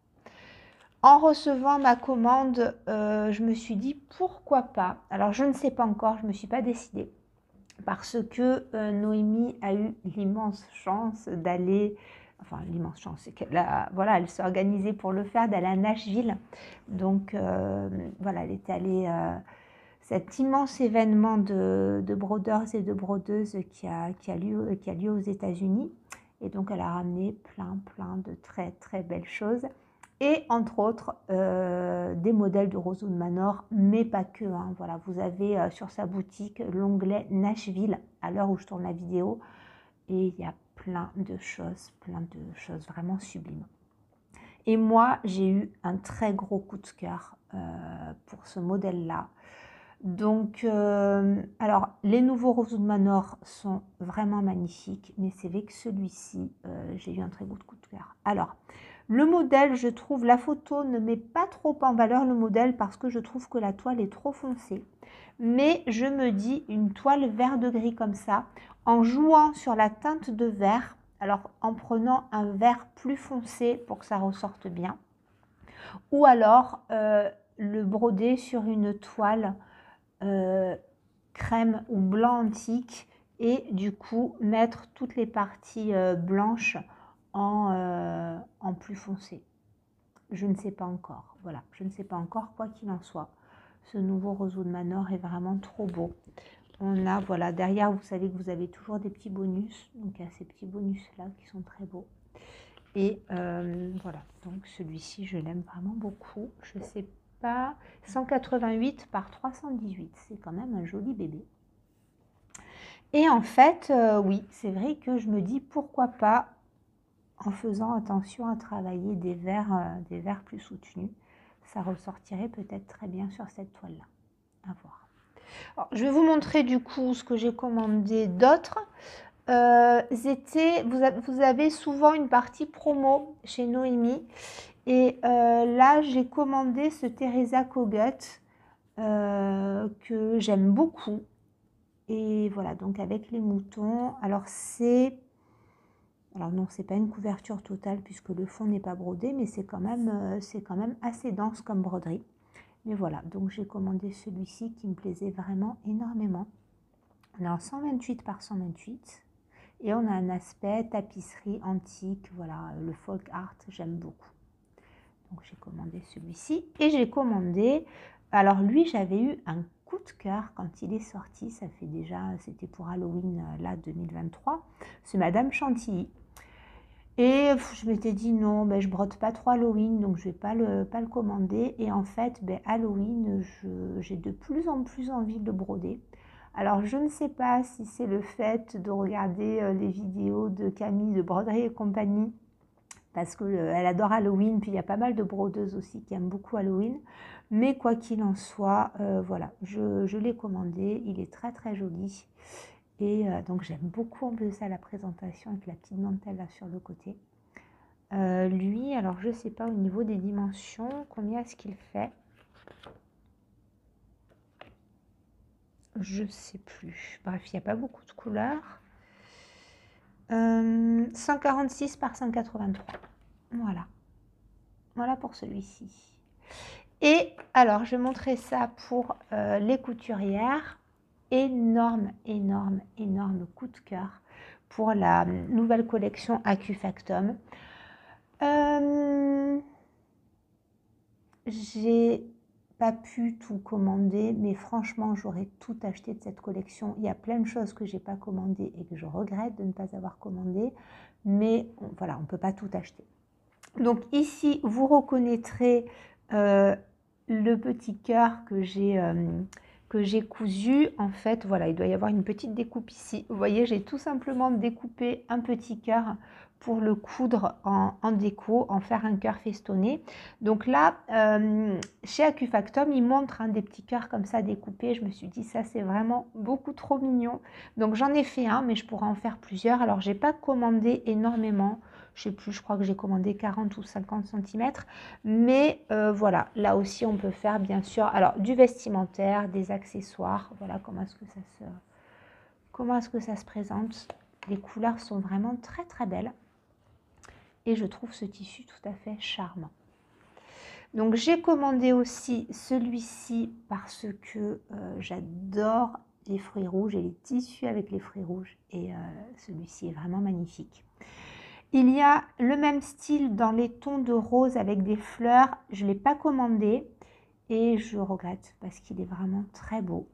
en recevant ma commande, euh, je me suis dit pourquoi pas. Alors, je ne sais pas encore, je ne me suis pas décidée. Parce que euh, Noémie a eu l'immense chance d'aller, enfin l'immense chance, c'est qu'elle a, voilà, elle s'est organisée pour le faire, d'aller à Nashville. Donc euh, voilà, elle est allée, euh, cet immense événement de, de brodeurs et de brodeuses qui a, qui a lieu, qui a lieu aux États-Unis. Et donc elle a ramené plein, plein de très, très belles choses. Et entre autres, euh, des modèles de Rosewood Manor, mais pas que. Hein. Voilà, vous avez euh, sur sa boutique l'onglet Nashville, à l'heure où je tourne la vidéo. Et il y a plein de choses, plein de choses vraiment sublimes. Et moi, j'ai eu un très gros coup de cœur euh, pour ce modèle-là. Donc, euh, alors, les nouveaux Rosewood Manor sont vraiment magnifiques, mais c'est vrai que celui-ci, euh, j'ai eu un très gros coup de cœur. Alors, le modèle, je trouve, la photo ne met pas trop en valeur le modèle parce que je trouve que la toile est trop foncée. Mais je me dis, une toile vert de gris comme ça, en jouant sur la teinte de vert, alors en prenant un vert plus foncé pour que ça ressorte bien, ou alors euh, le broder sur une toile euh, crème ou blanc antique et du coup mettre toutes les parties euh, blanches en, euh, en plus foncé. Je ne sais pas encore, voilà, je ne sais pas encore, quoi qu'il en soit. Ce nouveau Rosewood Manor est vraiment trop beau. On a, voilà, derrière, vous savez que vous avez toujours des petits bonus. Donc, il y a ces petits bonus-là qui sont très beaux. Et euh, voilà, donc celui-ci, je l'aime vraiment beaucoup. Je ne sais pas, cent quatre-vingt-huit par trois cent dix-huit, c'est quand même un joli bébé. Et en fait, euh, oui, c'est vrai que je me dis, pourquoi pas, en faisant attention à travailler des verres, euh, des verres plus soutenus, ça ressortirait peut-être très bien sur cette toile-là. À voir. Alors, je vais vous montrer du coup ce que j'ai commandé d'autres. Euh, vous, vous avez souvent une partie promo chez Noémie. Et euh, là, j'ai commandé ce Teresa Kogut euh, que j'aime beaucoup. Et voilà, donc avec les moutons. Alors c'est... Alors non, c'est pas une couverture totale puisque le fond n'est pas brodé, mais c'est quand même, euh, c'est quand même assez dense comme broderie. Mais voilà, donc j'ai commandé celui-ci qui me plaisait vraiment énormément. On est en cent vingt-huit par cent vingt-huit et on a un aspect tapisserie antique, voilà, le folk art, j'aime beaucoup. Donc j'ai commandé celui-ci et j'ai commandé, alors lui j'avais eu un coup de cœur quand il est sorti, ça fait déjà, c'était pour Halloween là deux mille vingt-trois, c'est Madame Chantilly. Et je m'étais dit non, ben, je brode pas trop Halloween, donc je vais pas le, pas le commander. Et en fait, ben, Halloween, j'ai de plus en plus envie de le broder. Alors je ne sais pas si c'est le fait de regarder euh, les vidéos de Camille de Broderie et compagnie, parce qu'elle euh, adore Halloween, puis il y a pas mal de brodeuses aussi qui aiment beaucoup Halloween. Mais quoi qu'il en soit, euh, voilà, je, je l'ai commandé, il est très très joli. Et euh, donc j'aime beaucoup en plus ça la présentation avec la petite dentelle là sur le côté. Euh, lui, alors je sais pas au niveau des dimensions, combien est-ce qu'il fait? Je sais plus. Bref, il n'y a pas beaucoup de couleurs. Euh, cent quarante-six par cent quatre-vingt-trois. Voilà. Voilà pour celui-ci. Et alors, je vais montrer ça pour euh, les couturières. Énorme, énorme, énorme coup de cœur pour la nouvelle collection Acufactum. Euh, j'ai pas pu tout commander, mais franchement, j'aurais tout acheté de cette collection. Il y a plein de choses que j'ai pas commandées et que je regrette de ne pas avoir commandé, mais voilà, on ne peut pas tout acheter. Donc ici, vous reconnaîtrez euh, le petit cœur que j'ai euh, que j'ai cousu. En fait, voilà, il doit y avoir une petite découpe ici. Vous voyez, j'ai tout simplement découpé un petit cœur pour le coudre en, en déco, en faire un cœur festonné. Donc là, euh, chez Acufactum, ils montrent hein, des petits cœurs comme ça découpés. Je me suis dit, ça c'est vraiment beaucoup trop mignon. Donc j'en ai fait un, mais je pourrais en faire plusieurs. Alors, j'ai pas commandé énormément. Je sais plus, je crois que j'ai commandé quarante ou cinquante centimètres. Mais euh, voilà, là aussi, on peut faire bien sûr alors du vestimentaire, des accessoires. Voilà comment est-ce que ça se, comment est-ce que ça se présente. Les couleurs sont vraiment très très belles. Et je trouve ce tissu tout à fait charmant. Donc j'ai commandé aussi celui-ci parce que euh, j'adore les fruits rouges et les tissus avec les fruits rouges. Et euh, celui-ci est vraiment magnifique. Il y a le même style dans les tons de rose avec des fleurs. Je ne l'ai pas commandé et je regrette parce qu'il est vraiment très beau.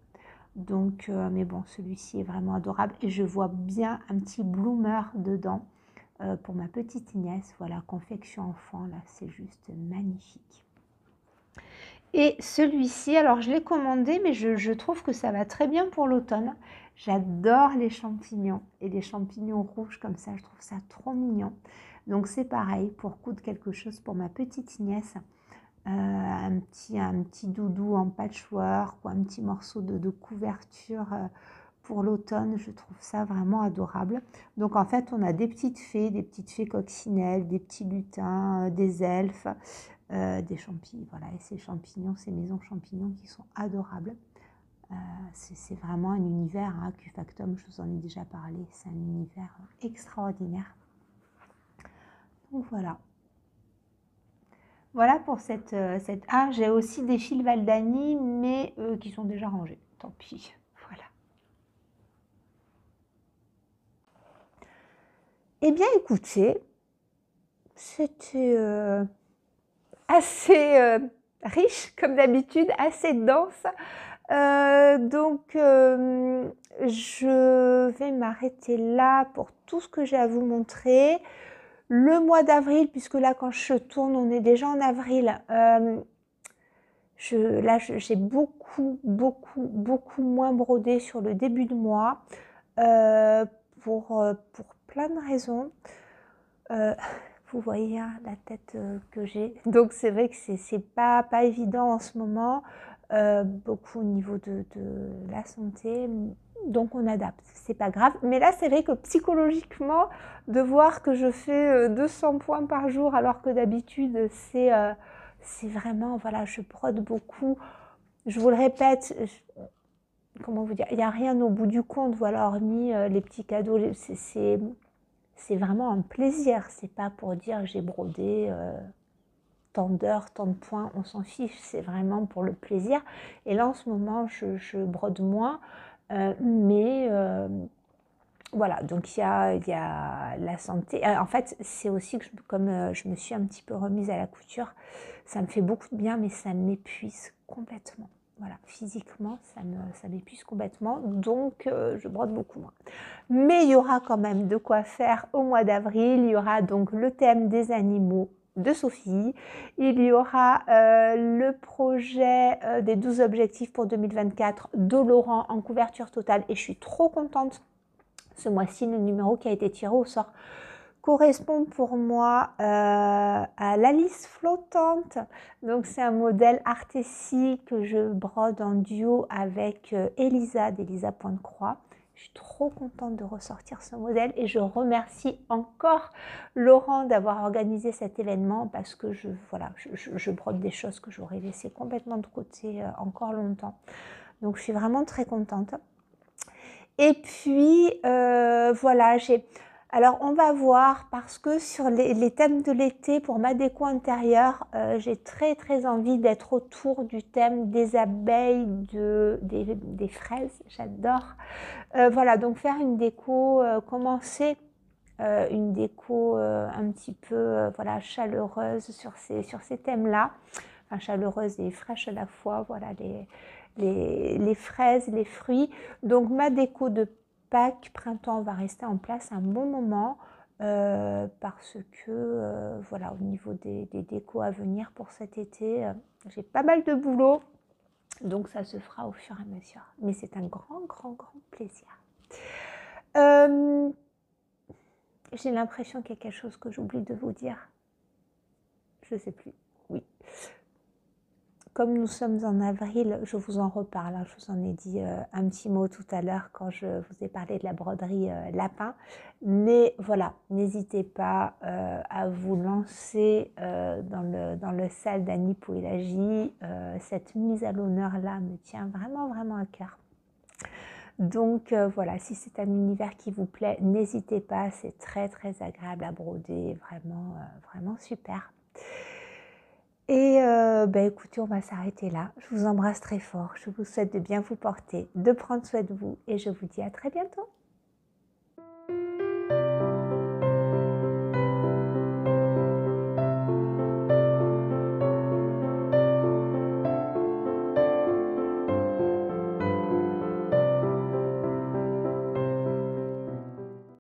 Donc, euh, mais bon, celui-ci est vraiment adorable et je vois bien un petit bloomer dedans. euh, pour ma petite nièce. Voilà, confection enfant, là, c'est juste magnifique. Et celui-ci, alors je l'ai commandé, mais je, je trouve que ça va très bien pour l'automne. J'adore les champignons et les champignons rouges comme ça, je trouve ça trop mignon. Donc c'est pareil, pour coudre quelque chose pour ma petite nièce, euh, un, petit, un petit doudou en patchwork ou un petit morceau de, de couverture euh, pour l'automne, je trouve ça vraiment adorable. Donc en fait, on a des petites fées, des petites fées coccinelles, des petits lutins, euh, des elfes, euh, des champignons, voilà, et ces champignons, ces maisons champignons qui sont adorables. Euh, c'est vraiment un univers, hein, Q-Factum, je vous en ai déjà parlé, c'est un univers extraordinaire. Donc voilà. Voilà pour cette... Euh, cette... Ah, j'ai aussi des fils Valdani, mais euh, qui sont déjà rangés. Tant pis, voilà. Eh bien, écoutez, c'était euh, assez euh, riche, comme d'habitude, assez dense. Euh, donc, euh, je vais m'arrêter là pour tout ce que j'ai à vous montrer. Le mois d'avril, puisque là, quand je tourne, on est déjà en avril. Euh, je, là, j'ai beaucoup, beaucoup, beaucoup moins brodé sur le début de mois euh, pour, pour plein de raisons. Euh, vous voyez hein, la tête euh, que j'ai. Donc, c'est vrai que c'est pas, pas évident en ce moment. Euh, beaucoup au niveau de, de la santé, donc on adapte, c'est pas grave. Mais là, c'est vrai que psychologiquement, de voir que je fais deux cents points par jour, alors que d'habitude, c'est euh, c'est vraiment, voilà, je brode beaucoup. Je vous le répète, je, comment vous dire, il n'y a rien au bout du compte, voilà, hormis euh, les petits cadeaux, c'est vraiment un plaisir, c'est pas pour dire j'ai brodé... Euh, tant d'heures, tant de points, on s'en fiche, c'est vraiment pour le plaisir. Et là, en ce moment, je, je brode moins, euh, mais euh, voilà, donc il y a, y a la santé. En fait, c'est aussi que je, comme euh, je me suis un petit peu remise à la couture, ça me fait beaucoup de bien, mais ça m'épuise complètement. Voilà, physiquement, ça me, ça m'épuise complètement, donc euh, je brode beaucoup moins. Mais il y aura quand même de quoi faire au mois d'avril. Il y aura donc le thème des animaux de Sophie. Il y aura euh, le projet euh, des douze objectifs pour deux mille vingt-quatre de Laurent en couverture totale. Et je suis trop contente. Ce mois-ci, le numéro qui a été tiré au sort correspond pour moi euh, à l'Alice flottante. Donc c'est un modèle Artessi que je brode en duo avec euh, Elisa d'Elisa Pointe-Croix. Je suis trop contente de ressortir ce modèle et je remercie encore Laurent d'avoir organisé cet événement parce que je, voilà, je, je, je brode des choses que j'aurais laissées complètement de côté euh, encore longtemps. Donc je suis vraiment très contente. Et puis euh, voilà, j'ai... Alors on va voir parce que sur les, les thèmes de l'été pour ma déco intérieure, euh, j'ai très très envie d'être autour du thème des abeilles, de, des, des fraises, j'adore. Euh, voilà, donc faire une déco, euh, commencer euh, une déco euh, un petit peu euh, voilà, chaleureuse sur ces, sur ces thèmes-là, enfin chaleureuse et fraîche à la fois, voilà les, les, les fraises, les fruits. Donc ma déco de Pâques, printemps va rester en place un bon moment euh, parce que euh, voilà, au niveau des, des décos à venir pour cet été, euh, j'ai pas mal de boulot, donc ça se fera au fur et à mesure. Mais c'est un grand, grand, grand plaisir. Euh, j'ai l'impression qu'il y a quelque chose que j'oublie de vous dire. Je ne sais plus. Oui. Comme nous sommes en avril, je vous en reparle. Hein, je vous en ai dit euh, un petit mot tout à l'heure quand je vous ai parlé de la broderie euh, lapin. Mais voilà, n'hésitez pas euh, à vous lancer euh, dans le, dans le salle d'Annie Poélagi. Euh, cette mise à l'honneur-là me tient vraiment, vraiment à cœur. Donc euh, voilà, si c'est un univers qui vous plaît, n'hésitez pas. C'est très, très agréable à broder. Vraiment, euh, vraiment super. Et euh, bah, écoutez, on va s'arrêter là. Je vous embrasse très fort. Je vous souhaite de bien vous porter, de prendre soin de vous et je vous dis à très bientôt.